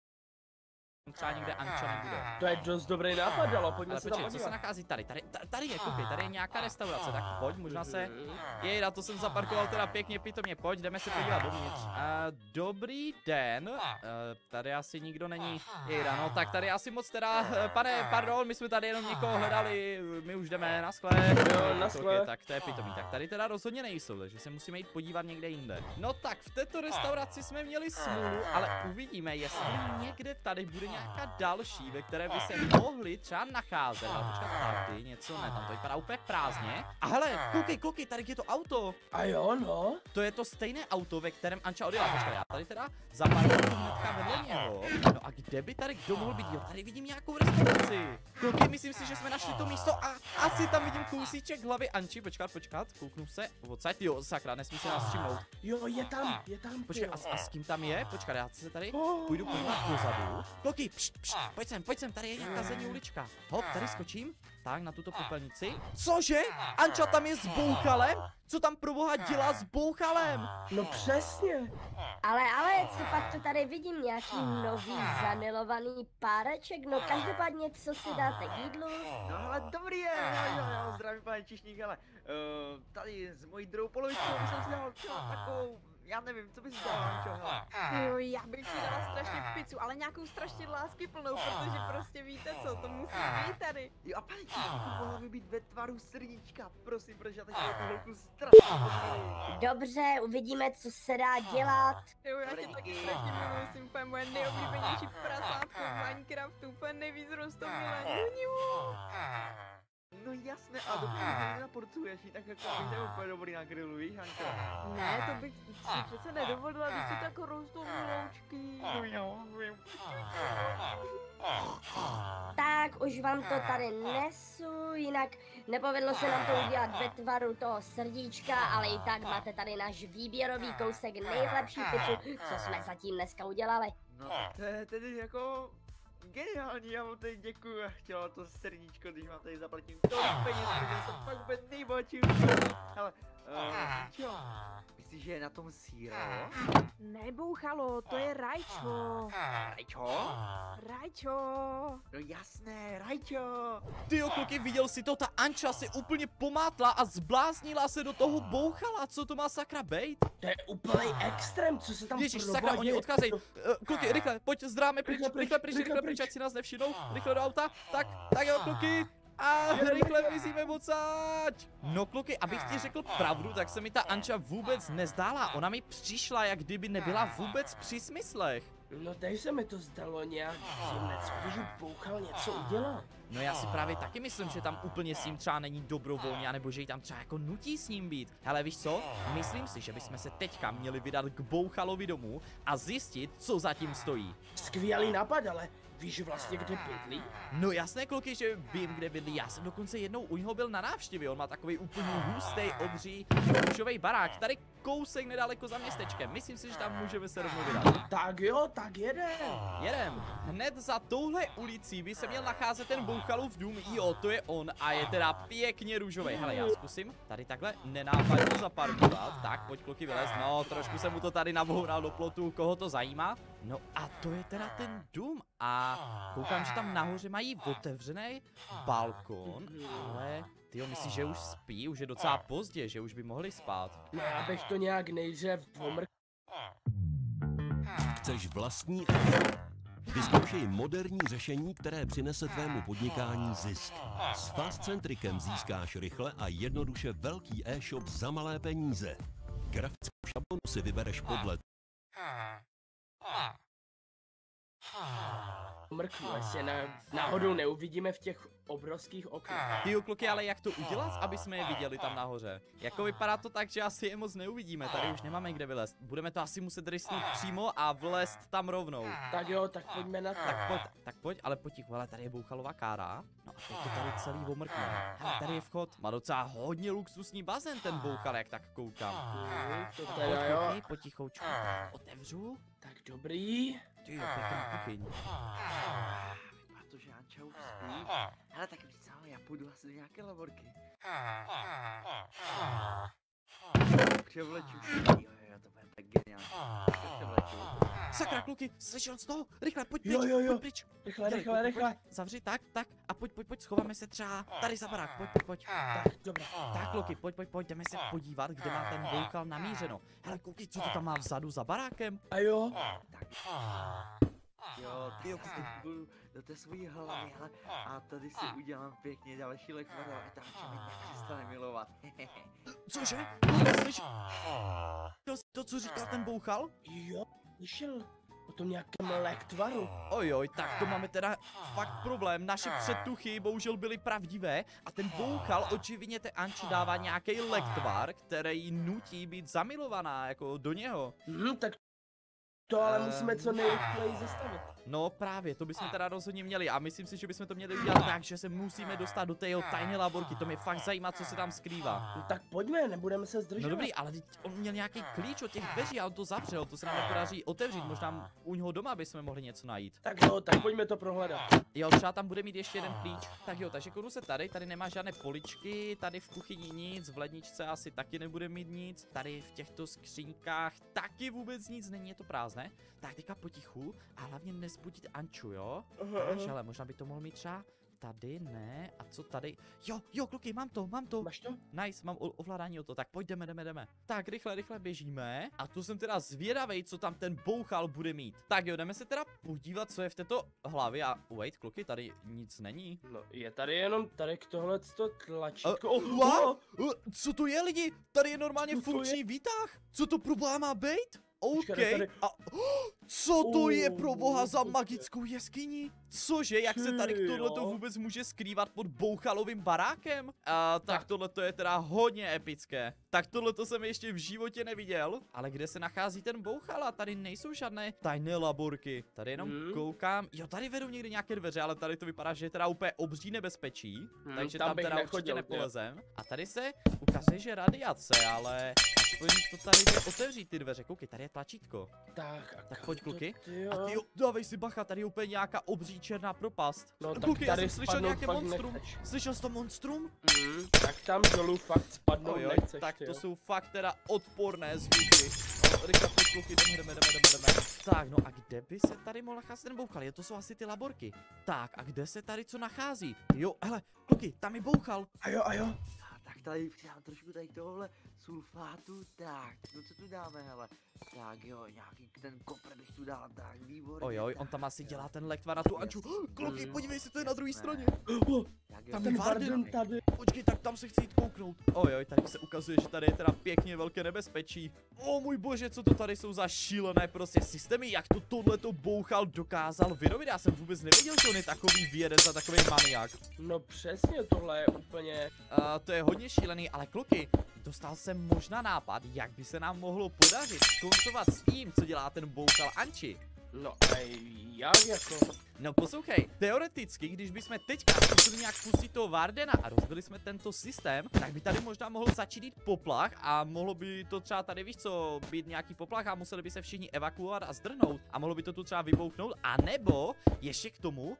třeba někde Anča nebude. To je dost dobrý nápad, ale pojďme se tam podívat. Co se nachází tady? Tady je, koukej, tady je nějaká restaurace, tak pojď, možná se... Jejda, to jsem zaparkoval teda pěkně pitomně, pojď, jdeme se podívat dovnitř. Dobrý den, tady asi nikdo není. Jejda, no tak tady asi moc teda, pane, pardon, my jsme tady jenom někoho hledali, my už jdeme, naschle. Jo, naschle. Tak to je pitomý, tak tady teda rozhodně nejsou, takže se musíme jít podívat někde jinde. No tak v této restauraci jsme měli smůlu, ale uvidíme, jestli někde tady bude nějaká další, ve které by se mohli třeba nacházet. Ale počkat, tady něco ne, tam to vypadá úplně prázdně. A hele, koukej, tady je to auto. A jo, no. To je to stejné auto, ve kterém Anča odjela. Počkej, já tady teda zaparkuju hnedka vedle něho. No a kde by tady kdo mohl být? Jo, tady vidím nějakou restauraci. Koukej, myslím si, že jsme našli to místo a asi tam vidím kousíček hlavy Anči. Počkat, kouknu se. Odsaď, jo, sakra, nesmí se nás všimnout. Jo, je tam. Počkej, a s kým tam je? Počkej, já se tady půjdu podívat dozadu. Kloky, pojď sem, tady je nějaká zadní ulička. Hop, tady skočím. Tak, na tuto popelnici. Cože? Anča tam je s bouchalem? Co tam pro boha dělá s bouchalem? No přesně. Ale, co pak to tady vidím, nějaký nový zamilovaný páreček, no každopádně, co si dáte k jídlu? No ale dobrý je, jo, zdravím pane Čišník, ale tady s mojí druhou polovičkou jsem si dal takovou já nevím, co bys dělal, Ančo, hele. Jo, já bych si dala strašně pizzu, ale nějakou strašně láskyplnou, protože prostě víte co, to musí být tady. Jo a pane, mohla by být ve tvaru srdíčka, prosím, protože já teď tu holku strašně potřebuji. Dobře, uvidíme, co se dá dělat. Jo, já tě taky strašně miluji, jsi úplně moje nejoblíbenější prasátko v Minecraftu, úplně nejvíc rostomilé. No jasné, a dobře, že nenaporcuješ jí tak jako bych nebyl úplně dobrý na grilu, víš, Ančo? Ne, to bych si přece nedovolila, když si tak rostou miloučky. No jo, vím. Tak, už vám to tady nesu, jinak nepovedlo se nám to udělat ve tvaru toho srdíčka, ale i tak máte tady náš výběrový kousek nejlepší pizzu, co jsme zatím dneska udělali. No to je tedy jako geniální, já vám tady děkuju, já chtěla to srdíčko, když vám tady zaplatím tolik peněz, protože jsem fakt úplně nejbohatší. Hele, čo? Myslíš, že je na tom síro? Nebouchalo, to je Rajčo. Rajčo? Rajčo. No jasné, Rajčo. Tyjo, kluky, viděl si to? Ta Anča se úplně pomátla a zbláznila se do toho bouchala. Co to má sakra bejt? To je úplný extrém, co se tam Ježíš, sakra, oni odcházejí. Kluky, rychle, pojď, zdráme pryč, rychle pryč, ať si nás nevšimnou. Rychle do auta. Tak jo, kluky. A rychle mizíme odsaď. No kluky, abych ti řekl pravdu, tak se mi ta Anča vůbec nezdála. Ona mi přišla, jak kdyby nebyla vůbec při smyslech. No tady se mi to zdalo nějak zimné, co když bouchal něco udělal. No já si právě taky myslím, že tam úplně s ním třeba není dobrovolně, anebo že jí tam třeba jako nutí s ním být. Hele, víš co? Myslím si, že bychom se teďka měli vydat k Bouchalovi domů a zjistit, co za tím stojí. Skvělý nápad, ale víš vlastně, kde bydlí? No jasné, kluky, že vím, kde bydlí. Já jsem dokonce jednou u něho byl na návštěvě. On má takový úplně hustý, obří, růžový barák. Tady kousek nedaleko za městečkem. Myslím si, že tam můžeme se rovnou vydat. Tak jo, tak jedem. Jedem. Hned za touhle ulicí by se měl nacházet ten Bouchalův dům. Jo, to je on a je teda pěkně růžový. Hele, já zkusím tady takhle nenápadně zaparkovat. Tak, pojď kluky vylez. No, trošku jsem mu to tady naboural do plotu, koho to zajímá. No a to je teda ten dům a koukám, že tam nahoře mají otevřený balkon, ale tyjo, myslíš, že už spí? Už je docela pozdě, že už by mohli spát. No já bych to nějak nejdřív omrkl. Chceš vlastní Vyzkoušej moderní řešení, které přinese tvému podnikání zisk. S Fastcentricem získáš rychle a jednoduše velký e-shop za malé peníze. Grafickou šablonu si vybereš podle Mrknu, jestli náhodou neuvidíme v těch obrovských oknech. Tyjo, kluky, ale jak to udělat, aby jsme je viděli tam nahoře? Jako vypadá to tak, že asi je moc neuvidíme, tady už nemáme kde vylézt. Budeme to asi muset rysnout přímo a vlézt tam rovnou. Tak jo, tak pojďme na to. Tak pojď, ale potichu, ale tady je Bouchalová kára. No a teď to tady celý omrkne. Hele, tady je vchod. Má docela hodně luxusní bazén ten Bouchal, jak tak koukám. To teda jo. Pojď, potichoučku, otevřu. Tak dobrý. Tyjo, pěkná kuchyň. Protože Anča už spí. Hele, tak víš co, já půjdu asi do nějaké laborky. Převleču. Jo, to bude tak geniální. Převleču. Sakra, kluky, slyšel jsi to? Rychle, pojď Jo, pryč, jo, jo. pojď pryč. Rychle. Zavři, tak, a pojď, schováme se třeba tady za barák, pojď. Tak, dobré. Tak, kluky, pojď, jdeme se podívat, kde má ten Bouchal namířeno. Hele, kluky, co to tam má vzadu za barákem? A jo? Tak. Jo, ty jdu do té svojí hlavy, hele, a tady si udělám pěkně další lekvar, a ta Anča mě přestane milovat. Cože? Slyš? To, co říkal ten Bouchal? Jo, slyšel o tom nějakém lektvaru. Ojoj, tak to máme teda fakt problém. Naše předtuchy bohužel byly pravdivé a ten Bouchal očividně té Anči dává nějaký lektvar, který ji nutí být zamilovaná jako do něho. Tak to ale musíme co nejrychleji zastavit. No právě, to bychom teda rozhodně měli a myslím si, že bychom to měli udělat tak, že se musíme dostat do té jeho tajné laborky, to mě fakt zajímá, co se tam skrývá. No, tak pojďme, nebudeme se zdržovat. No dobrý, ale on měl nějaký klíč od těch dveří a on to zavřel, to se nám nepodaří otevřít, možná u něho doma bychom mohli něco najít. Tak jo, tak pojďme to prohledat. Jo, třeba tam bude mít ještě jeden klíč. Tak jo, takže kouknu se tady nemá žádné poličky, tady v kuchyni nic, v ledničce asi taky nebude mít nic, tady v těchto skříňkách taky vůbec nic není, je to prázdné. Tak teďka potichu a hlavně nezbudit Anču, jo? Ale možná by to mohl mít třeba tady ne. A co tady? Jo, kluky, mám to. Máš to? Nice, mám ovládání o to, tak pojď, jdeme. Tak, rychle běžíme. A tu jsem teda zvědavej, co tam ten bouchal bude mít. Tak jo, jdeme se teda podívat, co je v této hlavě a wait, kluky, tady nic není. No, je tady jenom tady k tohleto tlačítko. Wow, co to je, lidi? Tady je normálně Co to funkční výtah. Co to pro boha má být? OK. Tady. A co to je pro boha za magickou jeskyni? Cože, jak se tady tohleto vůbec může skrývat pod bouchalovým barákem? Tak tohleto je teda hodně epické. Tak tohleto jsem ještě v životě neviděl. Ale kde se nachází ten bouchal? A tady nejsou žádné tajné laborky. Tady jenom koukám. Jo, tady vedou někde nějaké dveře, ale tady to vypadá, že je teda úplně obří nebezpečí. Takže tam teda určitě nepolezem. A tady se ukazuje, že radiace, ale aspoň to tady jde otevřít ty dveře. Koukej, tady je tlačítko. Tak pojď, kluky. A ty jo, dávej si bacha, tady je úplně nějaká obří černá propast. No, tak kluky, já tady jsem slyšel nějaké monstrum. Slyšel jsi to monstrum? Tak tam dolů fakt spadnout nechceš, tak to jo. jsou fakt teda odporné zvuky. Rychle, pojď, kluky, jdeme. Tak, no a kde by se tady mohl nacházet ten bouchal? To jsou asi ty laborky. Tak, a kde se tady co nachází? Jo, hele, kluky, tam je bouchal. A jo. Tak tady přidám trošku tady tohle sulfátu, tak, no co tu dáme, hele. Tak jo, nějaký ten kopr bych tu dal, tak výborně. Ojoj, on tam asi dělá ten lektvar na tu Anču. Kluky, podívej se, to je na druhé straně. Tam je Warden tady. Počkej, tak tam se chci jít kouknout. Ojoj, tady se ukazuje, že tady je teda pěkně velké nebezpečí. O můj bože, co to tady jsou za šílené prostě systémy, jak to tohleto bouchal dokázal vyrobit. Já jsem vůbec nevěděl, že on je takový vědec a takový maniak. No přesně, tohle je úplně... To je hodně šílený, ale kluky, dostal jsem možná nápad, jak by se nám mohlo podařit skoncovat s tím, co dělá ten bouchal Anči. No a jak jako? No poslouchej, teoreticky, když bychom teďka zkusili nějak pustit toho Wardena a rozbili jsme tento systém, tak by tady možná mohl začít jít poplach a mohlo by to třeba tady, víš co, být nějaký poplach a museli by se všichni evakuovat a zdrhnout a mohlo by to tu třeba vybouchnout, a nebo ještě k tomu,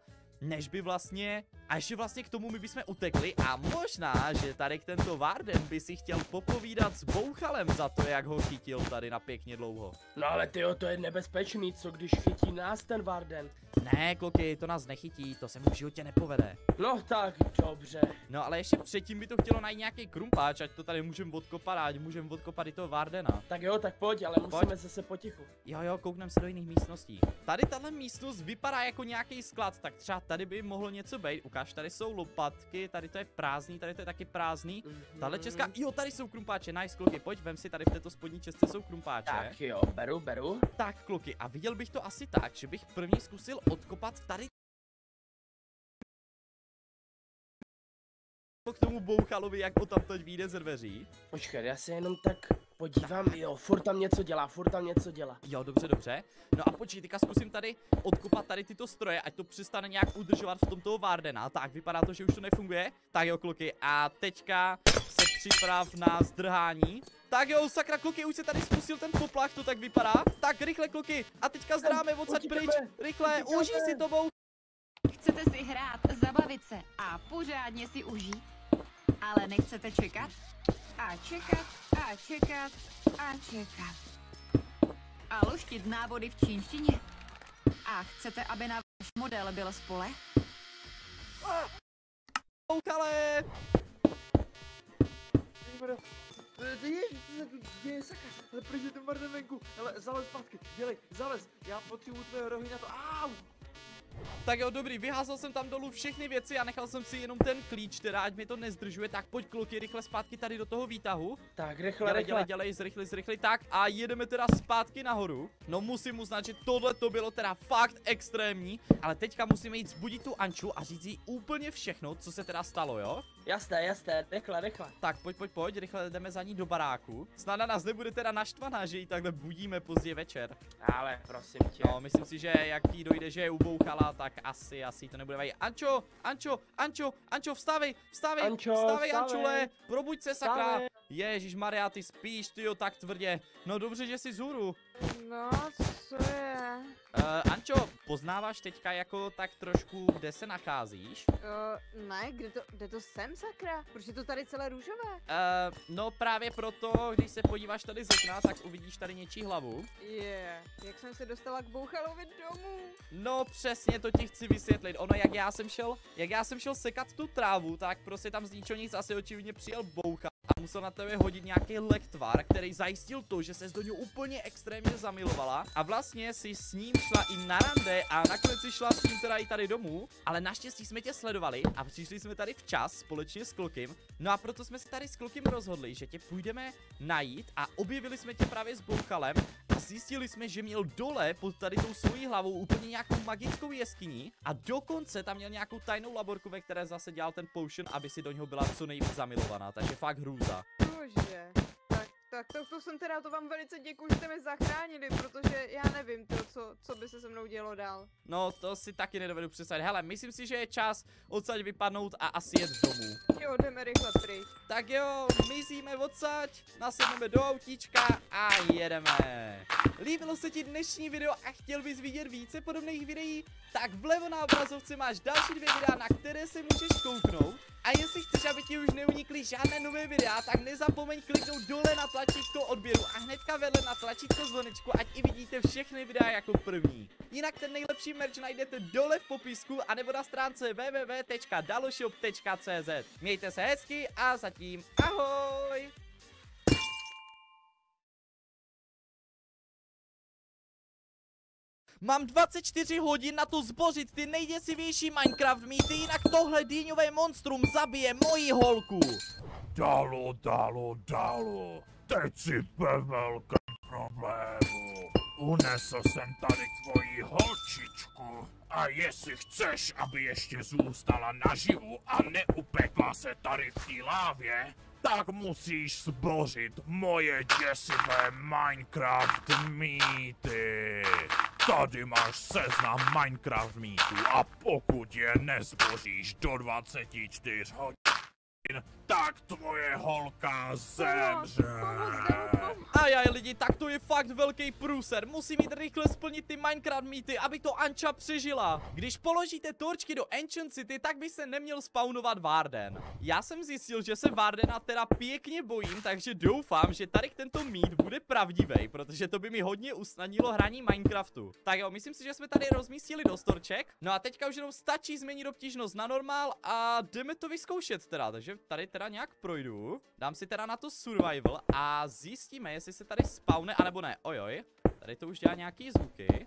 ještě vlastně k tomu my bychom utekli a možná, že tady tento Warden by si chtěl popovídat s bouchalem za to, jak ho chytil tady na pěkně dlouho. No ale tyjo, to je nebezpečný, co když chytí nás ten Warden? Ne, kluky, to nás nechytí, to se mu v životě nepovede. No tak, dobře. No ale ještě předtím by to chtělo najít nějaký krumpáč, ať to tady můžeme odkopat i toho Wardena. Tak jo, tak pojď, ale musíme zase potichu. Jo, koukneme se do jiných místností. Tady tahle místnost vypadá jako nějaký sklad, tak třeba tady by mohlo něco být. Ukáž, tady jsou lopatky, tady to je prázdný, tady to je taky prázdný. Tahle česká, jo, tady jsou krumpáče, nice, kluky, pojď, vem si, tady v této spodní čestce jsou krumpáče. Tak jo, beru. Tak, kluky, a viděl bych to asi tak, že bych první zkusil odkopat tady k tomu bouchalovi, jak o tam teď vyjde ze dveří. Počkej, já se jenom tak podívám, jo, furt tam něco dělá. Jo, dobře. No a počkej, teďka zkusím tady odkopat tady tyto stroje, ať to přestane nějak udržovat v tom toho Wardena. Tak, vypadá to, že už to nefunguje. Tak jo, kluky, a teďka se připrav na zdrhání. Tak jo, sakra, kluky, už se tady spustil ten poplach, to tak vypadá. Tak, rychle, kluky, a teďka zdráme odsaď pryč. Rychle, užij si to, bouch. Chcete si hrát, zabavit se a pořádně si užít, ale nechcete čekat? A čekat. A luštit návody v čínštině? A chcete, aby na váš model byl spoleh? Bouchale! Děje sakra, ale proč je ten Warden venku? Hele, zalez zpátky, zalez, já potřebuju tvoje rohy na to, au! Tak jo, dobrý, vyházel jsem tam dolů všechny věci a nechal jsem si jenom ten klíč, teda ať mi to nezdržuje, tak pojď, kluky, rychle zpátky tady do toho výtahu. Tak, rychle. Dělej, zrychli, tak a jedeme teda zpátky nahoru. No musím uznat, že tohle to bylo teda fakt extrémní, ale teďka musíme jít zbudit tu Anču a říct jí úplně všechno, co se teda stalo, jo? Jasné, rychle. Tak pojď, rychle jdeme za ní do baráku. Snad na nás nebude teda naštvaná, že ji takhle budíme pozdě večer. Ale prosím tě. No, myslím si, že jak jí dojde, že je ubouchala, tak asi to nebude vadit. Ančo, vstávej, Ančule, probuď se, sakra. Ježíš Maria, ty spíš, tyjo, tak tvrdě. No dobře, že jsi vzhůru. No, co je? Ančo, poznáváš teďka jako tak trošku, kde se nacházíš? Ne, kde to jsem, sakra? Proč je to tady celé růžové? No právě proto, když se podíváš tady z okna, tak uvidíš tady něčí hlavu. Jak jsem se dostala k Bouchalovi domů? No přesně, to ti chci vysvětlit. Ono, jak já jsem šel sekat tu trávu, tak prostě tam z ničeho nic asi očividně přijel Bouchal a musel na tebe hodit nějaký lektvar, který zajistil to, že ses do něj úplně extrémně zamilovala a vlastně si s ním šla i na rande a nakonec si šla s ním teda i tady domů, ale naštěstí jsme tě sledovali a přišli jsme tady včas společně s Klokim. No a proto jsme se tady s Klokim rozhodli, že tě půjdeme najít a objevili jsme tě právě s Bouchalem a zjistili jsme, že měl dole pod tady tou svojí hlavou úplně nějakou magickou jeskyni a dokonce tam měl nějakou tajnou laborku, ve které zase dělal ten potion, aby si do něho byla co nejvíc zamilovaná, takže fakt hrůza. Bože. Tak to jsem teda, to vám velice děkuji, že jste mě zachránili, protože já nevím to, co by se mnou dělo dál. No, to si taky nedovedu představit. Hele, myslím si, že je čas odsaď vypadnout a asi jet domů. Jo, jdeme rychle pryč. Tak jo, mizíme odsaď, nasedneme do autíčka a jedeme. Líbilo se ti dnešní video a chtěl bys vidět více podobných videí? Tak vlevo na obrazovce máš další 2 videa, na které se můžeš kouknout. A jestli chceš, aby ti už neunikly žádné nové videa, tak nezapomeň kliknout dole na tlačítko odběru a hnedka vedle na tlačítko zvonečku, ať i vidíte všechny videa jako první. Jinak ten nejlepší merch najdete dole v popisku anebo na stránce www.daloshop.cz. Mějte se hezky a zatím ahoj! Mám 24 hodin na to zbořit ty nejděsivější Minecraft mýty, jinak tohle dýňové monstrum zabije moji holku. Dalo, teď si ve velkém problému. Unesl jsem tady tvoji holčičku. A jestli chceš, aby ještě zůstala naživu a neupekla se tady v té lávě, tak musíš zbořit moje děsivé Minecraft mýty. Tady máš seznam Minecraft mýtů a pokud je nezboříš do 24 hodin, tak tvoje holka zemře. Ajaj lidi, tak to je fakt velký průser. Musím jít rychle splnit ty Minecraft mýty, aby to Anča přežila. Když položíte torčky do Ancient City, tak by se neměl spawnovat Warden. Já jsem zjistil, že se Wardena teda pěkně bojím, takže doufám, že tady tento mýt bude pravdivý, protože to by mi hodně usnadnilo hraní Minecraftu. Tak jo, myslím si, že jsme tady rozmístili dost torček. No a teďka už jenom stačí změnit obtížnost na normál a jdeme to vyzkoušet teda. Takže tady teda nějak projdu. Dám si teda na to survival a zjistíme, jestli se tady spawne, anebo ne. Ojoj, tady to už dělá nějaký zvuky.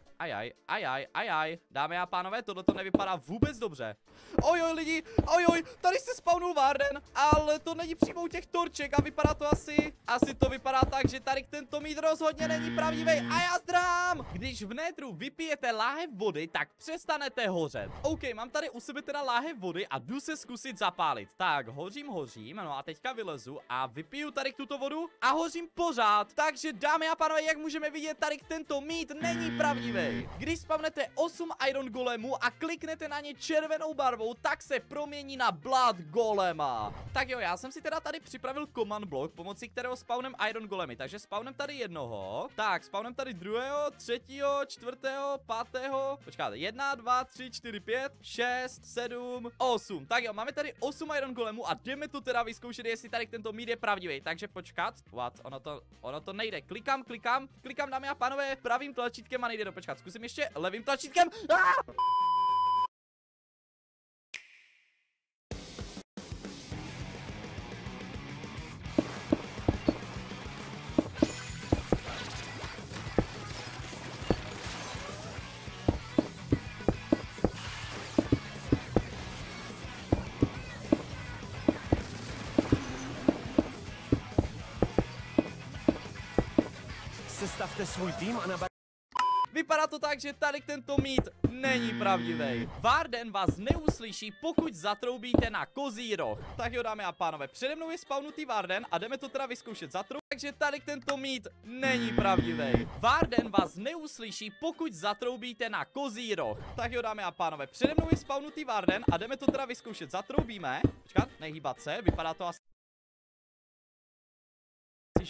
Ajaj. Dámy a pánové, tohle to nevypadá vůbec dobře. Ojoj lidi, tady se spawnul Warden, ale to není přímo u těch torček a vypadá to asi to vypadá tak, že tady tento mýt rozhodně není pravdivý a já zdrám! Když v Netru vypijete láhev vody, tak přestanete hořet. OK, mám tady u sebe teda láhev vody a jdu se zkusit zapálit. Tak, hořím, no a teďka vylezu a vypiju tady tuto vodu a hořím pořád. Takže dámy a pánové, jak můžeme vidět, tady tento mýt není pravdivý. Když spavnete 8 Iron Golemů a kliknete na ně červenou barvou, tak se promění na Blood Golema. Tak jo, já jsem si teda tady připravil command block, pomocí kterého spawnem Iron Golemy. Takže spawnem tady jednoho, tak spawnem tady druhého, třetího, čtvrtého, pátého. Počkáte, 1, 2, 3, 4, 5, 6, 7, 8. Tak jo, máme tady 8 Iron Golemů a jdeme to teda vyzkoušet, jestli tady tento mýt je pravdivý. Takže počkat, what, ono to nejde. Klikám, dámy a pánové, pravým tlačítkem a nejde do počkat. Zkusím ještě levým tlačítkem. Sestavte svůj tým a Vypadá to tak, že tady tento mýt není pravdivý. Warden vás neuslyší, pokud zatroubíte na kozí roh. Tak jo, dámy a pánové, přede mnou je spawnutý Warden a jdeme to teda vyzkoušet zatroubit. Takže tady tento mýt není pravdivý. Warden vás neuslyší, pokud zatroubíte na kozí roh. Tak jo, dámy a pánové, přede mnou je spawnutý Warden a jdeme to teda vyzkoušet zatroubíme. Počkat, nehýbat se, vypadá to asi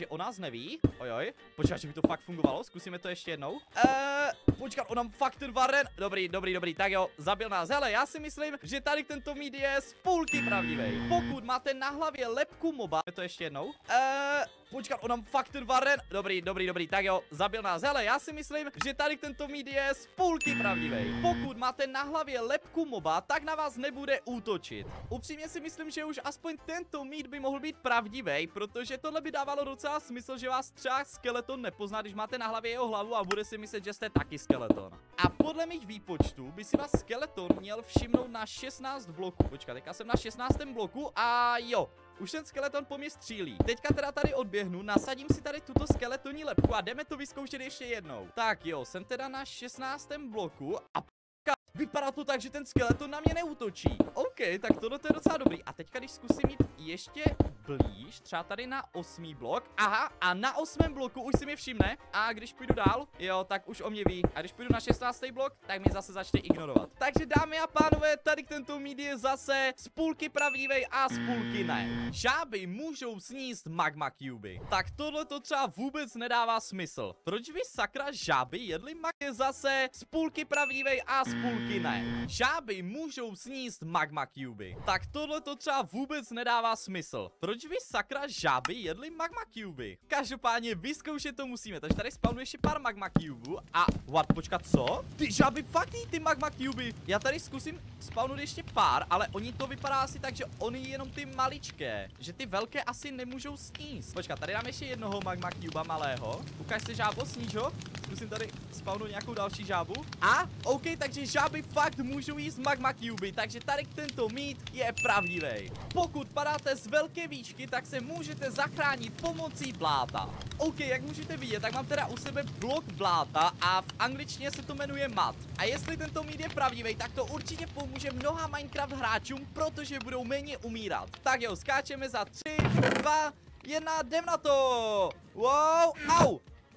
takže o nás neví. Ojoj, počkat, že by to fakt fungovalo, zkusíme to ještě jednou. Počkat, on nám fakt ten Warden, dobrý, tak jo, zabil nás. Hele, já si myslím, že tady tento mít je z půlky pravdivý. Pokud máte na hlavě lepku moba, to ještě jednou. Počkat, on nám fakt ten Warden, dobrý, tak jo, zabil nás. Hele, já si myslím, že tady tento mít je z půlky pravdivý. Pokud máte na hlavě lepku moba, tak na vás nebude útočit. Upřímně si myslím, že už aspoň tento mít by mohl být pravdivý, protože tohle by dávalo docela smysl, že vás třeba skeleton nepozná, když máte na hlavě jeho hlavu a bude si myslet, že jste taky skeleton. A podle mých výpočtů by si vás skeleton měl všimnout na 16 bloků. Počkat, teďka jsem na 16. bloku a jo. Už ten skeleton po mě střílí. Teďka teda tady odběhnu, nasadím si tady tuto skeletonní lepku a jdeme to vyzkoušet ještě jednou. Tak jo, jsem teda na 16. bloku a vypadá to tak, že ten skeleton na mě neútočí. OK, tak tohle je docela dobrý. A teďka, když zkusím jít ještě blíž, třeba tady na 8. blok. Aha, a na 8. bloku už si mě všimne. A když půjdu dál, jo, tak už o mě ví. A když půjdu na 16. blok, tak mě zase začne ignorovat. Takže dámy a pánové, tady tento mít je zase z půlky pravdivej a z půlky ne. Žáby můžou sníst magma cuby. Tak tohle to třeba vůbec nedává smysl. Proč by sakra žáby jedly magma? Je zase z půlky pravdivej a z půlky ne. Žáby můžou sníst magma cuby. Tak tohle to třeba vůbec nedává smysl. Proč by sakra žáby jedly magma cuby? Každopádně vyzkoušet to musíme. Takže tady spawnu ještě pár magma cubů a počkat, co? Ty žáby fakt jí ty magma cuby. Já tady zkusím spawnout ještě pár, ale oni to vypadá asi tak, že oni jenom ty maličké. Že ty velké asi nemůžou sníst. Počkat, tady dám ještě jednoho magma cuba malého. Ukaž se, žábo, sníž ho. Zkusím tady spawnout nějakou další žábu. A OK, takže žáby fakt můžou jíst magma cuby, takže tady tento mít je pravdivý. Pokud padáte z velké výšky, tak se můžete zachránit pomocí bláta. OK, jak můžete vidět, tak mám teda u sebe blok bláta a v angličtině se to jmenuje mat. A jestli tento mít je pravdivý, tak to určitě pomůže mnoha Minecraft hráčům, protože budou méně umírat. Tak jo, skáčeme za 3, 2, 1, jdem na to! Wow, au!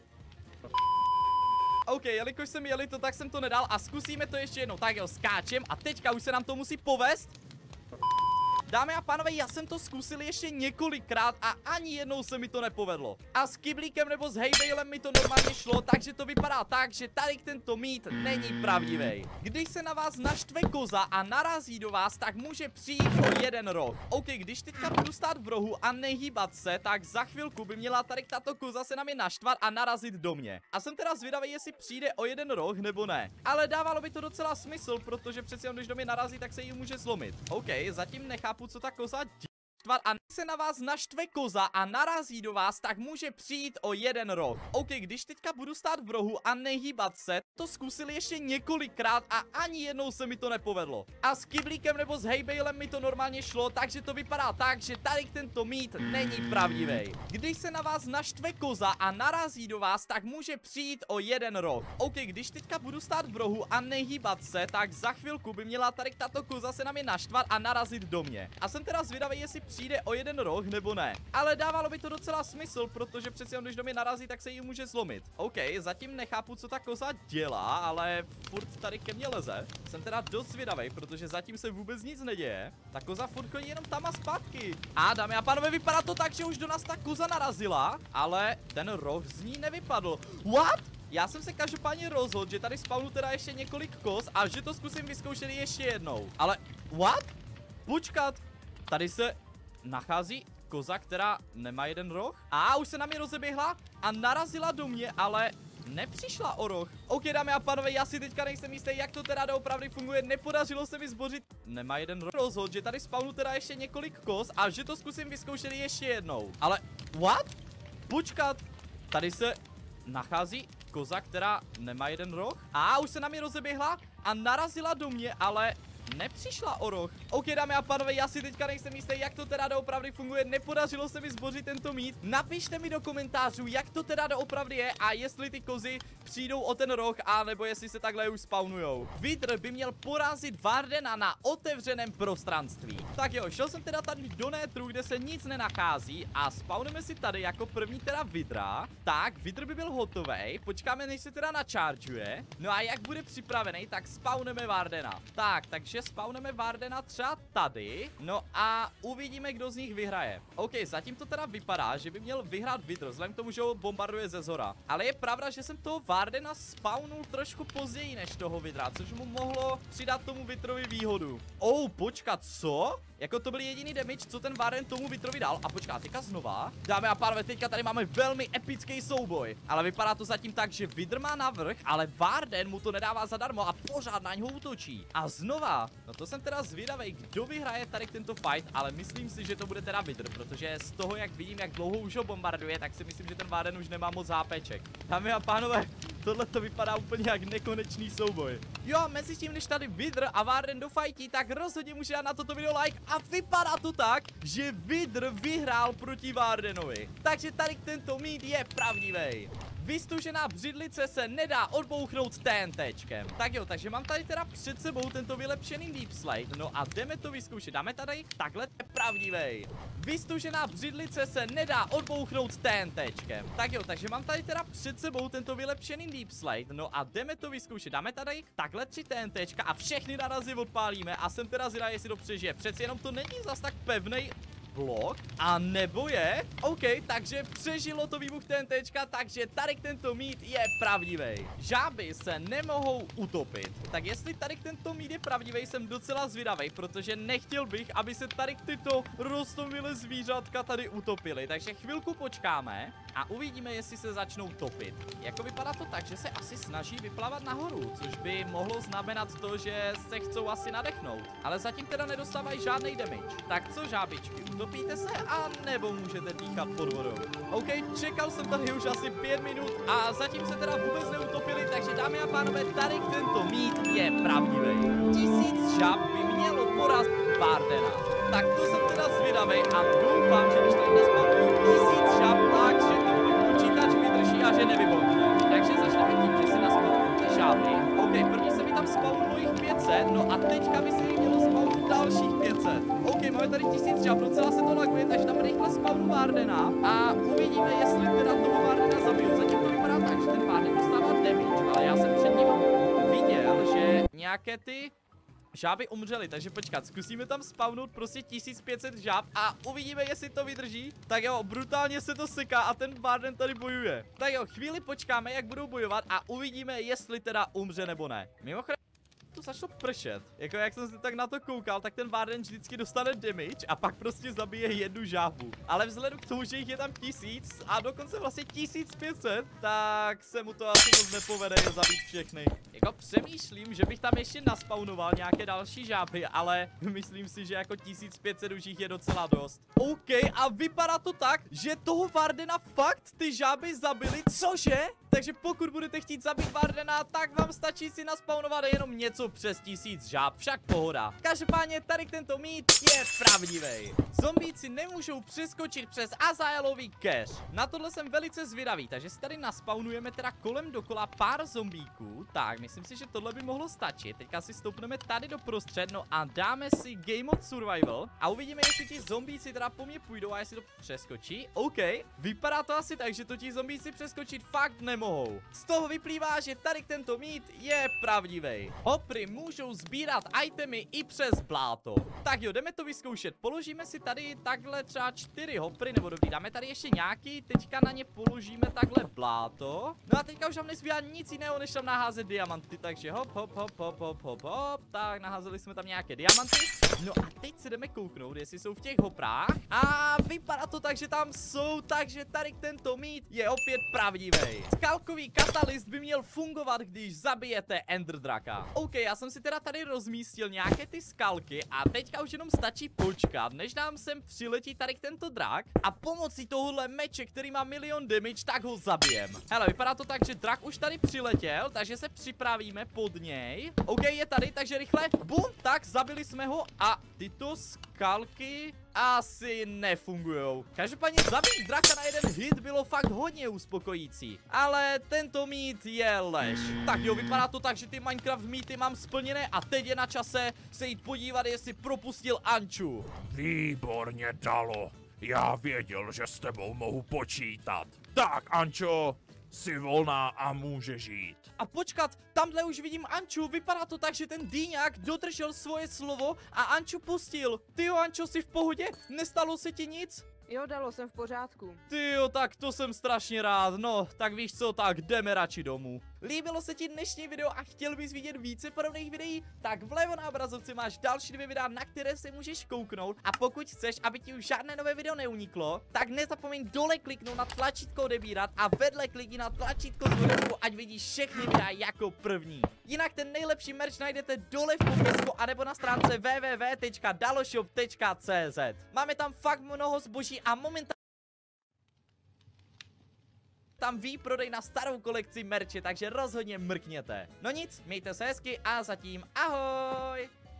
OK, jelikož jsem jeli to, tak jsem to nedal a zkusíme to ještě jednou. Tak jo, skáčem a teďka už se nám to musí povést. Dámy a pánové, já jsem to zkusil ještě několikrát a ani jednou se mi to nepovedlo. A s kyblíkem nebo s hejbejlem mi to normálně šlo, takže to vypadá tak, že tady tento mít není pravdivý. Když se na vás naštve koza a narazí do vás, tak může přijít o jeden roh. OK, když teďka budu stát v rohu a nehýbat se, tak za chvilku by měla tady tato koza se na mě naštvat a narazit do mě. A jsem teda zvědavý, jestli přijde o jeden roh nebo ne. Ale dávalo by to docela smysl, protože přeci když do mě narazí, tak se jí může zlomit. OK, zatím nechápu, co ta koza dělá. A když se na vás naštve koza a narazí do vás, tak může přijít o jeden roh. OK, když teďka budu stát v rohu a nehýbat se, to zkusil ještě několikrát a ani jednou se mi to nepovedlo. A s kyblíkem nebo s hejbejlem mi to normálně šlo, takže to vypadá tak, že tady tento mít není pravdivý. Když se na vás naštve koza a narazí do vás, tak může přijít o jeden roh. OK, když teďka budu stát v rohu a nehýbat se, tak za chvilku by měla tady tato koza se na mě naštvat a narazit do mě. A jsem teda zvědavý, jestli přijde o jeden roh nebo ne. Ale dávalo by to docela smysl, protože přeci když do mě narazí, tak se jí může zlomit. OK, zatím nechápu, co ta koza dělá, ale furt tady ke mně leze. Jsem teda dost zvědavý, protože zatím se vůbec nic neděje. Ta koza furt chodí jenom tam a zpátky. A dámy a pánové, vypadá to tak, že už do nás ta koza narazila, ale ten roh z ní nevypadl. What? Já jsem se každopádně rozhodl, že tady spawnu teda ještě několik koz a že to zkusím vyzkoušet ještě jednou. Ale what? Počkat, tady se nachází koza, která nemá jeden roh. A už se na mě rozeběhla a narazila do mě, ale nepřišla o roh. OK, dámy a pánové, já si teďka nejsem jistý, jak to teda doopravdy funguje. Nepodařilo se mi zbořit. Nemá jeden roh. Rozhodl, že tady spawnu teda ještě několik koz a že to zkusím vyzkoušet ještě jednou. Ale what? Počkat, tady se nachází koza, která nemá jeden roh. A už se na mě rozeběhla a narazila do mě, ale nepřišla o roh. OK, dámy a pánové, já si teďka nejsem jistý, jak to teda doopravdy funguje. Nepodařilo se mi zbořit tento mít. Napište mi do komentářů, jak to teda doopravdy je a jestli ty kozy přijdou o ten roh, a nebo jestli se takhle už spawnujou. Vidr by měl porazit Wardena na otevřeném prostranství. Tak jo, šel jsem teda tady do Netru, kde se nic nenachází a spawnujeme si tady jako první teda vidra. Tak, vidr by byl hotovej. Počkáme, než se teda načaržuje. No a jak bude připravený, tak spawnujeme Wardena. Tak, takže takže spawneme Wardena třeba tady, no a uvidíme, kdo z nich vyhraje. OK, zatím to teda vypadá, že by měl vyhrát Wither, vzhledem k tomu, že ho bombarduje ze zhora. Ale je pravda, že jsem toho Wardena spawnul trošku později než toho Withera, což mu mohlo přidat tomu Witherovi výhodu. Počkat, co? Jako to byl jediný damage, co ten Warden tomu Witherovi dal. A počká, teďka znova. Dámy a pánové, teďka tady máme velmi epický souboj. Ale vypadá to zatím tak, že Wither má navrch, ale Warden mu to nedává zadarmo a pořád na něho útočí. A znova, no to jsem teda zvědavej, kdo vyhraje tady tento fight, ale myslím si, že to bude teda Wither, protože z toho, jak vidím, jak dlouho už ho bombarduje, tak si myslím, že ten Warden už nemá moc HPček. Dámy a pánové, tohle to vypadá úplně jak nekonečný souboj. Jo, mezi tím, než tady Wither a Warden dofajtí, tak rozhodně může dát na toto video like a vypadá to tak, že Wither vyhrál proti Wardenovi. Takže tady tento mýt je pravdivý. Vystužená břidlice se nedá odbouchnout TNTčkem. Tak jo, takže mám tady teda před sebou tento vylepšený Deep Slate. No a jdeme to vyzkoušet. Dáme tady, takhle je pravdivej. Vystužená břidlice se nedá odbouchnout TNTčkem. Tak jo, takže mám tady teda před sebou tento vylepšený Deep Slate. No a jdeme to vyzkoušet. Dáme tady takhle 3 TNTčka a všechny narazí odpálíme. A jsem teda zvědavý, jestli to přežije. Přeci jenom to není zas tak pevnej blok, a nebo je? OK, takže přežilo to výbuch TNTčka, takže tady tento mýt je pravdivý. Žáby se nemohou utopit. Tak jestli tady tento mýt je pravdivý, jsem docela zvědavý, protože nechtěl bych, aby se tady tyto roztomilé zvířátka tady utopily. Takže chvilku počkáme a uvidíme, jestli se začnou topit. Jako vypadá to tak, že se asi snaží vyplavat nahoru, což by mohlo znamenat to, že se chcou asi nadechnout. Ale zatím teda nedostávají žádný damage. Tak co, žábičky, utopíte se a nebo můžete dýchat pod vodou? OK, čekal jsem tady už asi 5 minut a zatím se teda vůbec neutopili, takže dámy a pánové, tady tento mýt je pravdivý. 1000 žáb by mělo porazit Wardena. Tak to jsem teda zvědavý a doufám, že když tady naspavnuju 1000 žáb, takže to počítač vydrží a že nevybouchne. Takže začneme tím, že si naspavnuju ty žáby. OK, první se mi tam spavnulo jich 500, no a teďka by se jich mělo spavnout dalších 500. OK, máme tady 1000 žáb, docela se to laguje, takže tam rychle spavnu Wardena a uvidíme, jestli teda toho Wardena zabiju. Zatím to vypadá tak, že ten Warden dostává damage, ale já jsem před ním viděl, že nějaké ty žáby umřely, takže počkat, zkusíme tam spawnout prostě 1500 žáb a uvidíme, jestli to vydrží. Tak jo, brutálně se to seká a ten Warden tady bojuje. Tak jo, chvíli počkáme, jak budou bojovat a uvidíme, jestli teda umře nebo ne. Mimochodem, to začalo pršet. Jako jak jsem si tak na to koukal, tak ten Warden vždycky dostane damage a pak prostě zabije jednu žábu. Ale vzhledem k tomu, že jich je tam 1000 a dokonce vlastně 1500, tak se mu to asi moc nepovede zabít všechny. Jako přemýšlím, že bych tam ještě naspawnoval nějaké další žáby, ale myslím si, že jako 1500 už jich je docela dost. OK, a vypadá to tak, že toho Wardena fakt ty žáby zabili, cože? Takže pokud budete chtít zabít Wardena, tak vám stačí si naspawnovat jenom něco přes 1000 žáb, však pohoda. Každopádně tady tento mýt je pravdivý. Zombíci nemůžou přeskočit přes Azaelový cache. Na tohle jsem velice zvědavý, takže si tady naspawnujeme teda kolem dokola pár zombíků. Tak, myslím si, že tohle by mohlo stačit. Teďka si stoupneme tady do prostřed, no a dáme si Game Mode Survival a uvidíme, jestli ti zombíci teda po mně půjdou a jestli to přeskočí. OK, vypadá to asi tak, že to ti zombíci přeskočit fakt nemohou. Z toho vyplývá, že tady tento mýt je pravdivý. Hopry můžou sbírat itemy i přes bláto. Tak jo, jdeme to vyzkoušet. Položíme si tady takhle třeba 4 hopry, nebo dobrý, dáme tady ještě nějaký, teďka na ně položíme takhle bláto. No a teďka už nám nezbývá nic jiného, než tam naházet diamanty, takže hop, hop, hop, hop, hop, hop, hop. Tak, naházeli jsme tam nějaké diamanty. No a teď si jdeme kouknout, jestli jsou v těch hoprách. A vypadá to tak, že tam jsou, takže tady tento mýt je opět pravdivý. Skalkový katalyst by měl fungovat, když zabijete Ender Draka. OK, já jsem si teda tady rozmístil nějaké ty skalky a teďka už jenom stačí počkat, než nám sem přiletí tady tento drak a pomocí tohohle meče, který má 1 000 000 damage, tak ho zabijem. Hele, vypadá to tak, že drak už tady přiletěl, takže se připravíme pod něj. OK, je tady, takže rychle, bum, tak zabili jsme ho a tyto skalky asi nefungujou. Každopádně zabít draka na jeden hit bylo fakt hodně uspokojící. Ale tento mýt je lež. Tak jo, vypadá to tak, že ty Minecraft mýty mám splněné a teď je na čase se jít podívat, jestli propustil Anču. Výborně, Dalo. Já věděl, že s tebou mohu počítat. Tak, Ančo, jsi volná a můžeš jít. A počkat, tamhle už vidím Anču, vypadá to tak, že ten dýňák dodržel svoje slovo a Anču pustil. Tyjo, Ančo, jsi v pohodě? Nestalo se ti nic? Jo, Dalo, jsem v pořádku. Tyjo, tak to jsem strašně rád, no, tak víš co, tak jdeme radši domů. Líbilo se ti dnešní video a chtěl bys vidět více podobných videí? Tak vlevo na obrazovce máš další 2 videa, na které se můžeš kouknout a pokud chceš, aby ti už žádné nové video neuniklo, tak nezapomeň dole kliknout na tlačítko odebírat a vedle klikni na tlačítko zvonečku, ať vidíš všechny videa jako první. Jinak ten nejlepší merch najdete dole v popisku anebo na stránce www.daloshop.cz. Máme tam fakt mnoho zboží a momentálně tam výprodej na starou kolekci merče, takže rozhodně mrkněte. No nic, mějte se hezky a zatím ahoj!